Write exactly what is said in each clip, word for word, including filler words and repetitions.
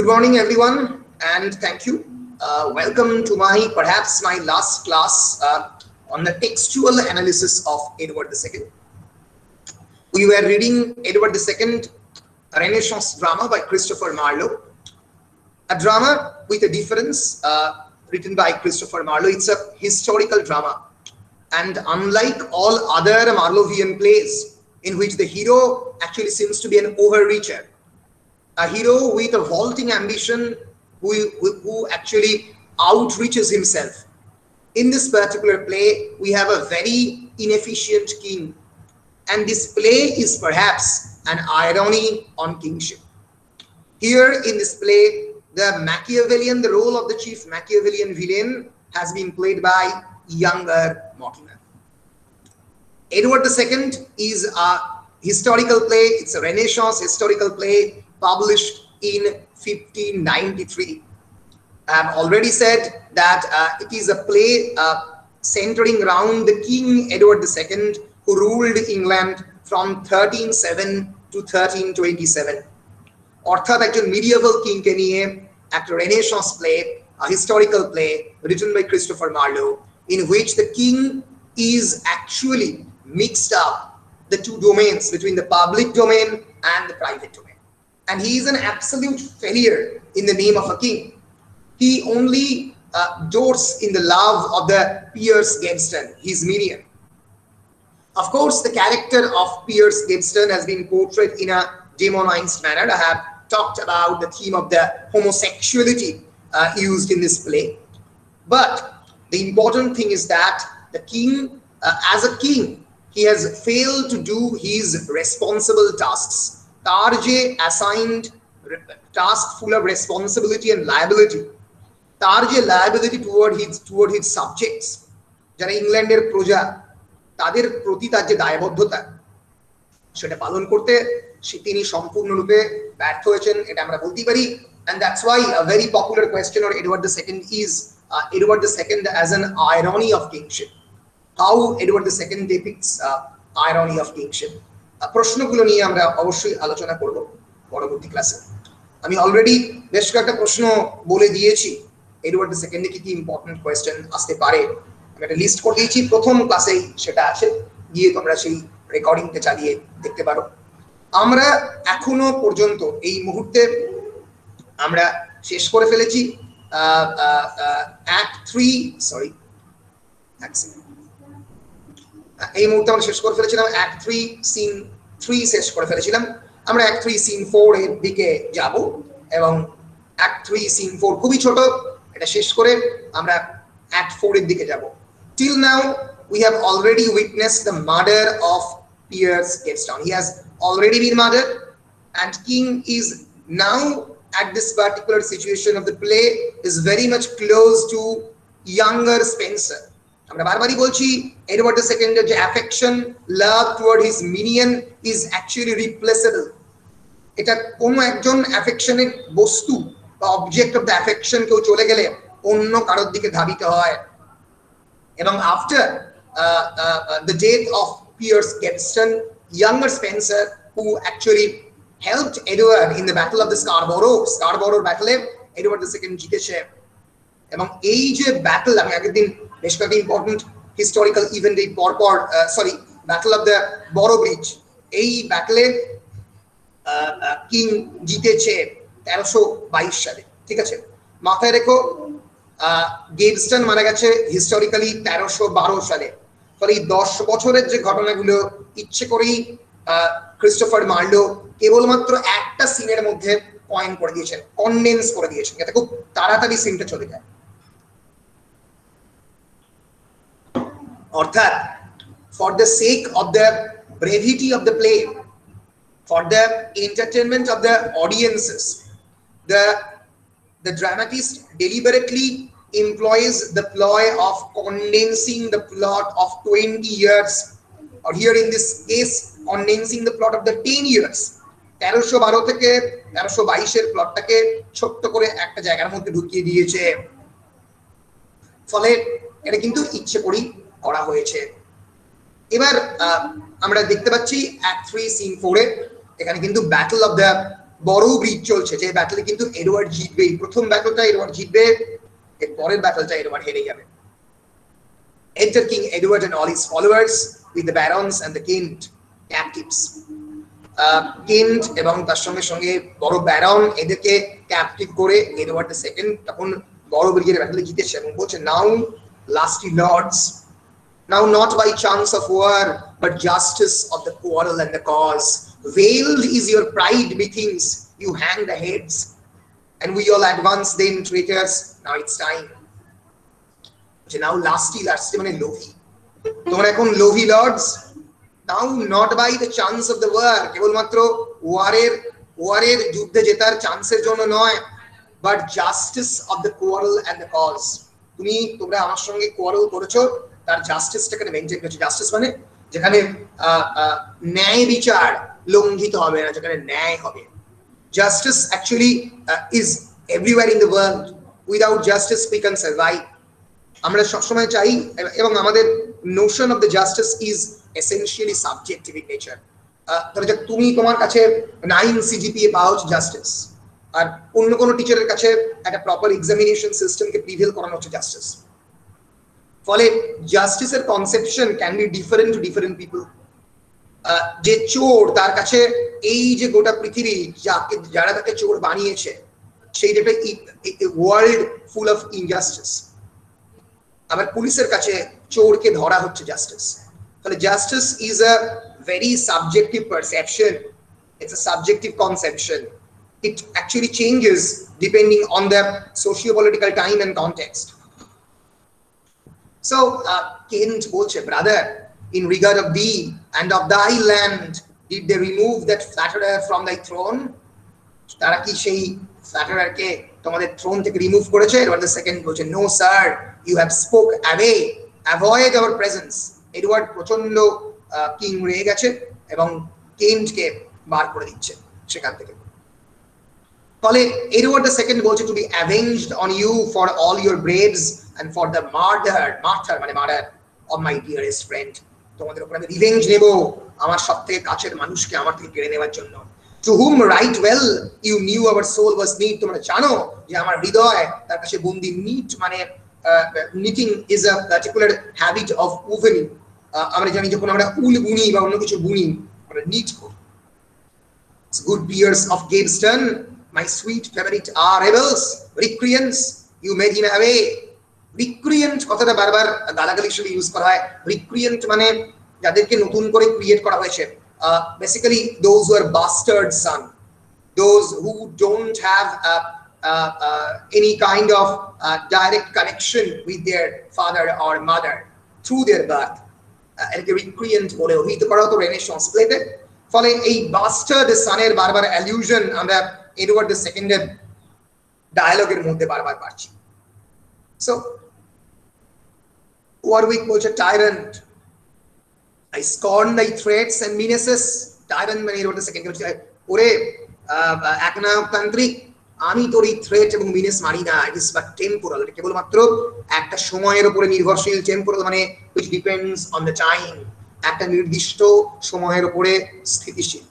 Good morning, everyone, and thank you. Uh, welcome to my, perhaps my last class uh, on the textual analysis of Edward the Second. We were reading Edward the Second, a Renaissance drama by Christopher Marlowe. A drama with a difference, uh, written by Christopher Marlowe. It's a historical drama. And unlike all other Marlowean plays, in which the hero actually seems to be an overreacher, a hero with a vaulting ambition who, who, who actually outreaches himself. In this particular play, we have a very inefficient king. And this play is perhaps an irony on kingship. Here in this play, the Machiavellian, the role of the chief Machiavellian villain has been played by younger Mortimer. Edward the Second is a historical play. It's a Renaissance historical play published in fifteen ninety-three. I have already said that uh, it is a play uh, centering around the King Edward the Second, who ruled England from thirteen oh seven to thirteen twenty-seven. অর্থাৎ একজন medieval king কে নিয়ে একটা Renaissance play, a historical play written by Christopher Marlowe, in which the king is actually mixed up the two domains between the public domain and the private domain. And he is an absolute failure in the name of a king. He only uh, dotes in the love of the Piers Gaveston, his minion. Of course, the character of Piers Gaveston has been portrayed in a demonized manner. I have talked about the theme of the homosexuality uh, used in this play. But the important thing is that the king, uh, as a king, he has failed to do his responsible tasks. তার যে assigned task full of responsibility and liability, তার যে liability toward his toward his subjects, যারা ইংল্যান্ডের প্রজা, তাদের প্রতি তার যে দায়বদ্ধতা, সেটা পালন করতে তিনি সম্পূর্ণরূপে ব্যর্থ হয়েছেন, এটা আমরা বলতে পারি. And that's why a very popular question on Edward the Second is uh, Edward the Second as an irony of kingship. How Edward the Second depicts uh, irony of kingship. প্রশ্নগুলো নিয়ে আমরা অবশ্যই আলোচনা করব পরবর্তী ক্লাসে. আমি অলরেডি বেশ কয়েকটা প্রশ্ন বলে দিয়েছি এডওয়ার্ড দ্য সেকেন্ডে কি কি ইম্পর্টেন্ট কোয়েশ্চেন আসতে পারে, আমি একটা লিস্ট করে দিয়েছি, প্রথম ক্লাসেই সেটা আছে, গিয়ে তোমরা সেই রেকর্ডিংটা চালিয়ে দেখতে পারো. আমরা এখনো পর্যন্ত এই মুহূর্তে আমরা শেষ করে ফেলেছি অ্যাক্ট থ্রি, সরি এই মুহূর্তে আমরা শেষ করে ফেলেছিলাম অ্যাক্ট থ্রি সিন থ্রি শেষ করে ফেলেছিলাম. আমরা অ্যাক্ট থ্রি সিন ফোর এর দিকে যাব এবং অ্যাক্ট থ্রি সিন ফোর খুবই ছোট, এটা শেষ করে আমরা অ্যাক্ট ফোর এর দিকে যাব. Till now we have already witnessed the murder of Piers Gaveston. He has already been murdered, and King is now at this particular situation of the play is very much close to younger Spencer. আমরা বারবারই বলছি Edward the সেকেন্ডের যে affection, love toward his minion is actually replaceable. এটা কোনো একজন অ্যাফেকশনের বস্তু বা অবজেক্ট অফ দ্য অ্যাফেকশন কেউ চলে গেলে অন্য কারোর দিকে ধাবিত হয়. এবং after the death of Piers Gaveston, younger Spencer, who actually helped Edward in the battle of the Scarborough, Scarborough battle, Edward the Second জিতেছে. এবং এই যে ব্যাটল, আমি আগের দিন বেশ কয়েকটি ইম্পর্টেন্ট হিস্টোরিক্যাল ইভেন্ট এই পরপর, sorry battle of the Boroughbridge, এই ব্যাটলে কিং জিতেছে তেরোশো বাইশ সালে. ঠিক আছে, মাথায় রেখো গেভস্টন মারা গেছে হিস্টোরিক্যালি তেরোশো বারো সালে. ফলে এই দশ বছরের যে ঘটনাগুলো ইচ্ছে করেই ক্রিস্টোফার মার্লো কেবলমাত্র একটা সিনের মধ্যে পয়েন্ট করে দিয়েছেন, কনডেন্স করে দিয়েছেন, যাতে খুব তাড়াতাড়ি সিনটা চলে যায়. অর্থাৎ for the sake of the brevity of the play, for the entertainment of the audiences, the the dramatist deliberately employs the ploy of condensing the plot of twenty years, or here in this case condensing the plot of the ten years. তেরোশো বারো থেকে তেরোশো বাইশের প্লটটাকে ছোট্ট করে একটা জায়গার মধ্যে ঢুকিয়ে দিয়েছে. ফলে এটা কিন্তু ইচ্ছে করেই করা হয়েছে. এবার আমরা দেখতে পাচ্ছি অ্যাক্ট থ্রি সিন ফোর এ এখানে কিন্তু battle of the Boroughbridge চলছে, যে ব্যাটলে কিন্তু এডওয়ার্ড জিতবে। প্রথম ব্যাটলটা এডওয়ার্ড জিতবে, এর পরের ব্যাটলটা এডওয়ার্ড হেরে যাবে। Enter King Edward and all his followers with the barons and the Kent captives. Kent এবং তার সঙ্গে সঙ্গে বড় ব্যারন এদেরকে ক্যাপটিভ করে এডওয়ার্ড দ্য সেকেন্ড তখন বড় ব্রিগের ব্যাটলে জিতেছে এবং বলছে, now lastly lords, now not by chance of war but justice of the quarrel and the cause, veiled is your pride methinks, you hang the heads and we all advance then traitors, now it's time. now lastly lastly মানে লোভী, তোমরা এখন লোভী lords, now not by the chance of the war, কেবলমাত্র ওয়ারের ওয়ারের যুদ্ধে জেতার চান্সের জন্য নয়, but justice of the quarrel and the cause, তুমি তোমরা আমার সঙ্গে কোয়ারেল করেছো তার জাস্টিসটাকে মেইনটেইন করছো। জাস্টিস মানে যেখানে ন্যায় বিচার লঙ্ঘিত হবে না, যেখানে ন্যায় হবে। Justice actually is everywhere in the world, without justice we can survive. আমরা সবসময় চাই এবং আমাদের notion of the justice is essentially subjective in nature. ধরো যে তুমি তোমার কাছে নাইন সিজিপিএ পাও জাস্টিস, আর অন্য কোনো টিচারের কাছে একটা প্রপার এক্সামিনেশন সিস্টেমকে প্রিভেল করানো হচ্ছে জাস্টিস। ফলে জাস্টিসের conception can be different to different people. যে চোর, তার কাছে এই যে গোটা পৃথিবী যাকে যারা তাকে চোর বানিয়েছে সেই যে একটা ওয়ার্ল্ড ফুল অফ ইনজাস্টিস, আবার পুলিশের কাছে চোরকে ধরা হচ্ছে জাস্টিস। ফলে justice is a very subjective perception, it's a subjective conception. It actually changes depending on the socio-political time and context. So, uh, Kent bolche, brother, in regard of thee and of thy land, did they remove that flatterer from thy throne? Tara ki shei flatterer ke tomader throne theke remove koreche? Edward the second bolche, no sir, you have spoke away, avoid our presence. Edward prochondo king reye geche ebong Kent ke bar kore dicche সেখান থেকে। ফলে Edward the second বলছে, to be avenged on you for all your braves and for the murder, murther মানে murder of my dearest friend, তোমাদের উপর আমি revenge নেব আমার সবথেকে কাছের মানুষকে আমার থেকে কেড়ে নেওয়ার জন্য। To whom right well you knew our soul was knit, তোমরা জানো যে আমার হৃদয় তার কাছে বন্দি। নিট মানে knitting is a particular habit of weaving. আমরা জানি যখন আমরা উল বুনি বা অন্য কিছু বুনি আমরা নিট করি। Good Piers of Gaveston, my sweet favorite are rebels, recreants, you made him away. Recreant কথাটা বারবার গালাগালি হিসেবে ইউজ করা হয়। recreant মানে যাদেরকে নতুন করে ক্রিয়েট করা হয়েছে, basically those who are bastard son, those who don't have uh, uh, uh, any kind of uh, direct connection with their father or mother through their birth, এটাকে recreant বলে অভিহিত করা হতো রেনেসাঁস প্লেতে। ফলে এই বাস্টার্ড সনের বারবার অ্যালিউশন আমরা এডওয়ার্ড দ্য সেকেন্ডের ডায়ালগের মধ্যে বারবার পাচ্ছি। সো ওয়ারউইক বলছে, টাইরান্ট আই স্কর্ন দাই থ্রেটস এন্ড মিনেসেস। টাইরান্ট মানে এডওয়ার্ড দ্য সেকেন্ড বলছে, ওরে একনায়কতান্ত্রিক, আমি তোর এই থ্রেট এবং মিনেস মানি না, ইট ইজ বাট টেম্পোরাল, এটা কেবলমাত্র একটা সময়ের উপরে নির্ভরশীল। টেম্পোরাল মানে which depends on the time, একটা নির্দিষ্ট সময়ের উপরে স্থিতিশীল।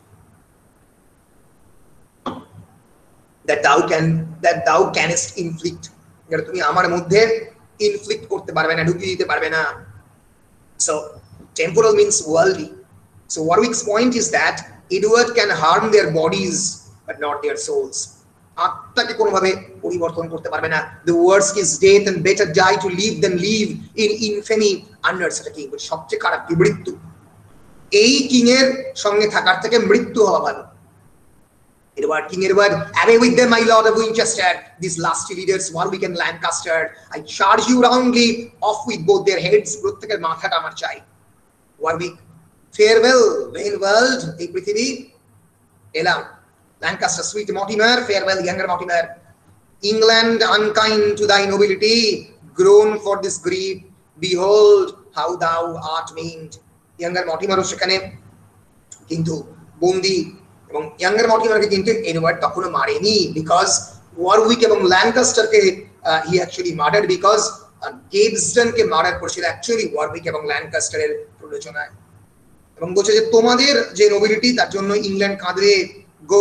that thou can that thou canst inflict, যেটা তুমি আমার মধ্যে ইনফ্লিক্ট করতে পারবে না, ঢুকিয়ে দিতে পারবে না। so temporal means worldly. so Warwick's point is that Edward can harm their bodies but not their souls. আত্মাকে কোনোভাবে পরিবর্তন করতে পারবে না। the worst is death and better die to live than live in infamy under such a king. সবচেয়ে খারাপ কি? মৃত্যু। এই কিং এর সঙ্গে থাকার থেকে মৃত্যু হওয়া ভালো। Edward, King Edward, away with them, my lord of Winchester, these lusty leaders, Warwick and Lancaster. I charge you roundly, off with both their heads. প্রত্যেকের মাথাটা আমার চাই। Warwick, farewell, vain world, এই পৃথিবী এলাম। Lancaster, sweet Mortimer, farewell, younger Mortimer. England, unkind to thy nobility, groan for this grief. Behold how thou art meaned. Younger Mortimer সেখানে কিন্তু বন্দী, এবং ইয়াঙ্গার মর্টিমারকে কিন্তু এডওয়ার্ড তখনও মারেনি, বিকজ ওয়ারউইক এবং ল্যাঙ্কাস্টারকে হি অ্যাকচুয়ালি মার্ডার্ড, বিকজ গেভস্টনকে মার্ডার করেছিল অ্যাকচুয়ালি ওয়ারউইক এবং ল্যাঙ্কাস্টারের প্ররোচনায়। এবং বলছে যে তোমাদের যে নোবিলিটি তার জন্য ইংল্যান্ড কাঁদবে, গো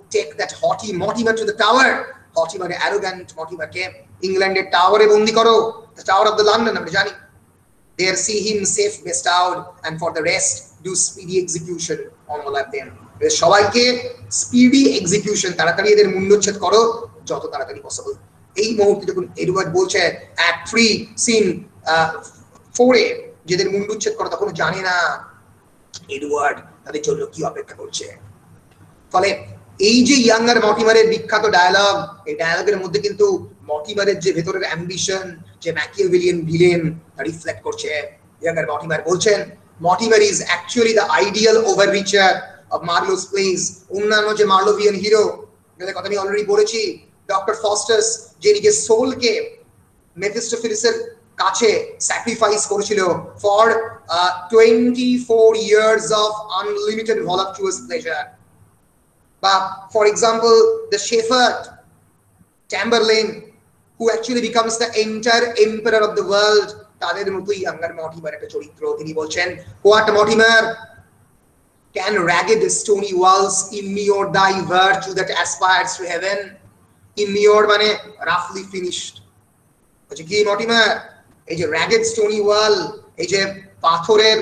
take that haughty Mortimer to the tower. Mortimer arrogant Mortimer কে ইংল্যান্ডের টাওয়ারে বন্দী করো, the tower of the London আমরা জানি। There see him safe bestowed, and for the rest do speedy execution on all of them. সবাইকে speedy execution, তাড়াতাড়ি এদের মুন্ডচ্ছেদ করো যত তাড়াতাড়ি পসিবল। এই মুহূর্তে যখন এডওয়ার্ড বলছে অ্যাক্ট থ্রি সিন ফোরে যেদের মুন্ডচ্ছেদ করো, তখন জানে না এডওয়ার্ড তাদের জন্য কি অপেক্ষা করছে। ফলে এই যে ইয়াঙ্গার মর্টিমারের বিখ্যাত ডায়ালগ, এই ডায়ালগের মধ্যে কিন্তু মর্টিমারের যে ভেতরের অ্যাম্বিশন, যে ম্যাকিয়াভেলিয়ান ভিলেন তা রিফ্লেক্ট করছে। ইয়াঙ্গার মর্টিমার বলছেন Mortimer is actually the ideal overreacher of Marlowe's plays। অন্যান্য যে মার্লোভিয়ান হিরো যাদের কথা আমি অলরেডি বলেছি, ডক্টর ফস্টাস যে নিজের সোলকে মেফিস্টোফেলিসের কাছে স্যাক্রিফাইস করেছিল for twenty four years of unlimited voluptuous pleasure, বা for example the shepherd Tamburlaine who actually becomes the entire emperor of the world, তাদের মতোই ইয়াঙ্গার মর্টিমার একটা চরিত্র। তিনি বলছেন what Mortimer, can ragged stony walls immure thy virtue that aspires to heaven? Immure মানে roughly finished। বলছে কি Mortimer, এই যে ragged stony wall, এই যে পাথরের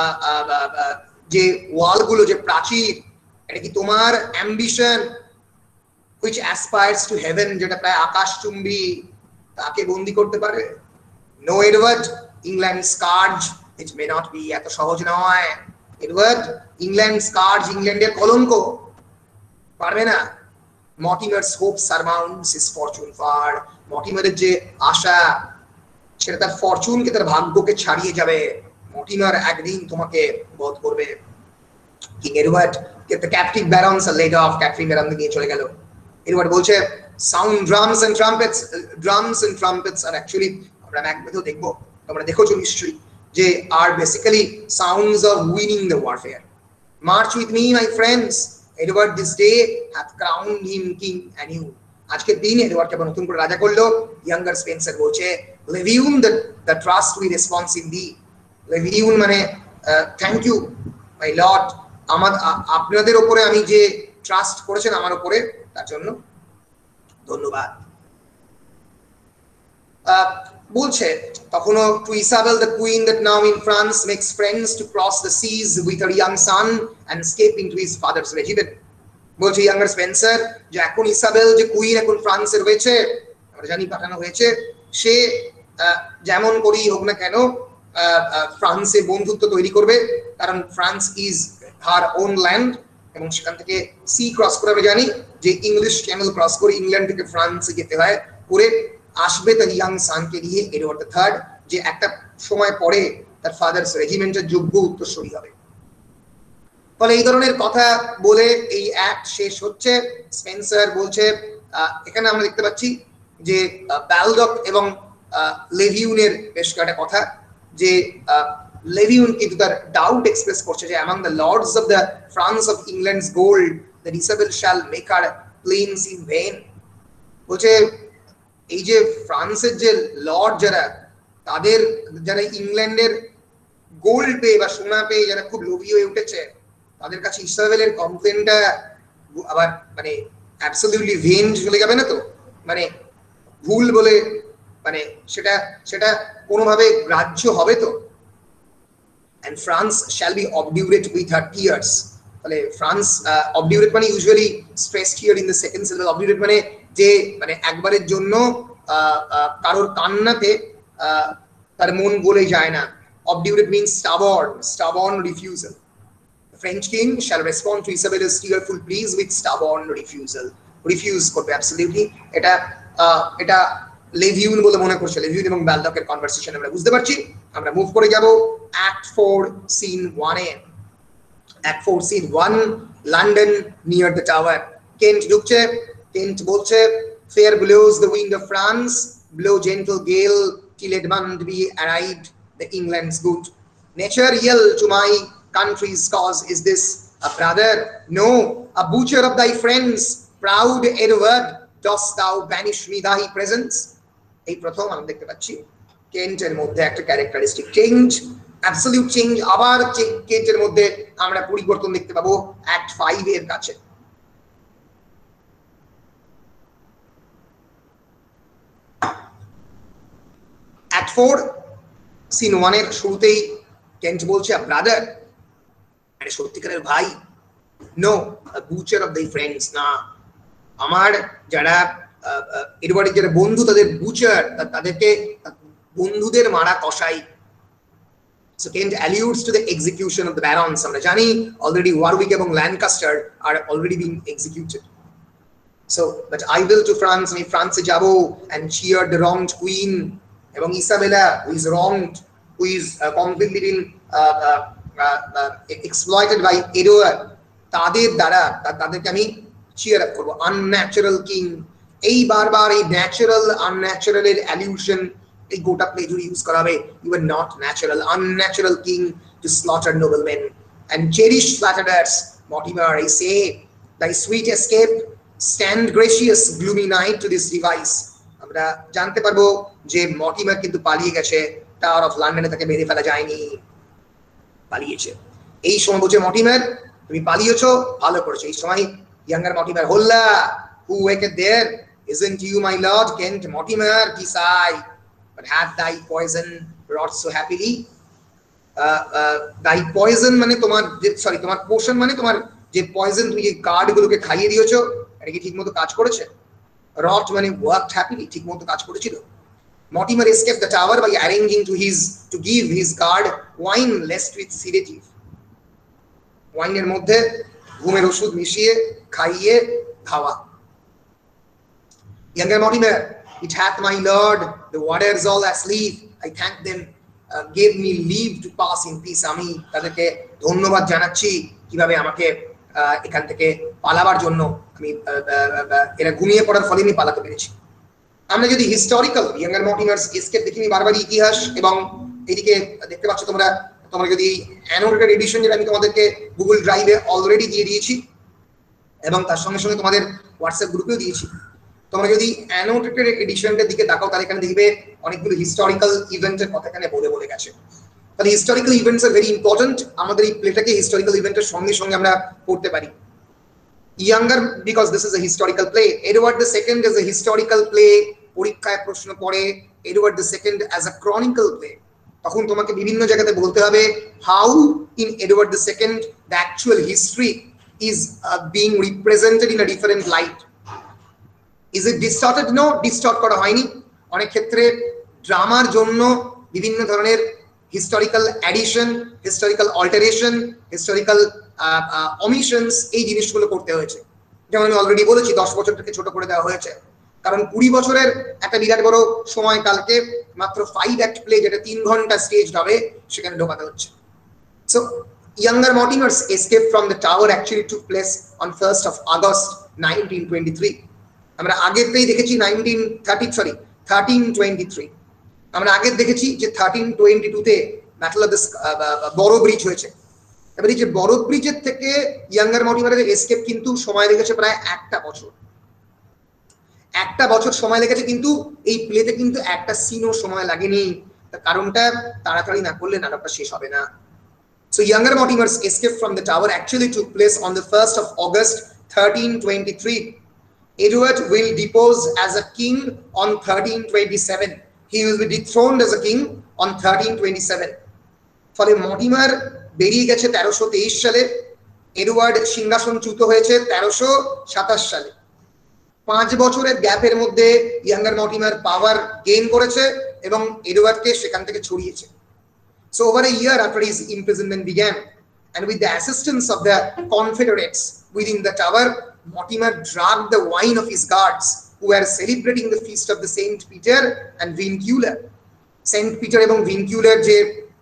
যে ওয়ালগুলো, যে প্রাচীর, এটা কি তোমার ambition which aspires to heaven, যেটা প্রায় আকাশচুম্বী, তাকে বন্দী করতে পারে? No Edward, England scourge, it may not be, এত সহজ নয়। এডওয়ার্ড ইংল্যান্ড স্কার্জ, ইংল্যান্ডের কলঙ্ক, পারবে না। Mortimer's hope surmounts his fortune far, মর্টিমারের যে আশা সেটা তার ফরচুনকে, তার ভাগ্যকে ছাড়িয়ে যাবে। মর্টিমার একদিন তোমাকে বধ করবে। King Edward the captive barons are led off, captive ব্যারনকে নিয়ে চলে গেল। এডওয়ার্ড বলছে sound drums and trumpets, drums and trumpets আর অ্যাকচুয়ালি আমরা ম্যাকবেথেও দেখবো, তোমরা দেখোছো নিশ্চয়ই, যে are basically sounds of winning the warfare. March with me my friends, Edward this day hath crowned him king anew। আজকের দিন এডওয়ার্ডকে নতুন করে রাজা করলো। ইয়াঙ্গার স্পেন্সার বলছে levium the the trust we response in thee, levium মানে thank you my lord, আমার আপনাদের উপরে আমি যে ট্রাস্ট করেছেন আমার উপরে, তার জন্য ধন্যবাদ। বলছে তখনও to Isabel the queen that now in France makes friends to cross the seas with her young son and escape into his father's regiment. বলছে ইয়াঙ্গার স্পেন্সার যে এখন ইসাবেল যে কুইন এখন ফ্রান্সে রয়েছে, আমরা জানি পাঠানো হয়েছে, সে যেমন করেই হোক না কেন ফ্রান্সে বন্ধুত্ব তৈরি করবে, কারণ France is her own land, এবং সেখান থেকে সি ক্রস করে আমরা জানি যে ইংলিশ চ্যানেল ক্রস করে ইংল্যান্ড থেকে ফ্রান্সে যেতে হয়, করে আসবে তার ইয়াং সানকে নিয়ে এডওয়ার্ড দ্য থার্ড, যে একটা সময় পরে তার ফাদার্স রেজিমেন্টের যোগ্য উত্তরসূরি হবে। ফলে এই ধরনের কথা বলে এই অ্যাক্ট শেষ হচ্ছে। স্পেন্সার বলছে এখানে আমরা দেখতে পাচ্ছি যে ব্যালডক এবং লেভিউনের বেশ কয়েকটা কথা, যে লেভিউন কিন্তু তার ডাউট এক্সপ্রেস করছে যে among the lords of the France of England's gold that Isabel shall make her plains in vain। বলছে এই যে ফ্রান্সের যে লর্ড যারা, তাদের যারা ইংল্যান্ডের গোল্ড পেয়ে বা সোনা পেয়ে যারা খুব লোভী হয়ে উঠেছে, তাদের কাছে ইসাবেলের কমপ্লেনটা আবার মানে অ্যাবসলিউটলি ভেন চলে যাবে না তো, মানে ভুল বলে মানে সেটা সেটা কোনোভাবে গ্রাহ্য হবে তো। and France shall be obdurate with her tears। তাহলে ফ্রান্স obdurate মানে usually stressed here in the second syllable, obdurate মানে যে মানে একবারের জন্য কারোর কান্নাতে তার মন গলে যায় না। obdurate means stubborn, stubborn refusal। The French king shall respond to Isabella's tearful pleas with stubborn refusal, refuse করবে absolutely। এটা এটা লেভিউন বলে মনে করছে, লেভিউন এবং ব্যালডকের কনভারসেশন আমরা বুঝতে পারছি। আমরা মুভ করে যাব act four scene one. Act four scene one, London near the tower. Kent ঢুকছে, কেন্ট বলছে fair blows the wind of France, blow gentle gale till Edmund be arrived, the England's good. Nature yell to my country's cause, is this a brother? No, a butcher of thy friends, proud Edward, dost thou banish me thy presence? এই প্রথম আমরা দেখতে পাচ্ছি কেন্টের মধ্যে একটা characteristic change, absolute change. আবার কেন্টের মধ্যে আমরা পরিবর্তন দেখতে পাবো অ্যাক্ট ফাইভ এর কাছে। Act four, scene one এর শুরুতেই কেন্ট বলছে a brother, আরে সত্যিকারের ভাই, no, a butcher of their friends, না, আমার যারা এডওয়ার্ডের যারা বন্ধু তাদের বুচার, তাদেরকে বন্ধুদের মারা কসাই। So Kent alludes to the execution of the barons. আমরা জানি already Warwick এবং Lancaster are already being executed. So, but I will to France, আমি ফ্রান্সে যাব and cheer the wronged queen, এবং Isabella who is wronged, who is uh, completely been uh, uh, uh, uh, exploited by Edward, তাদের দ্বারা তাদেরকে আমি cheer up করব। Unnatural king, এই বারবার এই ন্যাচারাল আনন্যাচারাল এর অ্যালিউশন এই গোটা প্লে জুড়ে ইউজ করা হবে। You are not natural, unnatural king to slaughter noblemen and cherish flatterers. Mortimer, I say, thy sweet escape, stand gracious, gloomy night to this device. আমরা জানতে পারবো যে মর্টিমার কিন্তু পালিয়ে গেছে, টাওয়ার অফ লন্ডনে তাকে মেরে ফেলা যায়নি, পালিয়েছে। এই সময় বলছে মর্টিমার, তুমি পালিয়েছো, ভালো করেছো। এই সময় younger Mortimer, holla, who waketh there? Isn't you my lord Kent Mortimer? Decide, but hath thy poison wrought so happily? Uh, uh, thy poison মানে তোমার, সরি তোমার পোষণ মানে তোমার যে পয়জন, তুমি যে গার্ড গুলোকে খাইয়ে দিয়েছো, এটা কি ঠিকমতো কাজ করেছে? রট মানে ওয়ার্কড হ্যাপিলি, ঠিকমতো কাজ করেছিল। Mortimer escaped the tower by arranging to his to give his guard wine laced with sedative. ওয়াইনের মধ্যে ঘুমের ওষুধ মিশিয়ে খাইয়ে খাওয়া। Younger Mortimer, it hath my lord the warders all asleep, I thank them, uh, gave me leave to pass in peace. আমি তাদেরকে ধন্যবাদ জানাচ্ছি কিভাবে আমাকে এখান থেকে পালাবার জন্য, আমি এরা ঘুমিয়ে পড়ার ফলে আমি পালাতে পেরেছি। আমরা যদি হিস্টোরিক্যাল ইয়াঙ্গার মর্টিমার্স এসকেপ দেখি, বারবারই ইতিহাস, এবং এদিকে দেখতে পাচ্ছ তোমরা, তোমরা যদি অ্যানোটেটেড এডিশন যেটা আমি তোমাদেরকে গুগল ড্রাইভে অলরেডি দিয়ে দিয়েছি এবং তার সঙ্গে সঙ্গে তোমাদের হোয়াটসঅ্যাপ গ্রুপেও দিয়েছি, তোমরা যদি অ্যানোটেটেড এডিশনটার দিকে তাকাও তাহলে এখানে দেখবে অনেকগুলো হিস্টোরিক্যাল ইভেন্টের কথা এখানে বলে বলে গেছে। তাহলে historical events are very important, আমাদের এই প্লেটাকে হিস্টোরিক্যাল ইভেন্টের সঙ্গে সঙ্গে আমরা পড়তে পারি। Younger, because this is a historical play, Edward the second is a historical play. পরীক্ষায় প্রশ্ন পড়ে Edward the second as a chronicle play, তখন তোমাকে বিভিন্ন জায়গাতে বলতে হবে how in Edward the second the actual history is being represented in a different light. Is it distorted? No, distort করা হয়নি। অনেক ক্ষেত্রে ড্রামার জন্য বিভিন্ন ধরনের historical addition, historical alteration, historical omissions, এই জিনিসগুলো করতে হয়েছে। যেমন আমি অলরেডি বলেছি, দশ বছরটাকে ছোট করে দেওয়া হয়েছে, কারণ কুড়ি বছরের একটা বিরাট বড় সময়কালকে মাত্র ফাইভ অ্যাক্ট প্লে, যেটা তিন ঘন্টা স্টেজ হবে, সেখানে ঢোকাতে হচ্ছে। So younger Mortimer's escape from the tower actually took place on first of August nineteen twenty three. আমরা আগেরটাই দেখেছি nineteen thirty sorry thirteen twenty three আমরা আগের দেখেছি যে থার্টিন টোয়েন্টি টু তে battle of the Boroughbridge হয়েছে। এবার এই যে বড় ব্রিজের থেকে ইয়াঙ্গার মর্টিমারের এসকেপ কিন্তু সময় লেগেছে প্রায় একটা বছর। একটা বছর সময় লেগেছে, কিন্তু এই প্লেতে কিন্তু একটা সিনও সময় লাগেনি। তার কারণটা তাড়াতাড়ি না করলে নাটকটা শেষ হবে না। So younger Mortimer's escape from the tower actually took place on the first of August thirteen twenty-three. Edward will depose as a king on thirteen twenty-seven. He will be dethroned as a king on thirteen twenty-seven. ফলে Mortimer বেরিয়ে গেছে তেরোশো তেইশ সালে, Edward সিংহাসনচ্যুত হয়েছে তেরোশো সাতাশ সালে। পাঁচ বছরের গ্যাপের মধ্যে ইয়াঙ্গার মর্টিমার পাওয়ার গেইন করেছে এবং এডওয়ার্ডকে সেখান থেকে ছড়িয়েছে। So over a year after his imprisonment began, and with the assistance of the Confederates within the tower, Mortimer dragged the wine of his guards who were celebrating the feast of the Saint Peter and Vincula. Saint Peter এবং ভিনকিউলার যে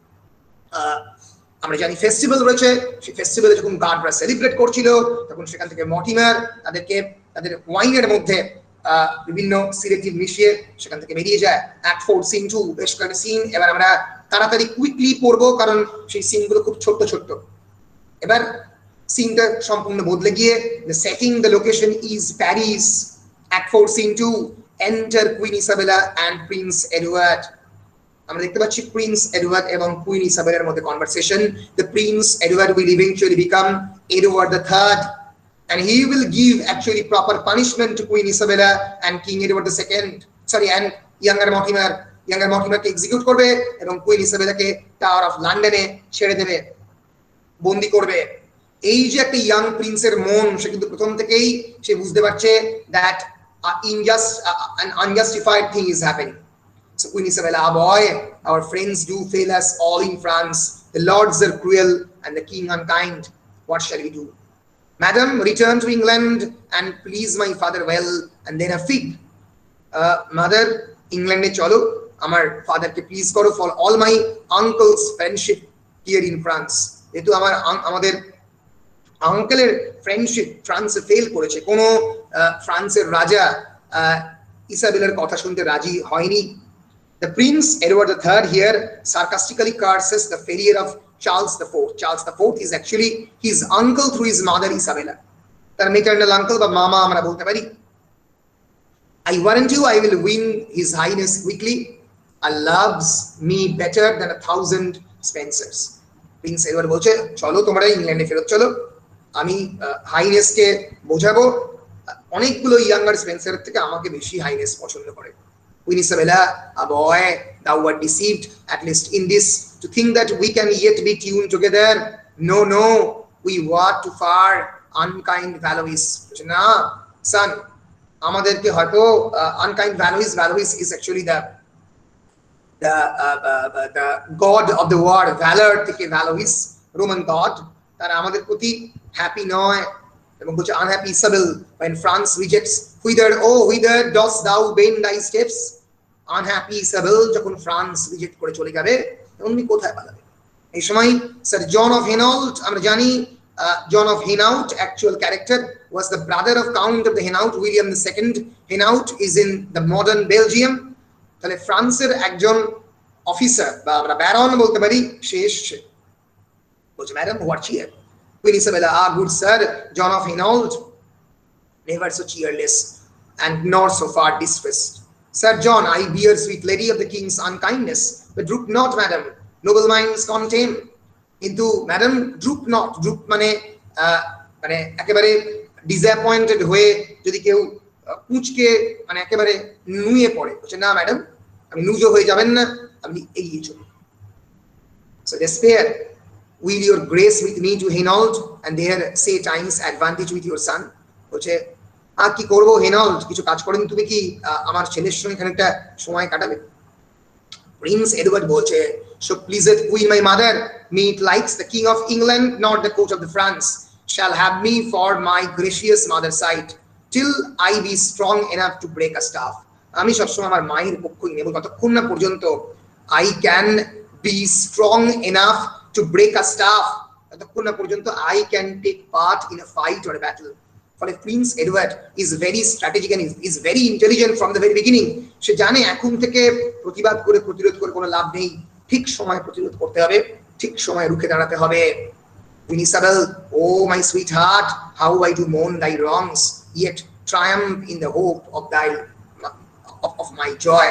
আমরা জানি festival রয়েছে, সেই ফেস্টিভ্যালে যখন গার্ডরা celebrate করছিল, তখন সেখান থেকে মর্টিমার তাদেরকে তাদের ওয়াইনের মধ্যে বিভিন্ন সিরেটিভ মিশিয়ে সেখান থেকে বেরিয়ে যায়। অ্যাক্ট ফোর সিন টু, বেশ কয়েকটা সিন এবার আমরা তাড়াতাড়ি কুইকলি পড়বো, কারণ সেই সিনগুলো খুব ছোট্ট ছোট্ট। এবার সিনটা সম্পূর্ণ বদলে গিয়ে the setting, the location is Paris. Act four scene two, enter Queen Isabella and Prince Edward. আমরা দেখতে পাচ্ছি প্রিন্স এডওয়ার্ড এবং কুইন ইসাবেলার মধ্যে conversation. The Prince Edward will eventually become Edward the Third, and he will give actually proper punishment to Queen Isabella and King Edward the Second. Sorry, and younger Mortimer ইয়াঙ্গার মর্টিমারকে execute করবে এবং queen ইসাবেলাকে tower of লন্ডনে ছেড়ে দেবে, বন্দি করবে। এই যে একটা ইয়াং প্রিন্সের মন, সে কিন্তু প্রথম থেকেই সে বুঝতে পারছে that unjust an unjustified thing is happening. So Queen Isabella, our boy, our friends do fail us all in France. The lords are cruel and the king unkind. What shall we do? Madam, return to England and please my father well, and then a fig. Uh, mother, England e cholo, amar father ke please koro for all my uncle's friendship here in France. Eto amar amader আঙ্কেলের friendship ফ্রান্সে fail করেছে, কোনো ফ্রান্সের রাজা ইসাবেলার কথা শুনতে রাজি হয়নি। The Prince Edward the Third here sarcastically curses the failure of Charles the Fourth. Charles the Fourth is actually his uncle through his mother Isabella, তার maternal uncle বা মামা আমরা বলতে পারি। I warrant you I will win his highness quickly. I loves me better than a thousand Spencers. Prince Edward বলছে চলো তোমরা ইংল্যান্ডে ফেরত চলো, আমি হাইনেসকে বোঝাবো, অনেকগুলো ইয়াঙ্গার স্পেন্সারের থেকে আমাকে বেশি হাইনেস পছন্দ করে। Queen Isabella, a boy, thou wert deceived at least in this to think that we can yet be tuned together. No, no, we were too far unkind Valois. না son, আমাদেরকে হয়তো unkind Valois, Valois is actually the the uh, uh, the god of the war, valor থেকে Valois, Roman god, তারা আমাদের প্রতি happy নয়। এবং বলছে unhappy Isabel, when France rejects, whither oh whither dost thou bend thy steps? Unhappy Isabel, যখন France reject করে চলে যাবে তখন তুমি কোথায় পালাবে? এই সময় স্যার জন অফ হেনাউট, আমরা জানি John of Hainault actual character was the brother of Count of the Hainaut, William the Second. Hainaut is in the modern Belgium. তাহলে ফ্রান্সের একজন অফিসার বা আমরা ব্যারন বলতে পারি, সে এসছে। বলছে madam what cheer? Queen Isabella, ah good sir, John of Hainaut, never so cheerless and nor so far distressed. Sir John, I bear sweet lady of the king's unkindness, but droop not, madam, noble minds contain. Into madam, droop not, droop মানে মানে একেবারে disappointed হয়ে যদি কেউ কুঁচকে মানে একেবারে নুয়ে পড়ে, বলছে না ম্যাডাম আপনি নুজো হয়ে যাবেন না, আপনি এগিয়ে চলুন। So despair, will your grace with me to Hainault and there say times advantage with your son? বলছে আর কি করবো হেনাল্ট, কিছু কাজ করেন তুমি কি আমার ছেলের সঙ্গে এখানে একটা সময় কাটাবে? প্রিন্স এডওয়ার্ড বলছে so pleaseth queen my mother, me it likes the king of England not the court of the France shall have me for my gracious mother's side till I be strong enough to break a staff. আমি সবসময় আমার মায়ের পক্ষই নেব ততক্ষণ না পর্যন্ত I can be strong enough to break a staff, ততক্ষণ না পর্যন্ত I can take part in a fight or a battle. ফলে prince Edward is very strategic and is very intelligent from the very beginning. সে জানে এখন থেকে প্রতিবাদ করে প্রতিরোধ করে কোনো লাভ নেই, ঠিক সময় প্রতিরোধ করতে হবে, ঠিক সময় রুখে দাঁড়াতে হবে। Queen Isabel, oh my sweetheart, how I do mourn thy wrongs, yet triumph in the hope of thy of, of my joy.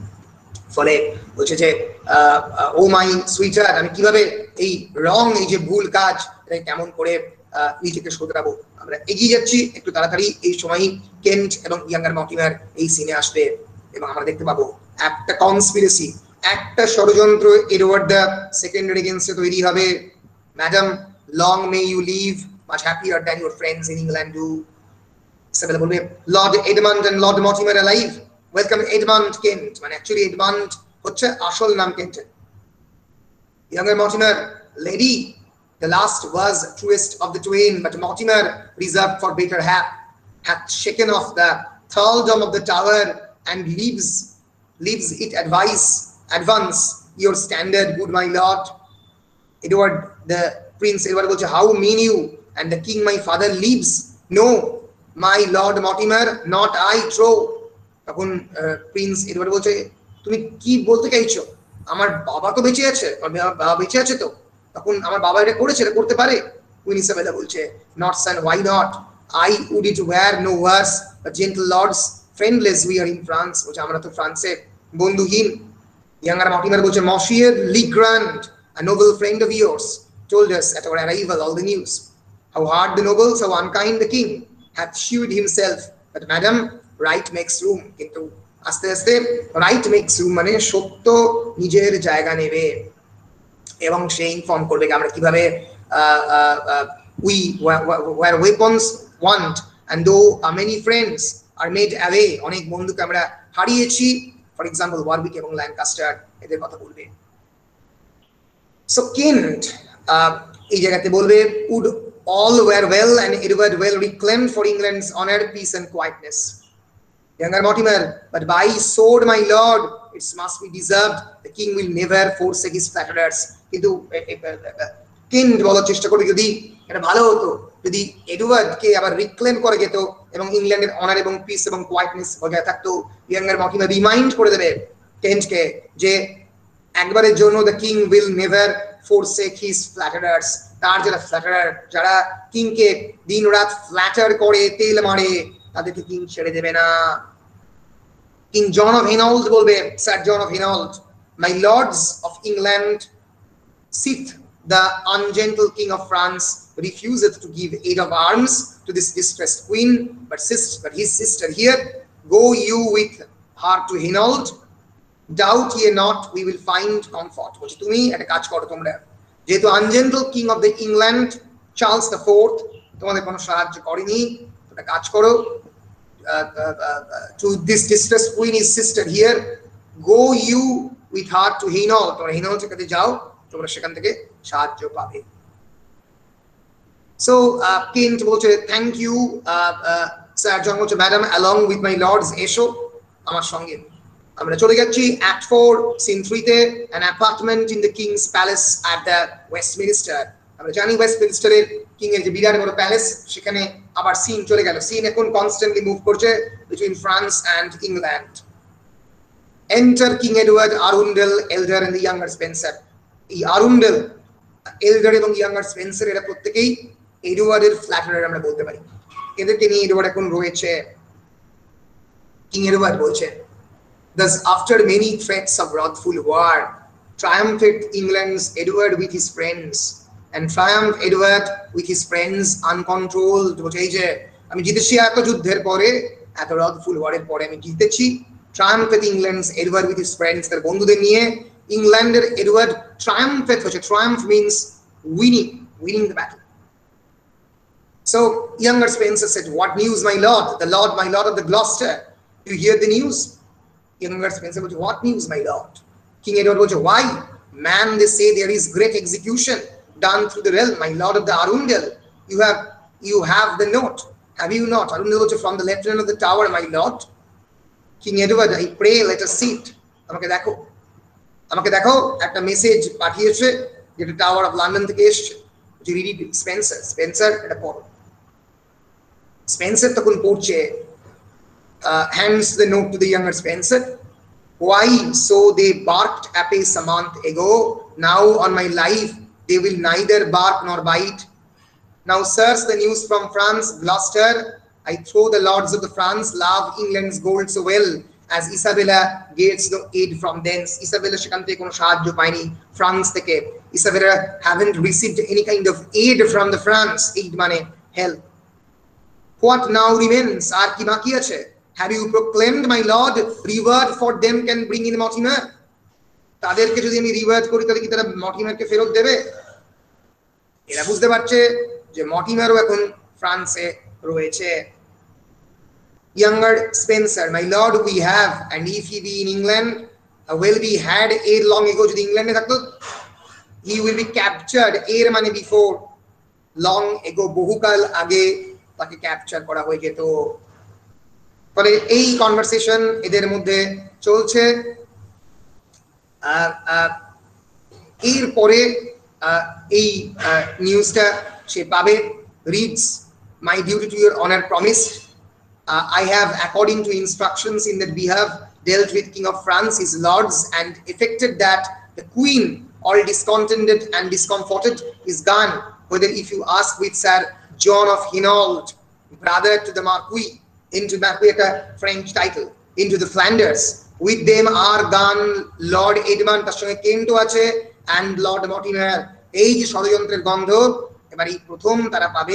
ফলে বলছে যে ও মাই সুইটার, আমি কিভাবে এই রং, এই যে ভুল কাজ, এটা কেমন করে নিজেকে শোধরাবো। আমরা এগিয়ে যাচ্ছি একটু তাড়াতাড়ি। এই সময় কেন্ট এবং ইয়াঙ্গার মর্টিমার এই সিনে আসবে এবং আমরা দেখতে পাবো একটা কনস্পিরেসি, একটা ষড়যন্ত্র এডওয়ার্ড দ্য সেকেন্ডের এগেইনস্টে তৈরি হবে। Madam, long may you live much happier than your friends in England do. Isabella বলবে lord Edmund and lord Mortimer alive, welcome Edmund Kent, মানে অ্যাকচুয়ালি এডমন্ড হচ্ছে আসল নাম কেন্টের। Younger Mortimer, lady, the last was truest of the twain, but Mortimer, reserved for better hap, hath shaken off the thraldom of the tower and leaves leaves it advice advance your standard, good my lord. Edward the Prince Edward বলছে how mean you, and the king my father leaves? No, my lord Mortimer, not I trow. তখন prince Edward বলছে তুমি কি বলতে চাইছো, আমার বাবা তো বেঁচে আছে, বাবা বেঁচে আছে তো, তখন আমার বাবা এটা করেছে, এটা করতে পারে। কুইন ইসাবেলা বলছে not son, why not? I would it were no worse, but gentle lords friendless we are in France, বলছে আমরা তো ফ্রান্সে বন্ধুহীন। ইয়াঙ্গার মর্টিমার বলছে Monsieur Legrand, a noble friend of yours, told us at our arrival all the news, how hard the nobles, how unkind the king hath shewed himself, but madam right makes room. কিন্তু আস্তে আস্তে right makes room মানে সত্য নিজের জায়গা নেবে এবং সে inform করবে আমরা কিভাবে we were weapons want and though uh, many friends are made away অনেক বন্ধুকে আমরা হারিয়েছি ফর এক্সাম্পল ওয়ারউইক এবং ল্যাঙ্কাস্টার এদের কথা বলবে সো কেন্ট এই জায়গাতে বলবে would all were well and Edward well reclaimed for England's honor peace and quietness younger Mortimer but by sword my lord it must be deserved the king will never forsake his flatterers কিন্তু Kent বলার চেষ্টা করবে যদি এটা ভালো হতো যদি Edward কে আবার রিক্লেম করে যেত এবং ইংল্যান্ডের অনার এবং পিস এবং কোয়াইটনেস বজায় থাকতো ইয়াঙ্গার মর্টিমার রিমাইন্ড করে দেবে কেন্টকে যে একবারের জন্য the king will never forsake his flatterers তার যারা ফ্ল্যাটারার যারা কিংকে দিন রাত ফ্ল্যাটার করে তেল মারে তাদেরকে কিং ছেড়ে দেবে না কিং জন অফ হেনল্ড বলবে sir John of Hainault my lords of England sith the ungentle king of France refuseth to give aid of arms to this distressed queen, but, sis, but his sister here, go you with her to Hainault, doubt ye not we will find comfort. বলছি তুমি একটা কাজ করো তোমরা যেহেতু ungentle king of the England Charles the fourth তোমাদের কোনো সাহায্য করেনি একটা কাজ করো to this distressed queen his sister here, go you with her to Hainault. তোমরা Hainault কাছে যাও তোমরা সেখান থেকে সাহায্য পাবে সো কেন্ট বলছে থ্যাংক ইউ স্যার জন বলছে madam along with my lords এসো আমার সঙ্গে আমরা চলে যাচ্ছি অ্যাক্ট ফোর সিন থ্রি তে an apartment in the king's palace at the Westminster আমরা জানি ওয়েস্টমিনিস্টারের কিং এর যে বিরাট বড় প্যালেস সেখানে আবার সিন চলে গেল সিন এখন কনস্ট্যান্টলি মুভ করছে between France and England enter king Edward Arundel elder and the younger Spencer এই আরুন্ডেল এল্ডার এবং ইয়াঙ্গার স্পেন্সার এরা প্রত্যেকেই এডওয়ার্ডের ফ্ল্যাটারার আমরা বলতে পারি এদেরকে নিয়ে এডওয়ার্ড এখন রয়েছে কিং এডওয়ার্ড বলছে thus after many threats of wrathful war triumphed England's Edward with his friends and triumphed Edward with his friends uncontrolled বলছে এই যে আমি জিতেছি এত যুদ্ধের পরে এত wrathful war এর পরে আমি জিতেছি triumphed England's Edward with his friends তার বন্ধুদের নিয়ে ইংল্যান্ডের এডওয়ার্ড ট্রায়াম্ফেট হচ্ছে triumph means winning winning the battle so younger Spencer said what news my lord the lord my lord of the Gloucester you hear the news younger Spencer বলছে what news my lord king Edward বলছে why man they say there is great execution done through the realm my lord of the Arundel you have you have the note have you not Arundel বলছে from the lieutenant of the tower my lord king Edward I pray let us sit আমাকে দেখো আমাকে দেখো একটা message পাঠিয়েছে যেটা tower of London থেকে এসেছে যে রিড স্পেন্সার স্পেন্সার এটা পড়ো স্পেন্সার তখন পড়ছে hands the note to the younger Spencer why so they barked apace a month ago now on my life they will neither bark nor bite now sirs the news from France Gloucester I throw the lords of the France love England's gold so well as Isabella gets no aid from thence Isabella সেখান থেকে কোনো সাহায্য পায়নি France থেকে Isabella haven't received any kind of aid from the France aid মানে help what now remains আর কি বাকি আছে have you proclaimed my lord reward for them can bring in Mortimer তাদেরকে যদি আমি রিওয়ার্ড করি তাহলে কি তারা মর্টিমারকে ফেরত দেবে এরা বুঝতে পারছে যে মর্টিমারও এখন ফ্রান্সে রয়েছে Younger Spencer, my lord, we have, and if he be in England, uh, well, we had aid long ago to the England, he will be captured, air money before, long ago, বহুকাল আগে তাকে capture করা হয়ে যেত ফলে এই conversation এদের মধ্যে চলছে এর পরে এই নিউজটা সে পাবে reads my duty to your honour promised Uh, I have, according to instructions in that we have dealt with King of France, his lords, and effected that the Queen, all discontented and discomforted, is gone. Whether if you ask with Sir John of Hainault, brother to the Marquis, into Marquis a French title, into the Flanders, with them are gone Lord Edmund, তার সঙ্গে কেন্টো আছে, and Lord Mortimer. এই যে ষড়যন্ত্রের গন্ধ এবার এই প্রথম তারা পাবে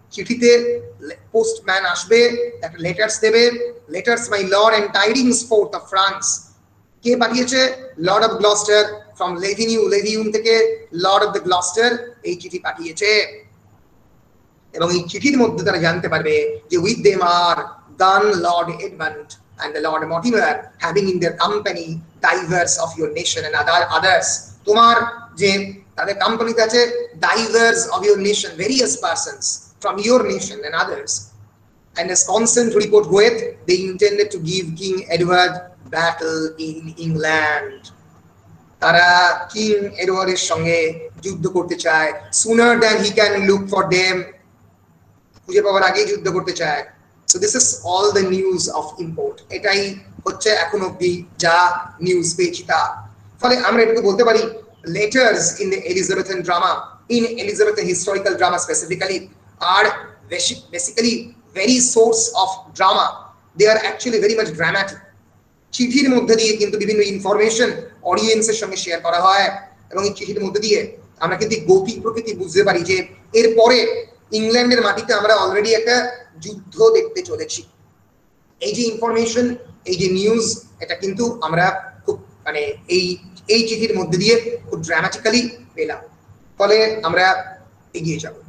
চিঠিতে পোস্টম্যান আসবে, একটা লেটার্স দেবে, letters my lord and tidings forth of France. কে পাঠিয়েছে? Lord of Gloucester from Levune, Levune থেকে লর্ড অফ দ্য গ্লস্টার এই চিঠি পাঠিয়েছে। এবং এই চিঠির মধ্যে তারা জানতে পারবে যে with them are done lord Edmund and the Lord Mortimer having in their company divers of your nation and other others. তোমার যে তাদের কোম্পানিতে আছে divers of your nation, various persons from your nation and others. And as constant report goeth, they intended to give King Edward battle in England. তারা কিং এডওয়ার্ডের সঙ্গে যুদ্ধ করতে চায়, sooner than he can look for them, খুঁজে পাওয়ার আগেই যুদ্ধ করতে চায়। So this is all the news of import. এটাই হচ্ছে এখন অবধি যা নিউজ পেয়েছি তা। ফলে আমরা এটাকে বলতে পারি letters in the Elizabethan drama, in Elizabethan historical drama specifically, are basically very source of drama. They are actually very much dramatic. চিঠির মধ্যে দিয়ে কিন্তু বিভিন্ন ইনফরমেশন অডিয়েন্সের সঙ্গে শেয়ার করা হয়, এবং এই চিঠির মধ্যে দিয়ে আমরা কিন্তু গতি প্রকৃতি বুঝতে পারি যে এরপরে ইংল্যান্ডের মাটিতে আমরা অলরেডি একটা যুদ্ধ দেখতে চলেছি। এই যে ইনফরমেশন, এই যে নিউজ, এটা কিন্তু আমরা খুব মানে এই এই চিঠির মধ্যে দিয়ে খুব ড্রামাটিক্যালি পেলাম। ফলে আমরা এগিয়ে যাব।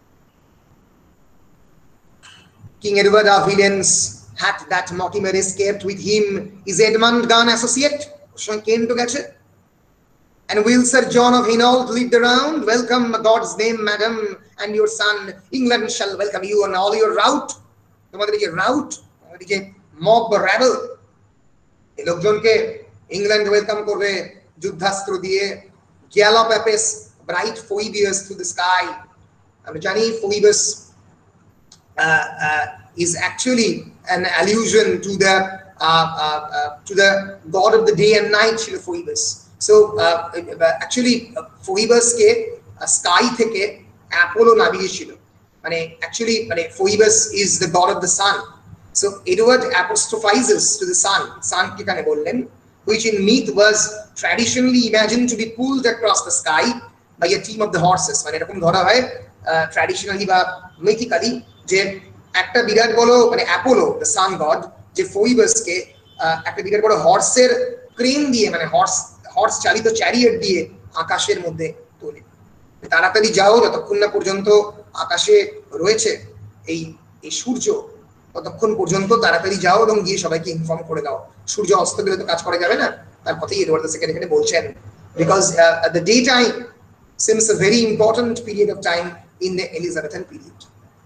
King Edward of Villains had that Mortimer escaped with him is Edmund gone associate, came to get it. And will Sir John of Hainault lived around? Welcome, God's name, madam, and your son. England shall welcome you on all your route. তোমাদের যে route, তোমাদের যে mob Rebel, এই লোকজনকে England welcome করবে যুদ্ধাস্ত্র দিয়ে। Gallop apace bright Phoebus through the sky. আমরা জানি ফোইবাস is actually an allusion to the uh, uh, uh, to the god of the day and night, Phoebus. So uh, actually Phoebus ke uh, sky থেকে Apollo নামিয়েছিল, মানে actually মানে Phoebus is the god of the sun. So Edward apostrophizes to the sun, sun কে কানে বললেন, which in myth was traditionally imagined to be pulled across the sky by a team of the horses. মানে এরকম ধরা হয় traditionally বা mythically যে একটা বিরাট বড় মানে অ্যাপোলো দ্য সান গড যে ফোইবাসকে একটা বিরাট বড় হর্সের ক্রেন দিয়ে মানে হর্স হর্স চালিত চ্যারিয়ট দিয়ে আকাশের মধ্যে তোলে। তাড়াতাড়ি যাও, যতক্ষণ না পর্যন্ত আকাশে রয়েছে এই এই সূর্য, ততক্ষণ পর্যন্ত তাড়াতাড়ি যাও এবং গিয়ে সবাইকে ইনফর্ম করে দাও। সূর্য অস্ত গেলে তো কাজ করা যাবে না, তার কথাই এডওয়ার্ড দ্য সেকেন্ড এখানে বলছেন। Because the day time seems a very important period of time in the Elizabethan period.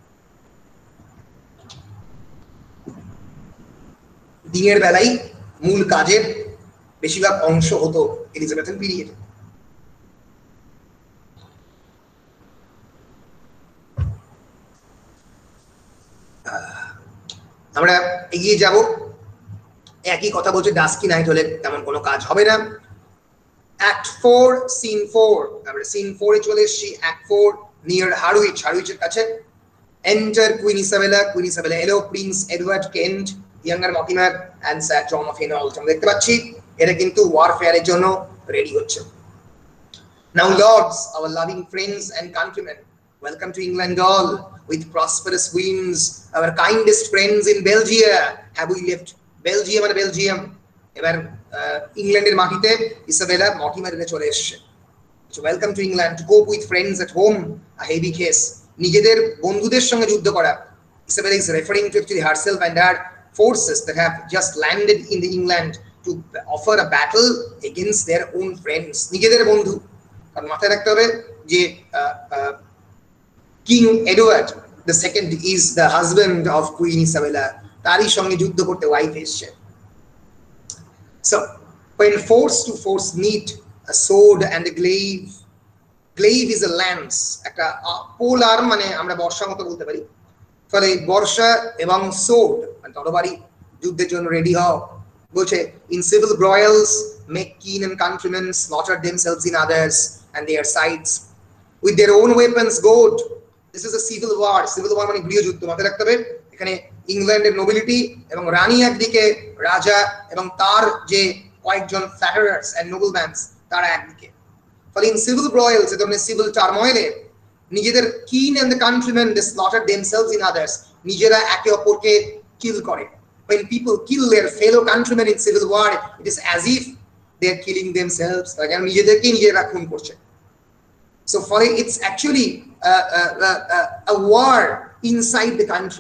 দিনের বেলায় মূল কাজের বেশিরভাগ অংশ হতো এলিজাবেথান পিরিয়ডে। আমরা এগিয়ে যাব। একই কথা বলছে ডাস্কি নাইট হলে তেমন কোনো কাজ হবে না। অ্যাক্ট ফোর সিন ফোর, আমরা সিন ফোরে চলে এসেছি। অ্যাক্ট ফোর নিয়ার হারউইচ, হারউইচের কাছে। Enter queen Isabella, queen Isabella এলো, prince Edward Kent, younger Mortimer and sir John of Hainault. আমরা দেখতে পাচ্ছি এরা কিন্তু ওয়ারফেয়ারের জন্য রেডি হচ্ছে। Now lords, our loving friends and countrymen, welcome to England all with prosperous winds. Our kindest friends in Belgium have we left Belgium and Belgium. এবার ইংল্যান্ডের মাটিতে ইসাবেলা মর্টিমারে চলে এসেছে। So welcome to England, to cope with friends at home, a heavy case. নিজেদের বন্ধুদের সঙ্গে যুদ্ধ করা। Isabella is referring to actually herself and her forces that have just landed in the England to offer a battle against their own friends. নিজেদের বন্ধু, কারণ মাথায় রাখতে হবে যে king Edward the second is the husband of queen Isabella, তারই সঙ্গে যুদ্ধ করতে ওয়াইফ এসছে। So when force to force meet, a sword and a glaive, glaive is a lance, একটা পোল আর্ম, মানে আমরা বর্ষার মতো বলতে পারি। ফলে বর্ষা এবং সোর্ড মানে তরবারি, যুদ্ধের জন্য রেডি হও। বলছে in civil broils make keen and countrymen slaughter themselves in others and their sides with their own weapons goad. This is a civil war. Civil war মানে গৃহযুদ্ধ। মাথায় রাখতে হবে এখানে ইংল্যান্ডের নোবেলিটি এবং রানী একদিকে, রাজা এবং তার যে কয়েকজন ফ্ল্যাটারার্স এন্ড নোবেলম্যানস তারা একদিকে। ফলে ইন সিভিল ব্রয়েলস, এ ধরনের সিভিল টার্ময়েলে নিজেদের কিন and the countrymen they slaughter themselves in others, নিজেরা একে অপরকে কিল করে। When people kill their fellow countrymen in civil war, it is as if they are killing themselves, তারা যেন নিজেদেরকে নিজেরা খুন করছে। So for it, it's actually a, a, a, a war inside the country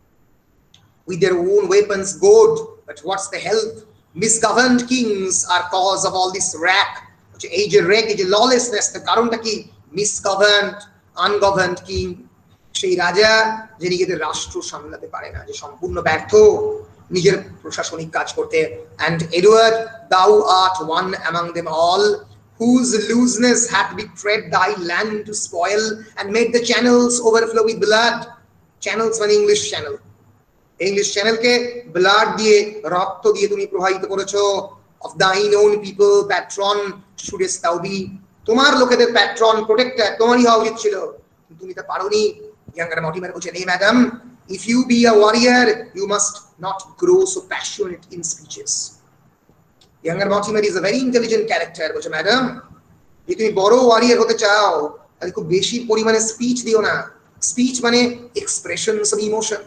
with their own weapons goad, but what's the help? Misgoverned kings are cause of all this wrack, এই যে wreck, এই যে lawlessness, the কারণটা কি? Misgoverned, ungoverned king, সেই রাজা যে নিজেদের রাষ্ট্র সামলাতে পারে না, যে সম্পূর্ণ ব্যর্থ নিজের প্রশাসনিক কাজ করতে। And Edward, thou art one among them all, whose looseness hath betrayed thy land to spoil and made the channels overflow with blood. Channels মানে ইংলিশ চ্যানেল, ইংলিশ চ্যানেলকে ব্লাড দিয়ে, রক্ত দিয়ে তুমি প্রবাহিত করেছো। Of thine own people patron shouldest thou be, তোমার লোকেদের প্যাট্রন, প্রোটেক্টর তোমারই হওয়া উচিত ছিল, তুমি তা পারোনি। ইয়াঙ্গার মর্টিমার বলছেন, এই madam, if you be a warrior you must not grow so passionate in speeches. ইয়াঙ্গার মর্টিমার is a very intelligent character, বলছে ম্যাডাম, যদি তুমি বড় ওয়ারিয়ার হতে চাও তাহলে খুব বেশি পরিমাণে স্পিচ দিও না। স্পিচ মানে expressions of emotion.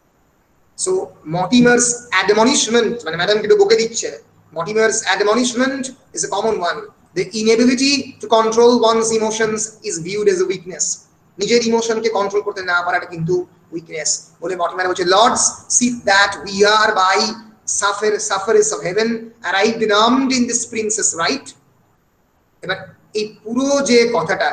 So Mortimer's admonishment, মানে ম্যাডাম কিন্তু বকে দিচ্ছে, Mortimer's admonishment is a common one. The inability to control one's emotions is viewed as a weakness. নিজের ইমোশনকে কন্ট্রোল করতে না পারাটা কিন্তু উইকনেস বলে মর্টিমার বলছে, lords see that we are by suffer sufferers of heaven arrived and armed in this princess right. এবার এই পুরো যে কথাটা,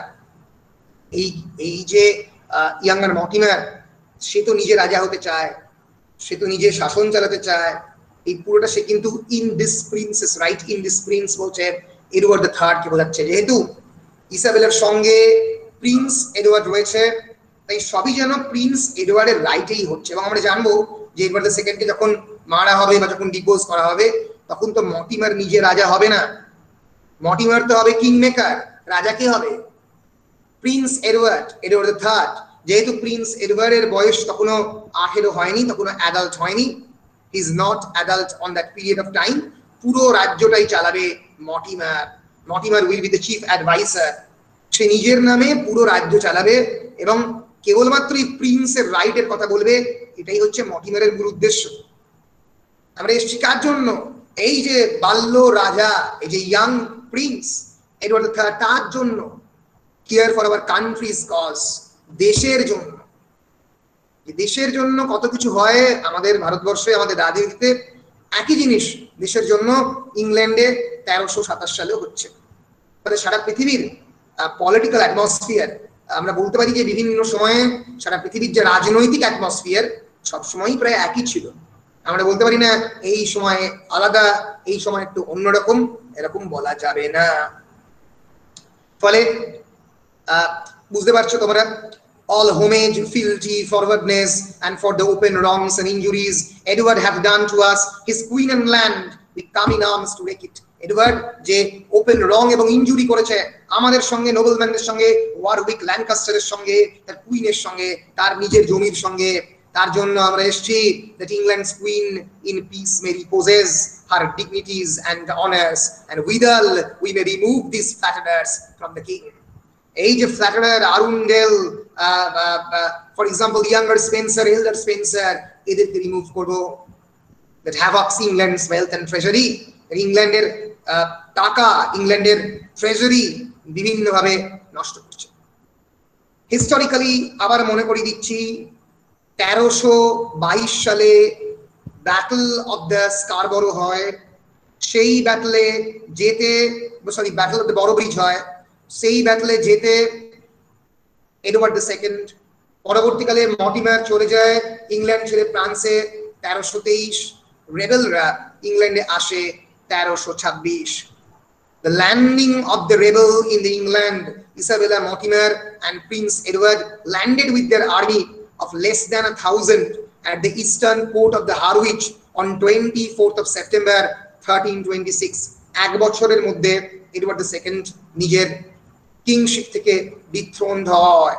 এই এই যে ইয়াঙ্গার মর্টিমার, সে তো নিজে রাজা হতে চায়, সে তো নিজে শাসন চালাতে চায়, এই পুরোটা সে কিন্তু in this princes right, in this prince বলছে এডওয়ার্ড দ্য থার্ড কে বোঝাচ্ছে। যেহেতু ইসাবেলার সঙ্গে প্রিন্স এডওয়ার্ড রয়েছে, তাই সবই যেন প্রিন্স এডওয়ার্ডের রাইটেই হচ্ছে। এবং আমরা জানবো যে এডওয়ার্ড দ্য সেকেন্ডকে যখন মারা হবে বা যখন ডিপোজ করা হবে, তখন তো মর্টিমার নিজে রাজা হবে না, মর্টিমার তো হবে কিং মেকার। রাজা কে হবে? Prince Edward, Edward the third. যেহেতু প্রিন্স এডওয়ার্ডের বয়স তখনও আঠেরো হয়নি, তখনও অ্যাডাল্ট হয়নি, he is not adult on that period of time, পুরো রাজ্যটাই চালাবে Mortimer. Mortimer will be the chief adviser, সে নিজের নামে পুরো রাজ্য চালাবে এবং কেবলমাত্র এই প্রিন্সের রাইটের কথা বলবে। এটাই হচ্ছে মর্টিমারের মূল উদ্দেশ্য। আমরা এসেছি কার জন্য? এই যে বাল্য রাজা, এই যে young prince Edward the third, তার জন্য। Care for our country's cause, দেশের জন্য। দেশের জন্য কত কিছু হয় আমাদের ভারতবর্ষে, আমাদের রাজনীতিতে একই জিনিস দেশের জন্য ইংল্যান্ডে তেরোশো সাতাশ সালেও হচ্ছে। সারা পৃথিবীর পলিটিক্যাল অ্যাটমসফিয়ার, আমরা বলতে পারি যে বিভিন্ন সময়ে সারা পৃথিবীর যে রাজনৈতিক অ্যাটমসফিয়ার সবসময়ই প্রায় একই ছিল। আমরা বলতে পারি না এই সময় আলাদা, এই সময় একটু অন্যরকম, এরকম বলা যাবে না। ফলে আহ বুঝতে পারছো তোমরা, all homage, fealty, forwardness, and for the open wrongs and injuries Edward hath done to us, his queen and land, we come in arms to wreck it. Edward যে ওপেন রং এবং ইনজুরি করেছে আমাদের সঙ্গে, নোবেলম্যানদের সঙ্গে, Warwick ল্যানকাস্টারের সঙ্গে, তার কুইনের সঙ্গে, তার নিজের জমির সঙ্গে, তার জন্য আমরা এসেছি। that England's queen in peace may reposes her dignities and honors, and withal we may remove these flatterers from the king. এই যে flatterer, Arundel, for example younger Spencer, elder Spencer, এদেরকে রিমুভ করবো। that havocs England's wealth and treasury, ইংল্যান্ডের টাকা, ইংল্যান্ডের treasury বিভিন্নভাবে নষ্ট করছে। হিস্টোরিক্যালি আবার মনে করিয়ে দিচ্ছি, তেরোশো বাইশ সালে ব্যাটল অফ দ্য স্কারবরো হয়। সেই ব্যাটলে যেতে, sorry battle of the Boroughbridge হয়, সেই ব্যাটলে যেতে এডওয়ার্ড দ্য সেকেন্ড। পরবর্তীকালে মর্টিমার চলে যায় ইংল্যান্ড ছেড়ে ফ্রান্সে তেরোশো তেইশ। রেবেলরা ইংল্যান্ডে আসে তেরোশো ছাব্বিশ। The landing of the rebel in the England, Isabella, Mortimer and Prince Edward landed with their army of less than a thousand at the eastern port of the Harwich on twenty-fourth of September thirteen twenty-six. এক বছরের মধ্যে Edward the second নিজের kingship থেকে dethroned হয়,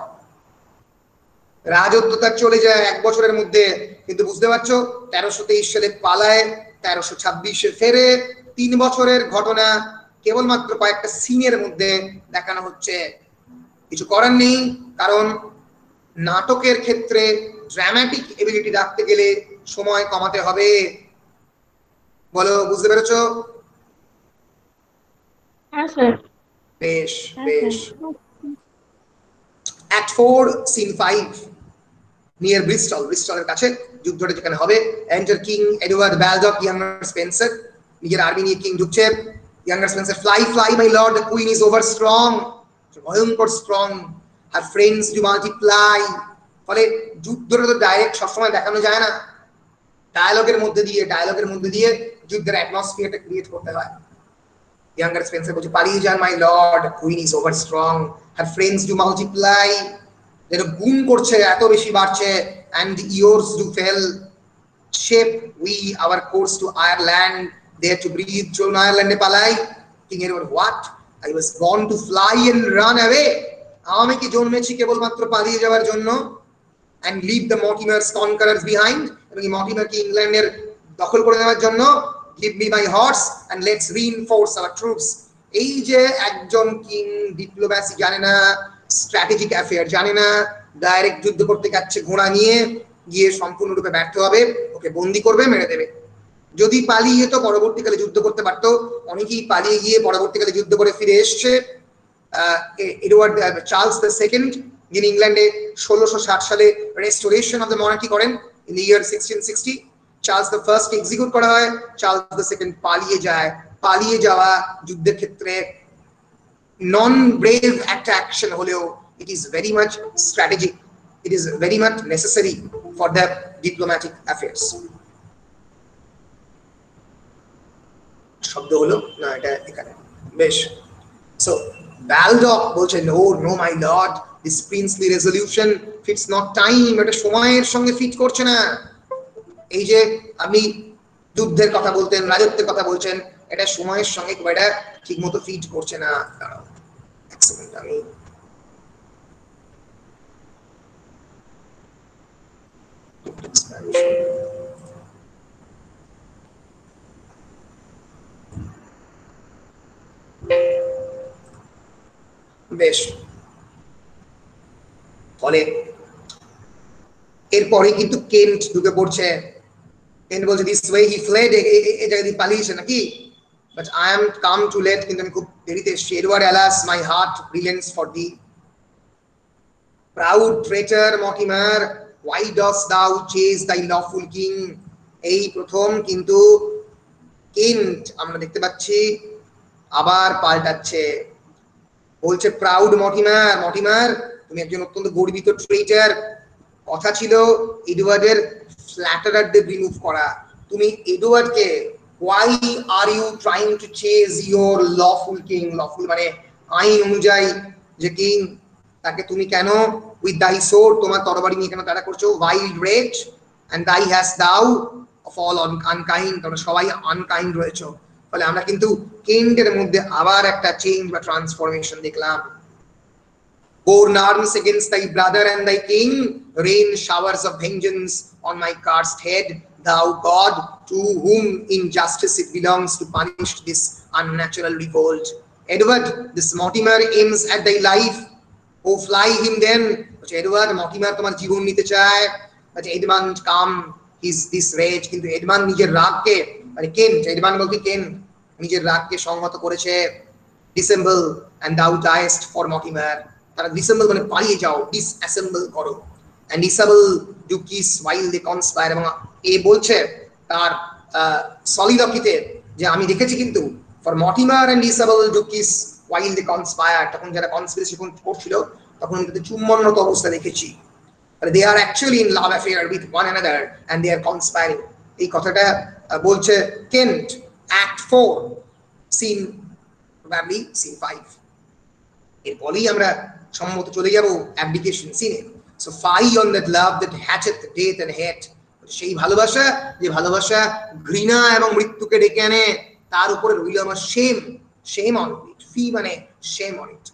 রাজত্ব তার চলে যায় এক বছরের মধ্যে। কিন্তু বুঝতে পারছো, তেরোশো তেইশ সালে পালায়, তেরোশো ছাব্বিশে ফেরে। তিন বছরের ঘটনা কেবলমাত্র কয়েকটা সিনের মধ্যে দেখানো হচ্ছে। কিছু করার নেই, কারণ নাটকের ক্ষেত্রে ড্রামাটিক এবিলিটি রাখতে গেলে সময় কমাতে হবে। বলো, বুঝতে পেরেছো? হ্যাঁ স্যার। বেশ হ্যাঁ বেশ। Sir. Act four scene five, near Bristol, ব্রিস্টলের কাছে যুদ্ধটা যেখানে হবে। Enter king Edward Baldock, younger Spencer, নিজের আর্মি নিয়ে কিং ঢুকছে। Younger Spencer, fly fly my lord, the queen is over strong, ভয়ঙ্কর স্ট্রং, আর ফ্রেন্ডস ডু মাল্টিপ্লাই। ফলে যুদ্ধটা তো ডাইরেক্ট সবসময় দেখানো যায় না, ডায়ালগের মধ্যে দিয়ে ডায়ালগের মধ্যে দিয়ে যুদ্ধের অ্যাটমসফিয়ারটা ক্রিয়েট করতে হয়। ইয়াঙ্গার স্পেন্সার বলছে, পালিয়ে যান my lord, queen is over strong, her friends do multiply, যেন গুণ করছে, এত বেশি বাড়ছে, and yours do fell, shape we our course to Ireland, there to breathe, চলুন আয়ারল্যান্ডে পালাই। King Edward, what, I was born to fly and run away, আমি কি জন্মেছি কেবলমাত্র পালিয়ে যাওয়ার জন্য? and leave the Mortimers conquerors behind, এবং এই মর্টিমারকে ইংল্যান্ডের দখল করে নেওয়ার জন্য। give me my horse and let's reinforce our troops। এই যে একজন কিং ডিপ্লোম্যাসি জানে না, স্ট্র্যাটেজিক অ্যাফেয়ার জানে না, ডাইরেক্ট যুদ্ধ করতে যাচ্ছে ঘোড়া নিয়ে, গিয়ে সম্পূর্ণরূপে ব্যর্থ হবে, ওকে বন্দি করবে, মেরে দেবে। যদি পালিয়ে যেত পরবর্তীকালে যুদ্ধ করতে পারতো, অনেকেই পালিয়ে গিয়ে পরবর্তীকালে যুদ্ধ করে ফিরে এসছে। এডওয়ার্ড চার্লস দ্য সেকেন্ড, যিনি ইংল্যান্ডে ষোলোশো ষাট সালে রেস্টোরেশন অফ দ্য মনার্কি করেন in the year sixteen sixty, Charles the first execute করা হয়, চার্লস দ্য সেকেন্ড পালিয়ে যায়। পালিয়ে যাওয়া যুদ্ধের ক্ষেত্রে নন ব্রেভ একটা অ্যাকশন হলেও it is very much strategic, it is very much necessary for the diplomatic affairs। শব্দ হলো না এটা এখানে, বেশ। so Baldock বলছে, no no my lord, this princely resolution fits not time, এটা সময়ের সঙ্গে ফিট করছে না। এই যে আপনি যুদ্ধের কথা বলতেন, রাজত্বের কথা বলছেন, এটা সময়ের সঙ্গে খুব একটা ঠিক মতো ফিট করছে না। এক্সেলেন্ট। আমি বেশ, ফলে এরপরে কিন্তু কেন্ট ঢুকে পড়ছে। কেন্ট বলছে, দিস ওয়ে হি ফ্লেড, এই জায়গা দিয়ে পালিয়েছে নাকি, but I am come too late, কিন্তু আমি খুব দেরিতে এসেছি। Edward, alas my heart relents for thee, proud traitor Mortimer, why dost thou chase thy lawful king। এই প্রথম কিন্তু কেন্ট আমরা দেখতে পাচ্ছি আবার পাল্টাচ্ছে, বলছে, প্রাউড মর্টিমার, মর্টিমার তুমি একজন অত্যন্ত গর্বিত ট্রেটার। কথা ছিল এডওয়ার্ডের ফ্ল্যাটারারদের রিমুভ করা, তুমি এডওয়ার্ডকে, why are you trying to chase your lawful king, lawful মানে আইন অনুযায়ী যে কিং, তাকে তুমি কেন with thy sword, তোমার তরবারি নিয়ে কেন তাড়া করছো, wild rage, and thy hast thou of all unkind, তোমরা সবাই আনকাইন্ড রয়েছো। ফলে আমরা কিন্তু কেন্টের মধ্যে আবার একটা চেঞ্জ বা ট্রান্সফরমেশন দেখলাম। born arms against thy brother and thy king, rain showers of vengeance on my cursed head, thou God, to whom in justice it belongs to punish this unnatural revolt। Edward, this Mortimer aims at thy life, oh fly him then। Edward, Mortimer তোমার জীবন নিতে চায়, but Edmund come his this rage, কিন্তু Edmund নিজের রাগকে, মানে Kent, Edmund বলতে Kent, নিজের রাগকে সংহত করেছে। dissemble and thou diest for Mortimer, তারা dissemble মানে পালিয়ে যাও, disassemble করো, and disable do kiss while they conspire, এবং এ বলছে তার সলিলকিতে যে আমি দেখেছি কিন্তু for Mortimer and disable do kiss while they conspire, তখন যারা কনস্পিরেসি করছিল তখন কিন্তু চুম্বনরত অবস্থা দেখেছি, they are actually in love affair with one another and they are conspiring। এই কথাটা বলছে Kent. Act four scene probably scene five, এরপরেই আমরা সম্ভবত চলে যাব অ্যাবডিকেশন সিনে। So fie on that love that hatcheth death and hate, সেই ভালোবাসা যে ভালোবাসা ঘৃণা এবং মৃত্যুকে ডেকে আনে, তার উপরে রইল আমার shame, shame on it, fie মানে শেম অন ইট।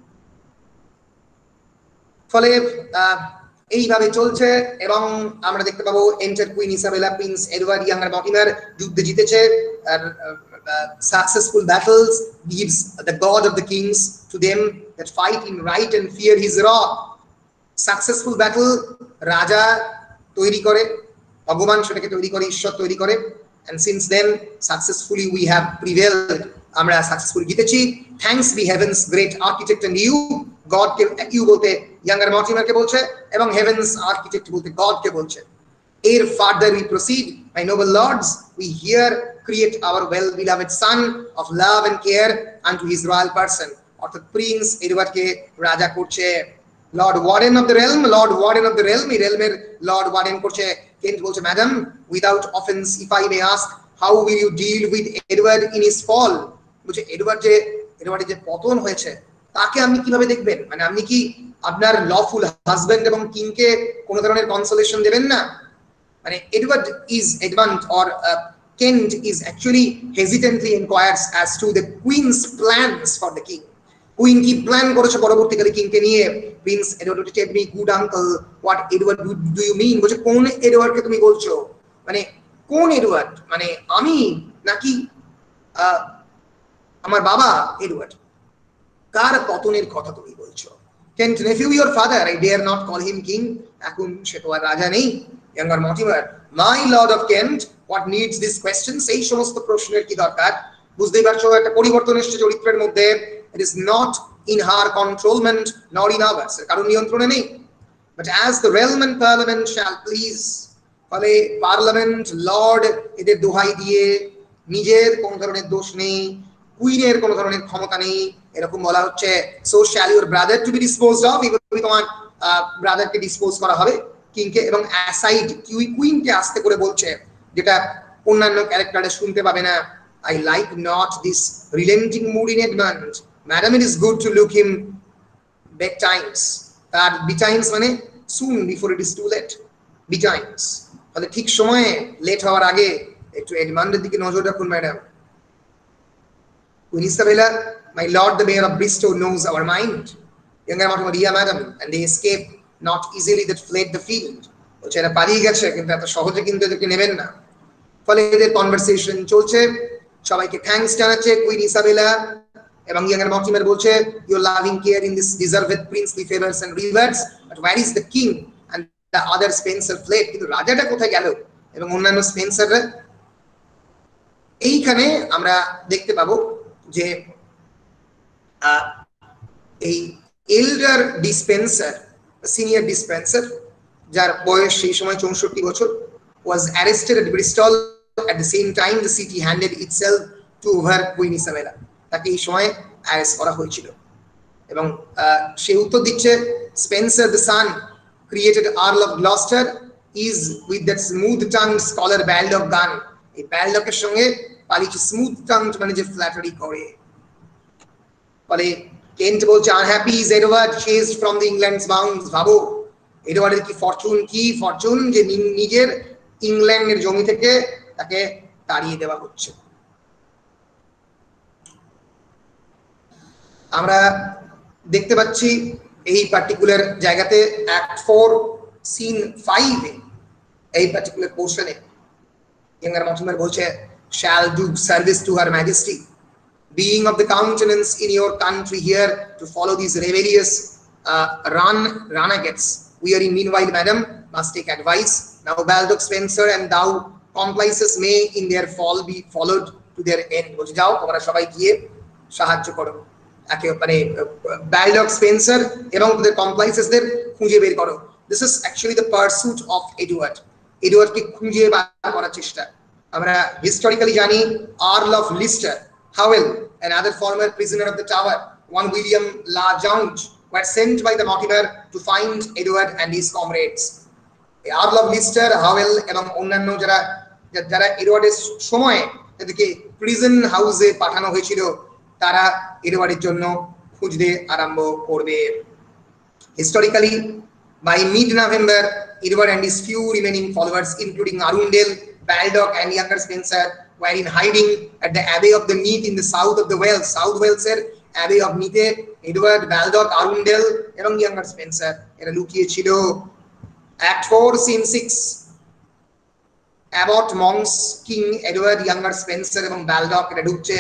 ফলে এইভাবে চলছে এবং আমরা দেখতে পাবো enter queen Isabella, prince Edward, younger Mortimer যুদ্ধে জিতেছে, আর uh, successful battles gives the God of the kings to them that fight in right and fear his rod. Successful battle রাজা তৈরি করে, ভগবান সেটাকে তৈরি করে, ঈশ্বর তৈরি করে, and since then successfully we have prevailed, আমরা successfully জিতেছি, thanks be heaven's great architect and you, God কে you বলতে ইয়াঙ্গার মর্টিমার কে বলছে এবং heaven's architect বলতে God কে বলছে। Ere further we proceed, my noble lords, we here create our well beloved son of love and care unto his royal person, অর্থাৎ prince Edward কে রাজা করছে। Lord warden of the realm, lord warden of the realm, এই রেলমের lord warden করছে। Kent বলছে, madam without offence if I may ask how will you deal with Edward in his fall. বলছে Edward যে এডওয়ার্ডের যে পতন হয়েছে তাকে আপনি কিভাবে দেখবেন, মানে আপনি কি আপনার লফুল হাজবেন্ড এবং কিংকে কোনো ধরনের কনসোলেশন দেবেন না? মানে Edward is advent or Kent is actually hesitantly inquires as to the queen's plans for the king. Queen কি প্ল্যান করেছে পরবর্তীকালে কিংকে নিয়ে? Prince Edward tell me good uncle what Edward do you mean? বলছে কোন এডওয়ার্ডকে তুমি বলছো, মানে কোন এডওয়ার্ড, মানে আমি নাকি আমার বাবা এডওয়ার্ড? কার পতনের কথা তুমি বলছো? Kent, nephew, your father, I dare not call him king. এখন সে তো আর রাজা নেই। Younger Mortimer, my lord of Kent, what needs this question? সেই সমস্ত প্রশ্নের কি দরকার? বুঝতেই পারছো একটা পরিবর্তন এসেছে চরিত্রের মধ্যে। It is not in her controlment nor in ours, কারণ নিয়ন্ত্রণে নেই। But as the realm and parliament shall please, ফলে পার্লামেন্ট লর্ড এদের দোহাই দিয়ে নিজের কোন ধরনের দোষ নেই, কুইনের কোন ধরনের ক্ষমতা নেই, এরকম বলা হচ্ছে। So shall your brother to be disposed of, এভাবে তোমার ব্রাদারকে ডিসপোজ করা হবে কিংকে, এবং অ্যাসাইড কুইনকে আস্তে করে বলছে, যেটা অন্যান্য ক্যারেক্টারে শুনতে পাবে না। I like not this relenting mood in Edmund. Madam, it is good to look him betimes. তার betimes মানে soon, before it is too late. Betimes ফলে ঠিক সময়ে, লেট হওয়ার আগে একটু এডমান্ডের দিকে নজর রাখুন ম্যাডাম। Queen Isabella, my lord the mayor of Bristow knows our mind. Younger Maria, madam, and they escape not easily that fled the field. বলছে এরা পালিয়ে গেছে কিন্তু এত সহজে কিন্তু এদেরকে নেবেন না। ফলে এদের কনভারসেশন চলছে, সবাইকে থ্যাঙ্কস জানাচ্ছে কুইন ইসাবেলা, এবং ইয়াঙ্গার মর্টিমার বলছে your loving care in this deserved princely favours and rewards, but where is the king and the other Spencer fled? কিন্তু রাজাটা কোথায় গেল এবং অন্যান্য স্পেন্সাররা? এইখানে আমরা দেখতে পাবো যে এই এল্ডার ডিসপেন্সার, সিনিয়র ডিসপেন্সার, যার বয়স সেই সময় চৌষট্টি বছর, was arrested at Bristol at the same time the city handed itself to her Queen Isabella. তাকে এই সময় অ্যারেস্ট করা হয়েছিল এবং সে উত্তর দিচ্ছে, Spencer the son created earl of Gloucester is with that smooth tongued scholar Baldock gone. এই ব্যালডকের সঙ্গে পালিয়েছে, স্মুথ টাঙ্গড মানে যে ফ্ল্যাটারি করে। ফলে কেন্ট বলছে unhappy is Edward chased from the England's bounds. ভাবো এডওয়ার্ডের কি ফরচুন, কি ফরচুন যে নিজের ইংল্যান্ডের জমি থেকে তাকে তাড়িয়ে দেওয়া হচ্ছে। আমরা দেখতে পাচ্ছি এই পার্টিকুলার জায়গাতে অ্যাক্ট ফোর সিন ফাইভে, এই পার্টিকুলার পোর্শনে ইয়াঙ্গার মর্টিমার বলছে shall do service to her majesty, being of the countenance in your country here to follow these rebellious uh, run runagates. We are in meanwhile, madam, must take advice. Now Baldock Spencer and thou complices may in their fall be followed to their end. বলছে যাও তোমরা সবাই গিয়ে সাহায্য করো, একে মানে ব্যালডক Spencer এবং তাদের কমপ্লাইসেসদের খুঁজে বের করো। This is actually the pursuit of Edward, এডওয়ার্ডকে খুঁজে বার করার চেষ্টা। আমরা হিস্টোরিক্যালি জানি earl of Leicester, Howell, another former prisoner of the Tower, one William La Jount, were sent by the Mortimer to find Edward and his comrades. Earl of Leicester, Howell এবং অন্যান্য যারা যারা এডওয়ার্ডের সময় এদিকে প্রিজন হাউসে পাঠানো হয়েছিল, তারা এডওয়ার্ডের জন্য খুঁজতে আরম্ভ করবে। Historically by mid-November, Edward and his few remaining followers, including Arundel, Baldock and younger Spencer, were in hiding at the Abbey of the Neath in the south of the Wales. South Wales এর Abbey of Neath-এ Edward, Baldock, Arundel এবং younger Spencer এরা লুকিয়ে ছিল। Act four, Scene six. Abbot, monks, king Edward, younger, Spencer এবং Baldock এটা ঢুকছে।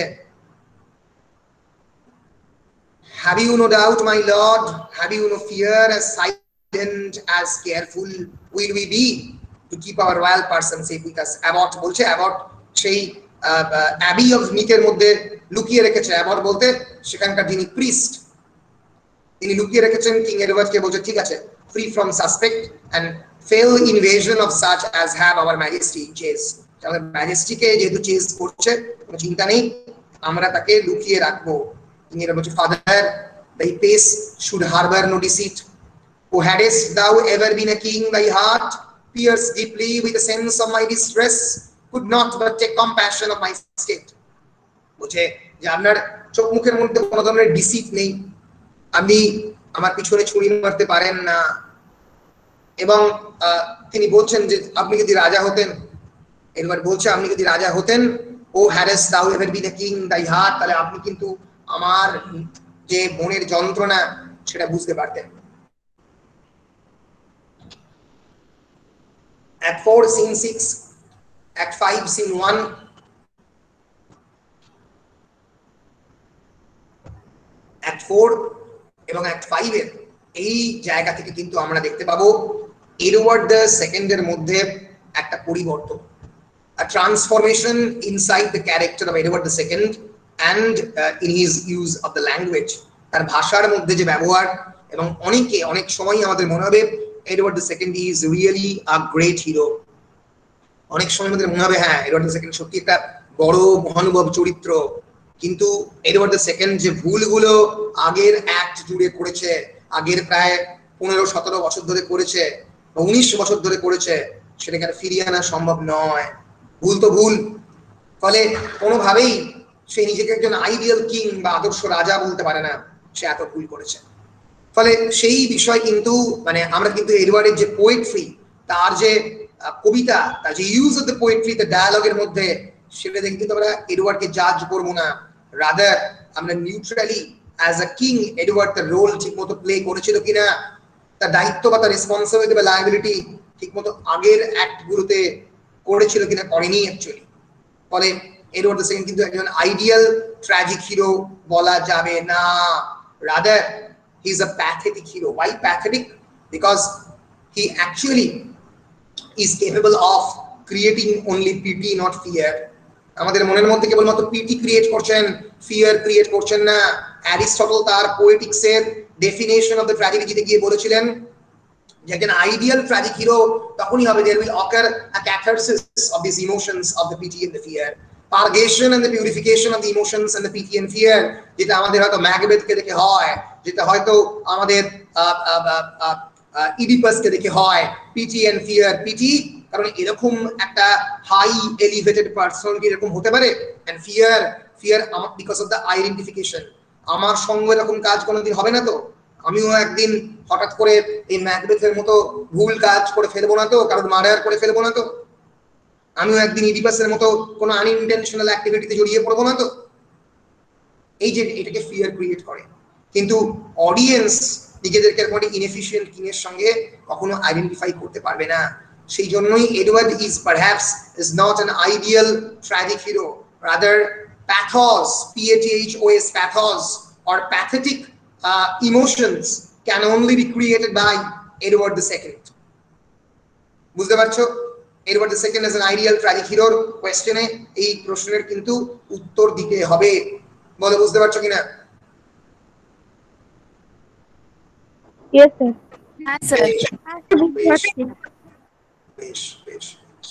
Have you no doubt, my lord? Have you no fear? As silent as careful will we be to keep our royal person safe with us? Abbot বলছে, abbot সেই abbey of নিকের মধ্যে লুকিয়ে রেখেছে। Abbott বলতে সেখানকার যিনি প্রিস্ট, তিনি লুকিয়ে রেখেছেন কিং এডওয়ার্ডকে। বলছে ঠিক আছে, free from suspect and fell invasion of such as have our majesty chase. আমাদের ম্যাজেস্টিকে যেহেতু চেজ করছে, কোনো চিন্তা নেই, আমরা তাকে লুকিয়ে রাখবো। তিনি এটা বলছে, father thy pace should harbor no deceit. O hadst thou ever been a king, thy heart pierced deeply with a sense of my distress, could not but take compassion of my state. বলছে যে আপনার চোখ মুখের মধ্যে কোনো ধরনের deceit নেই, আপনি আমার পিছনে ছুরি মারতে পারেন না। এবং তিনি বলছেন যে আপনি যদি রাজা হতেন, এবার বলছে আপনি যদি রাজা হতেন, oh hadst thou ever been a king thy heart, তাহলে আপনি কিন্তু আমার যে মনের যন্ত্রণা সেটা বুঝতে পারতেন। Act four, scene six, Act five, scene one. Act four এবং Act five এর এই জায়গা থেকে কিন্তু আমরা দেখতে পাবো এডওয়ার্ড দ্য সেকেন্ডের মধ্যে একটা পরিবর্তন, a transformation inside the character of Edward the Second and uh, in his use of the language, তার ভাষার মধ্যে যে ব্যবহার। এবং অনেকে অনেক সময় আমাদের মনে হবে Edward the second is really a great hero. অনেক সময় আমাদের মনে হবে হ্যাঁ, এডওয়ার্ড দ্য সেকেন্ড সত্যি একটা বড় মহানুভব চরিত্র, কিন্তু এডওয়ার্ড দ্য সেকেন্ড যে ভুলগুলো আগের অ্যাক্ট জুড়ে করেছে, আগের প্রায় পনেরো সতেরো বছর ধরে করেছে বা উনিশ বছর ধরে করেছে, সেটাকে আর ফিরিয়ে আনা সম্ভব নয়। ভুল তো ভুল, ফলে কোনোভাবেই সে নিজেকে একজন আইডিয়াল কিং বা আদর্শ রাজা বলতে পারে না, সে এত ভুল করেছে। ফলে সেই বিষয় কিন্তু মানে আমরা কিন্তু এডওয়ার্ডের যে পোয়েট্রি, তার যে কবিতা, তার যে use of the poetry, the ডায়ালগের মধ্যে, সেটা দেখে কিন্তু আমরা এডওয়ার্ডকে জাজ করবো না, রাদার আমরা neutrally as a king Edward তার রোল ঠিক মতো প্লে করেছিল কিনা, তার দায়িত্ব বা তার রেসপন্সিবিলিটি বা লায়াবিলিটি ঠিক মতো আগের অ্যাক্ট গুলোতে করেছিল কিনা, করেনি অ্যাকচুয়ালি। ফলে এডওয়ার্ড দ্য সেকেন্ড কিন্তু একজন আইডিয়াল ট্র্যাজিক হিরো বলা যাবে না, rather he is a pathetic hero. Why pathetic? Because he actually is capable of creating only pity, not fear. আমাদের মনের মধ্যে কেবলমাত্র পিটি ক্রিয়েট করছেন, ফিয়ার ক্রিয়েট করছেন না। অ্যারিস্টটল তার পোয়েটিক্স এর ডেফিনেশন অফ দ্য ট্র্যাজেডিতে গিয়ে বলেছিলেন যে একজন আইডিয়াল ট্র্যাজিক হিরো তখনই হবে there will occur a catharsis of these emotions of the pity and the fear, purgation and the purification of the emotions and the pity and fear, যেটা আমাদের হয়তো ম্যাকবেথকে দেখে হয়, যেটা হয়তো আমাদের ইডিপাসকে দেখে হয়। পিটি এন্ড ফিয়ার, পিটি কারণ এরকম একটা হাই এলিভেটেড পার্সনালিটি এরকম হতে পারে, এন্ড ফিয়ার, ফিয়ার আমার বিকজ অফ দ্য আইডেন্টিফিকেশন, আমার সঙ্গে এরকম কাজ কোনোদিন হবে না তো, আমিও একদিন হঠাৎ করে এই ম্যাকবেথের মতো ভুল কাজ করে ফেলবো না তো, কারণ মার্ডার করে ফেলবো না তো, আমিও একদিন ইডিপাসের মতো কোনো আনইনটেনশনাল অ্যাক্টিভিটিতে জড়িয়ে পড়বো না তো। এই যে এটাকে ফিয়ার ক্রিয়েট করে, কিন্তু অডিয়েন্স নিজেদেরকে এরকম একটা ইনএফিশিয়েন্ট কিং এর সঙ্গে কখনো আইডেন্টিফাই করতে পারবে না। সেই জন্যই Edward is perhaps is not an ideal tragic hero, rather pathos, P A T H O S, pathos or pathetic emotions can only be created by Edward the second. বুঝতে পারছো? Edward the second as an ideal tragic হিরোর কোয়েশ্চেনে এই প্রশ্নের কিন্তু উত্তর দিতে হবে। বলো, বুঝতে পারছো কিনা? Yes, sir. Yes, sir. বেশ বেশ।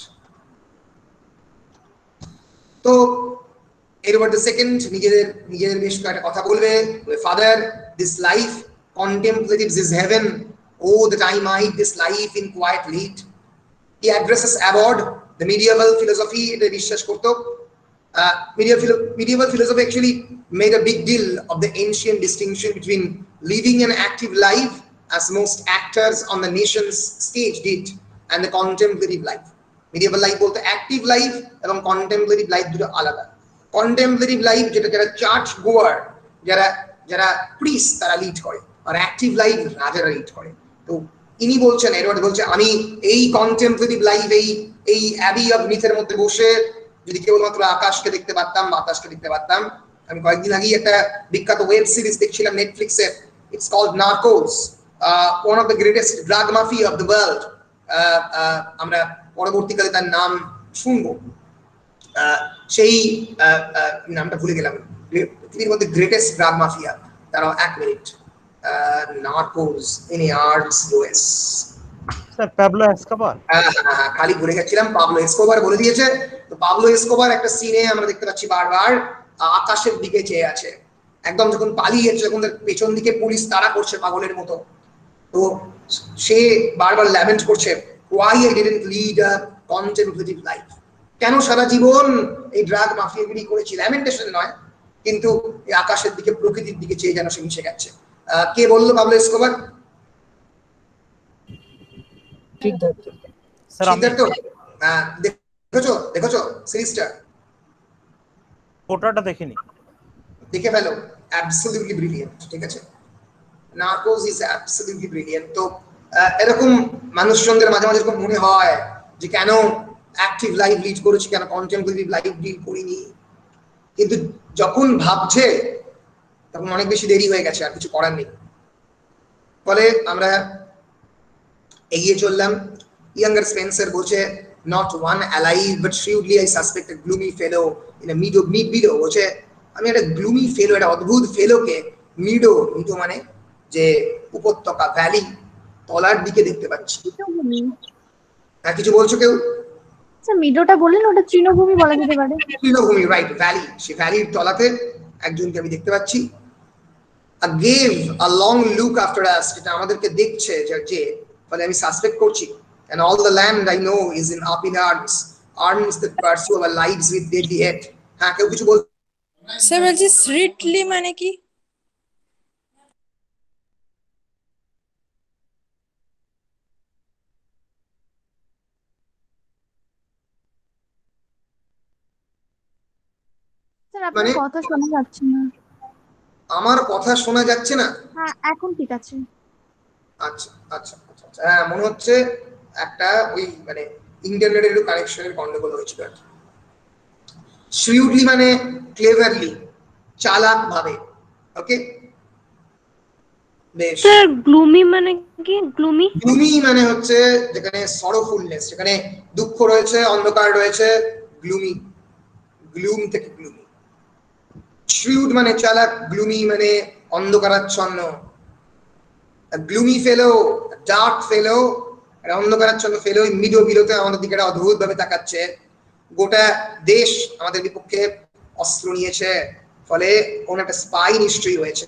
তো এডওয়ার্ড দ্য সেকেন্ড নিজেদের নিজেদের বেশ কয়েকটা কথা বলবে। Father, this life contemplatives is heaven. Oh, that I might this life in quiet lead. He addresses Abord, the medieval philosophy, এটা বিশ্বাস করতো। Uh, medieval, medieval philosophy actually made a big deal of the ancient distinction between living an active life, as most actors on the nation's stage did, and the contemplative life. Medieval life both active life এবং contemplative life দুটো আলাদা। Contemplative life যেটা যারা church গোয়ার, যারা যারা priest তারা lead করে, আর অ্যাক্টিভ লাইফ রাজারা লিড করে। তো ইনি বলছেন, এডওয়ার্ড বলছে, আমি এই কন্টেম্পোরারি লাইফ, এই এই অ্যাবি অফ মিথের মধ্যে বসে যদি কেবলমাত্র আকাশকে দেখতে পারতাম, বাতাসকে দেখতে পারতাম। আমি কয়েকদিন আগেই একটা বিখ্যাত ওয়েব সিরিজ দেখছিলাম নেটফ্লিক্সে, it's called Narcos, one of the greatest drug mafia of the world. আমরা পরবর্তীকালে তার নাম শুনবো। সেই নামটা ভুলে গেলাম, পৃথিবীর মধ্যে গ্রেটেস্ট ড্রাগ মাফিয়া, তারাও এক minute, Narcos in arts US, sir Pablo Escobar. হ্যাঁ হ্যাঁ হ্যাঁ, খালি ভুলে গেছিলাম, পাবলো এসকোবার বলে দিয়েছে। তো পাবলো এসকোবার একটা সিনে আমরা দেখতে পাচ্ছি বারবার আকাশের দিকে চেয়ে আছে, একদম যখন পালিয়ে যাচ্ছে, যখন পেছন দিকে পুলিশ তাড়া করছে পাগলের মতো, তো সে বারবার ল্যামেন্ট করছে, why I didn't lead a contemplative life, কেন সারা জীবন এই ড্রাগ মাফিয়াগিরি করেছি, ল্যামেন্টেশন নয়, কিন্তু এই আকাশের দিকে, প্রকৃতির দিকে চেয়ে যেন সে মিশে গেছে। কে বললো পাবলো এসকোবার? সিদ্ধার্থ। স্যার আমি সিদ্ধার্থ, দেখেছো দেখেছো সিরিজটা? ফটোটা দেখিনি। দেখে ফেলো, অ্যাবসলিউটলি ব্রিলিয়েন্ট, ঠিক আছে? Narcos is absolutely brilliant. তো এরকম মানুষজনদের মাঝে মাঝে এরকম মনে হয় যে কেন অ্যাক্টিভ লাইফ লিড করেছি, কেন কন্টেম্পোরারি লাইফ লিড করিনি, কিন্তু যখন ভাবছে তখন অনেক বেশি দেরি হয়ে গেছে, আর কিছু করার নেই। ফলে আমরা এগিয়ে চললাম। ইয়াঙ্গার স্পেন্সার বলছে, not one alive but shrewdly I suspect a gloomy fellow in a meadow, mid meadow, বলছে আমি একটা গ্লুমি ফেলো, একটা অদ্ভুত ফেলোকে মিডো, মিডো মানে যে উপত্যকা, ভ্যালি, তলার দিকে দেখতে পাচ্ছি। হ্যাঁ, কিছু বলছো কেউ? স্যার মিডোটা বললেন, ওটা তৃণভূমি বলা যেতে পারে। তৃণভূমি, রাইট, ভ্যালি, সেই ভ্যালির তলাতে একজনকে আমি দেখতে পাচ্ছি। a gave a long look after us, যেটা আমাদেরকে দেখছে, যে ফলে আমি সাসপেক্ট করছি, and all the land I know is in up in arms, arms that pursue our lives with deadly hate. হ্যাঁ, কেউ কিছু বল? স্যার বলছি স্ট্রিটলি মানে কি? স্যার আপনার কথা শোনা যাচ্ছে না। আমার কথা শোনা যাচ্ছে না? হ্যাঁ, এখন ঠিক আছে। আচ্ছা আচ্ছা আচ্ছা, হ্যাঁ, মনে হচ্ছে একটা ওই মানে ইন্টারনেটের একটু কানেকশনের গন্ডগোল হয়েছিল আর কি। শ্রিউডলি মানে ক্লেভারলি, চালাক ভাবে, ওকে। বেশ। স্যার গ্লুমি মানে কি? গ্লুমি গ্লুমি মানে হচ্ছে যেখানে সরোফুলনেস, যেখানে দুঃখ রয়েছে, অন্ধকার রয়েছে, গ্লুমি, গ্লুম থেকে গ্লুমি। শ্রিউড মানে চালাক, গ্লুমি মানে অন্ধকারাচ্ছন্ন। গ্লুমি ফেলো, ডার্ক ফেলো, অন্ধকারাচ্ছন্ন ফেলো, মিডো বিরোতে আমাদের দিকে অদ্ভুত ভাবে তাকাচ্ছে। গোটা দেশ আমাদের বিপক্ষে অস্ত্র নিয়েছে, ফলে কোন একটা স্পাই নিশ্চয়ই হয়েছে।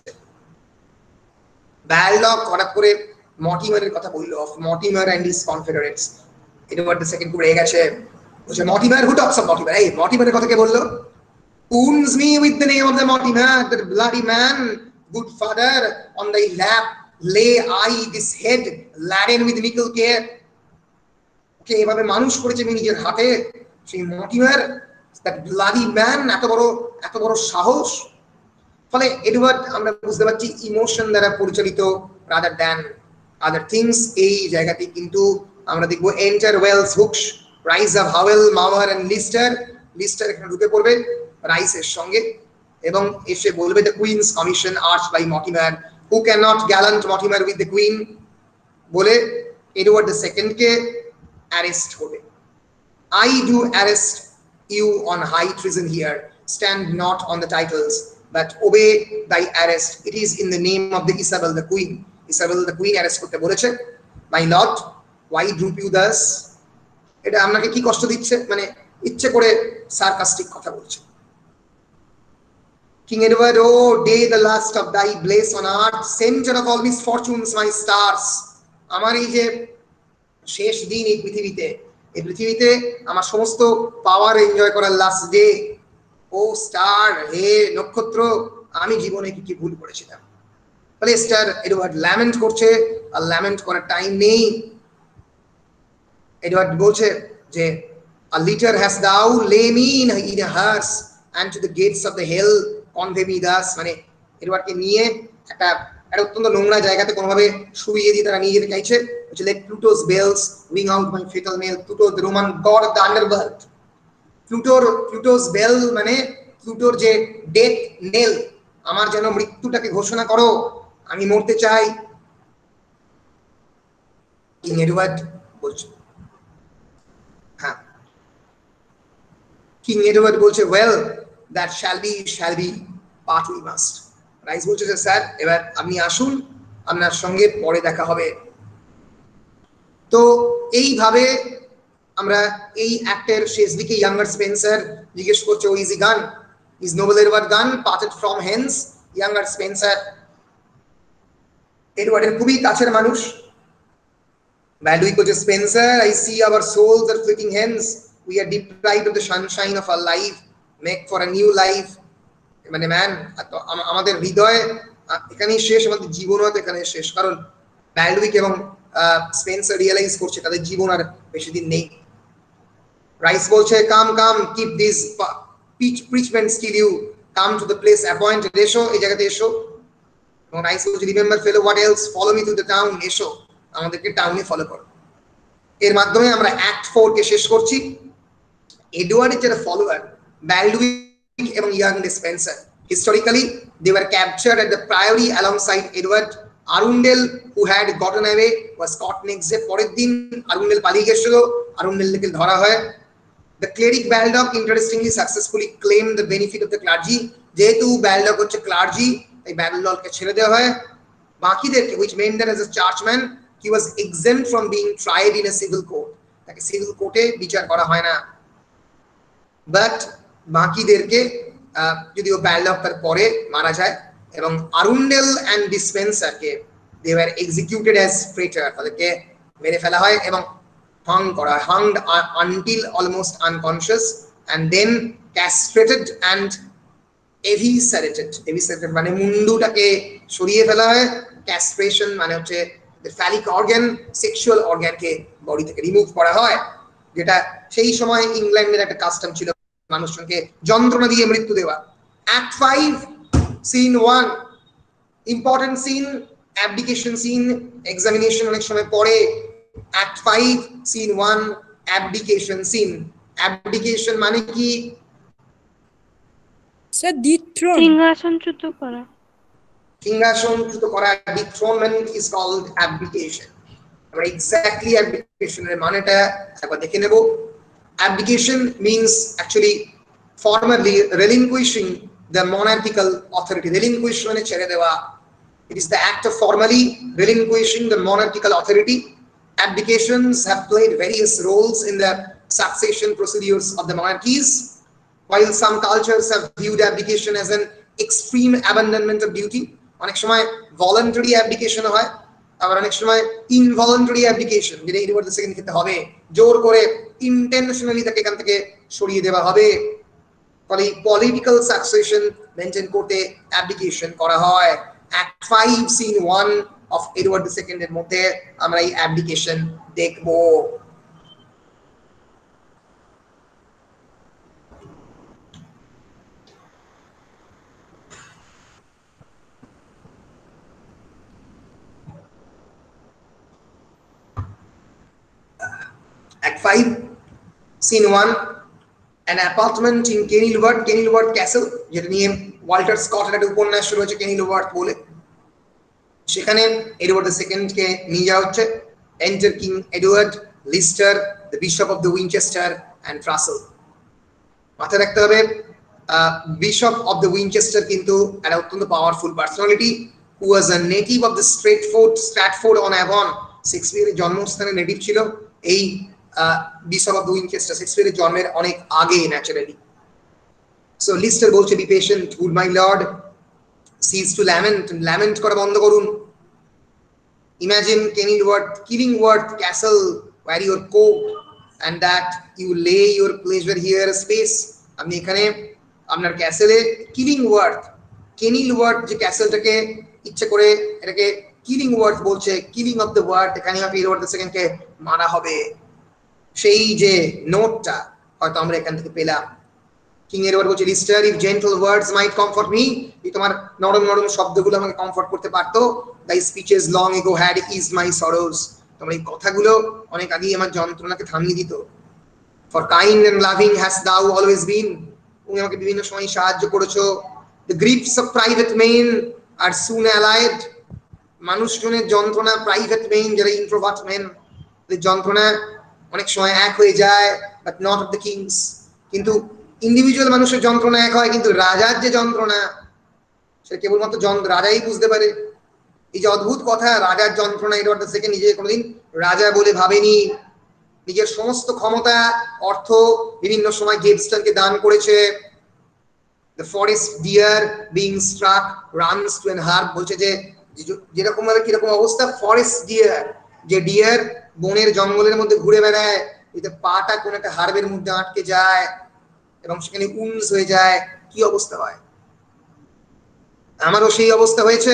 ব্যালডক হঠাৎ করে মর্টিমারের কথা বললো, of Mortimer and his confederates. এটা ওয়ার্ড সেকেন্ড করে গেছে, বলছে Mortimer, who talks of Mortimer? এই মর্টিমারের কথা কে বললো? wounds me with the name of the Mortimer, that bloody man, good father, on thy lap lay I this head laden with mickle care. কে এভাবে মানুষ করেছে আমি নিজের হাতে, সেই মর্টিমার, that bloody man, এত বড় এত বড় সাহস। ফলে এডওয়ার্ড আমরা বুঝতে পারছি ইমোশন দ্বারা পরিচালিত রাদার দ্যান আদার থিংস। এই জায়গাতে কিন্তু আমরা দেখবো enter Welsh hooks, Rice of Howell, Mower and Leicester. Leicester এখানে ঢুকে পড়বে রাইসের সঙ্গে এবং এসে বলবে the queen's commission urged by Mortimer, who can not gallant Mortimer with the queen, বলে এডওয়ার্ড দ্য সেকেন্ডকে অ্যারেস্ট করবে। I do arrest you on high treason here, stand not on the titles but obey thy arrest, it is in the name of the Isabel the queen. Isabel the queen arrest করতে বলেছে। my lord, why droop you thus? এটা আপনাকে কি কষ্ট দিচ্ছে? মানে ইচ্ছে করে সার্কাস্টিক কথা বলছে। King Edward, oh day the last of thy bliss on earth, center of all misfortunes, my stars. আমার এই যে শেষ দিন এই পৃথিবীতে, এই পৃথিবীতে আমার সমস্ত পাওয়ার এনজয় করার লাস্ট ডে, ও স্টার, হে নক্ষত্র, আমি জীবনে কি কি ভুল করেছিলাম। ফলে স্টার এডওয়ার্ড ল্যামেন্ট করছে, আর ল্যামেন্ট করার টাইম নেই। এডওয়ার্ড বলছে যে a litter hast thou lay me in a hearse and to the gates of the hell convey me thus, মানে এডওয়ার্ডকে নিয়ে একটা একটা অত্যন্ত নোংরা জায়গাতে কোনোভাবে শুইয়ে দিয়ে তারা নিয়ে যেতে চাইছে। let Pluto's bells ring out my fatal nail. Pluto, the Roman god of the underworld. Plutoর Pluto's bell মানে প্লুটোর যে ডেথ নেল, আমার যেন মৃত্যুটাকে ঘোষণা করো, আমি মরতে চাই। কিং এডওয়ার্ড বলছে, হ্যাঁ কিং এডওয়ার্ড বলছে well that shall be shall be part we must. Rice বলছে যে স্যার এবার আপনি আসুন, আপনার সঙ্গে পরে দেখা হবে। তো এইভাবে আমরা এই অ্যাক্টের শেষ দিকে ইয়াঙ্গার স্পেন্সার জিজ্ঞেস করছে oh is he gone is noble Edward gone parted from hence. Younger Spencer এডওয়ার্ডের খুবই কাছের মানুষ। ভ্যালুই করছে Spencer I see our souls are fleeting hence, we are deprived of the sunshine of our life, make for a new life. মানে man আমাদের হৃদয় এখানেই শেষ, আমাদের জীবনও এখানে শেষ, কারণ ব্যালউইক এবং স্পেন্সার রিয়েলাইজ করছে তাদের জীবন আর বেশি দিন নেই। রাইস বলছে come come keep this preachment still you come to the place appointed, এসো এই জায়গাতে এসো। এবং রাইস বলছে remember fellow what else, follow me to the town, এসো আমাদেরকে টাউনে ফলো করো। এর মাধ্যমে আমরা অ্যাক্ট ফোর কে শেষ করছি। এডওয়ার্ডের যারা ফলোয়ার ব্যালউইক এবং young Spencer, historically they were captured at the priory alongside Edward. Arundel who had gotten away was caught next day. পরের দিন আরুন্ডেল পালিয়ে গেছিল, আরুন্ডেলকে ধরা হয়। The cleric Baldock interestingly successfully claimed the benefit of the clergy. যেহেতু ব্যালডক হচ্ছে clergy তাই ব্যালডককে ছেড়ে দেওয়া হয়। বাকিদেরকে which meant that as a churchman he was exempt from being tried in a civil court, তাকে সিভিল কোর্টে বিচার করা হয় না। বাট বাকিদেরকে যদিও ব্যালডক তার পরে মারা যায় এবং আরুন্ডেল অ্যান্ড ডিসপেন্সারকে they were executed as traitor, তাদেরকে মেরে ফেলা হয় এবং hung করা হয়, hanged until almost unconscious and then castrated and eviscerated. eviscerated মানে মুন্ডুটাকে সরিয়ে ফেলা হয়, castration মানে হচ্ছে the phallic organ, sexual organ কে বডি থেকে রিমুভ করা হয়, যেটা সেই সময় ইংল্যান্ডের একটা কাস্টম ছিল মানুষজনকে যন্ত্রণা দিয়ে মৃত্যু দেওয়া। Act five scene one, important scene, abdication scene, examination অনেক সময় পড়ে। Act five scene one, abdication scene. Abdication মানে কি? স্যার ডিথ্রোন, সিংহাসনচ্যুত করা। সিংহাসনচ্যুত করা, ডিথ্রোনমেন্ট ইজ কল্ড অ্যাবডিকেশন। আমরা এক্স্যাক্টলি অ্যাবডিকেশন এর মানেটা একবার দেখে নেব। Abdication means actually formally relinquishing the monarchical authority. Relinquish মানে ছেড়ে দেওয়া। It is the act of formally relinquishing the monarchical authority. Abdications have played various roles in the succession procedures of the monarchies. While some cultures have viewed abdication as an extreme abandonment of duty, অনেক সময় voluntary abdication হয়, আবার অনেক সময় involuntary abdication, যেটা Edward the second ক্ষেত্রে হবে, জোর করে ইন্টেনশনালি তাকে এখান থেকে সরিয়ে দেওয়া হবে। ফলে পলিটিক্যাল সাকসেশন মেনটেন করতে অ্যাবডিকেশন করা হয়। Act five scene one of Edward the second এর মধ্যে আমরা এই অ্যাবডিকেশন দেখব। Act five, Scene one, an apartment in Kenilworth, Kenilworth Castle, যেটা নিয়ে ওয়াল্টার স্কটের একটা উপন্যাস শুরু হয়েছে কেনিলওয়ার্থ বলে। সেখানে এডওয়ার্ড দ্য সেকেন্ড কে নিয়ে যাওয়া হচ্ছে। Enter king Edward, Leicester, the bishop of the Winchester and Trussel. মাথায় রাখতে হবে বিশপ অফ দ্য উইনচেস্টার কিন্তু একটা অত্যন্ত powerful personality, who was a native of the Stratford Stratford on Avon. শেক্সপিয়ারের জন্মস্থানে নেটিভ ছিল এই বিশপ অফ দ্য উইনচেস্টার, শেক্সপিয়ারের জন্মের অনেক আগে ন্যাচারালি। সো লিস্টার বলছে be patient good my lord, cease to lament, lament করা বন্ধ করুন। Imagine Kenilworth, Killingworth castle were your court and that you lay your pleasure here space. আপনি এখানে আপনার ক্যাসেলে কিলিংওয়ার্থ, কেনিলওয়ার্থ যে ক্যাসেলটাকে ইচ্ছে করে এটাকে কিলিংওয়ার্থ বলছে, কিলিং অফ দ্য ওয়ার্থ, এখানে আপনি এডওয়ার্ড দ্য সেকেন্ডকে মারা হবে। সেই যে নোটটা হয়তো আমরা এখান থেকে পেলাম। কিং এডওয়ার্ড বলছে, Leicester, if gentle words might comfort me, এই তোমার নরম নরম শব্দগুলো আমাকে কমফর্ট করতে পারতো, the speeches long ago had eased my sorrows, তোমার এই কথাগুলো অনেক আগেই আমার যন্ত্রণাকে থামিয়ে দিত। For kind and loving has thou always been, তুমি আমাকে বিভিন্ন সময় সাহায্য করেছো। The griefs of private men are soon allayed, মানুষজনের যন্ত্রণা, প্রাইভেট মেন যারা ইন্ট্রোভার্ট মেন, যন্ত্রণা অনেক সময় এক হয়ে যায়, but not of the kings. কিন্তু ইন্ডিভিজুয়াল মানুষের যন্ত্রণা এক হয়, কিন্তু রাজার যে যন্ত্রণা সেটা কেবলমাত্র রাজাই বুঝতে পারে। এই যে অদ্ভুত কথা, রাজার যন্ত্রণা, এডওয়ার্ড দ্য সেকেন্ড নিজে কোনোদিন রাজা বলে ভাবেনি। নিজের সমস্ত ক্ষমতা, অর্থ বিভিন্ন সময় গেবস্টনকে দান করেছে। The forest deer being struck runs to an herb, বলছে যে যেরকম ভাবে কিরকম অবস্থা, ফরেস্ট ডিয়ার, যে ডিয়ার বনের জঙ্গলের মধ্যে ঘুরে বেড়ায়, এতে পাটা কোন একটা হার্বের মধ্যে আটকে যায় এবং সেখানে উন্স হয়ে যায়, কি অবস্থা হয়। আমারও সেই অবস্থা হয়েছে।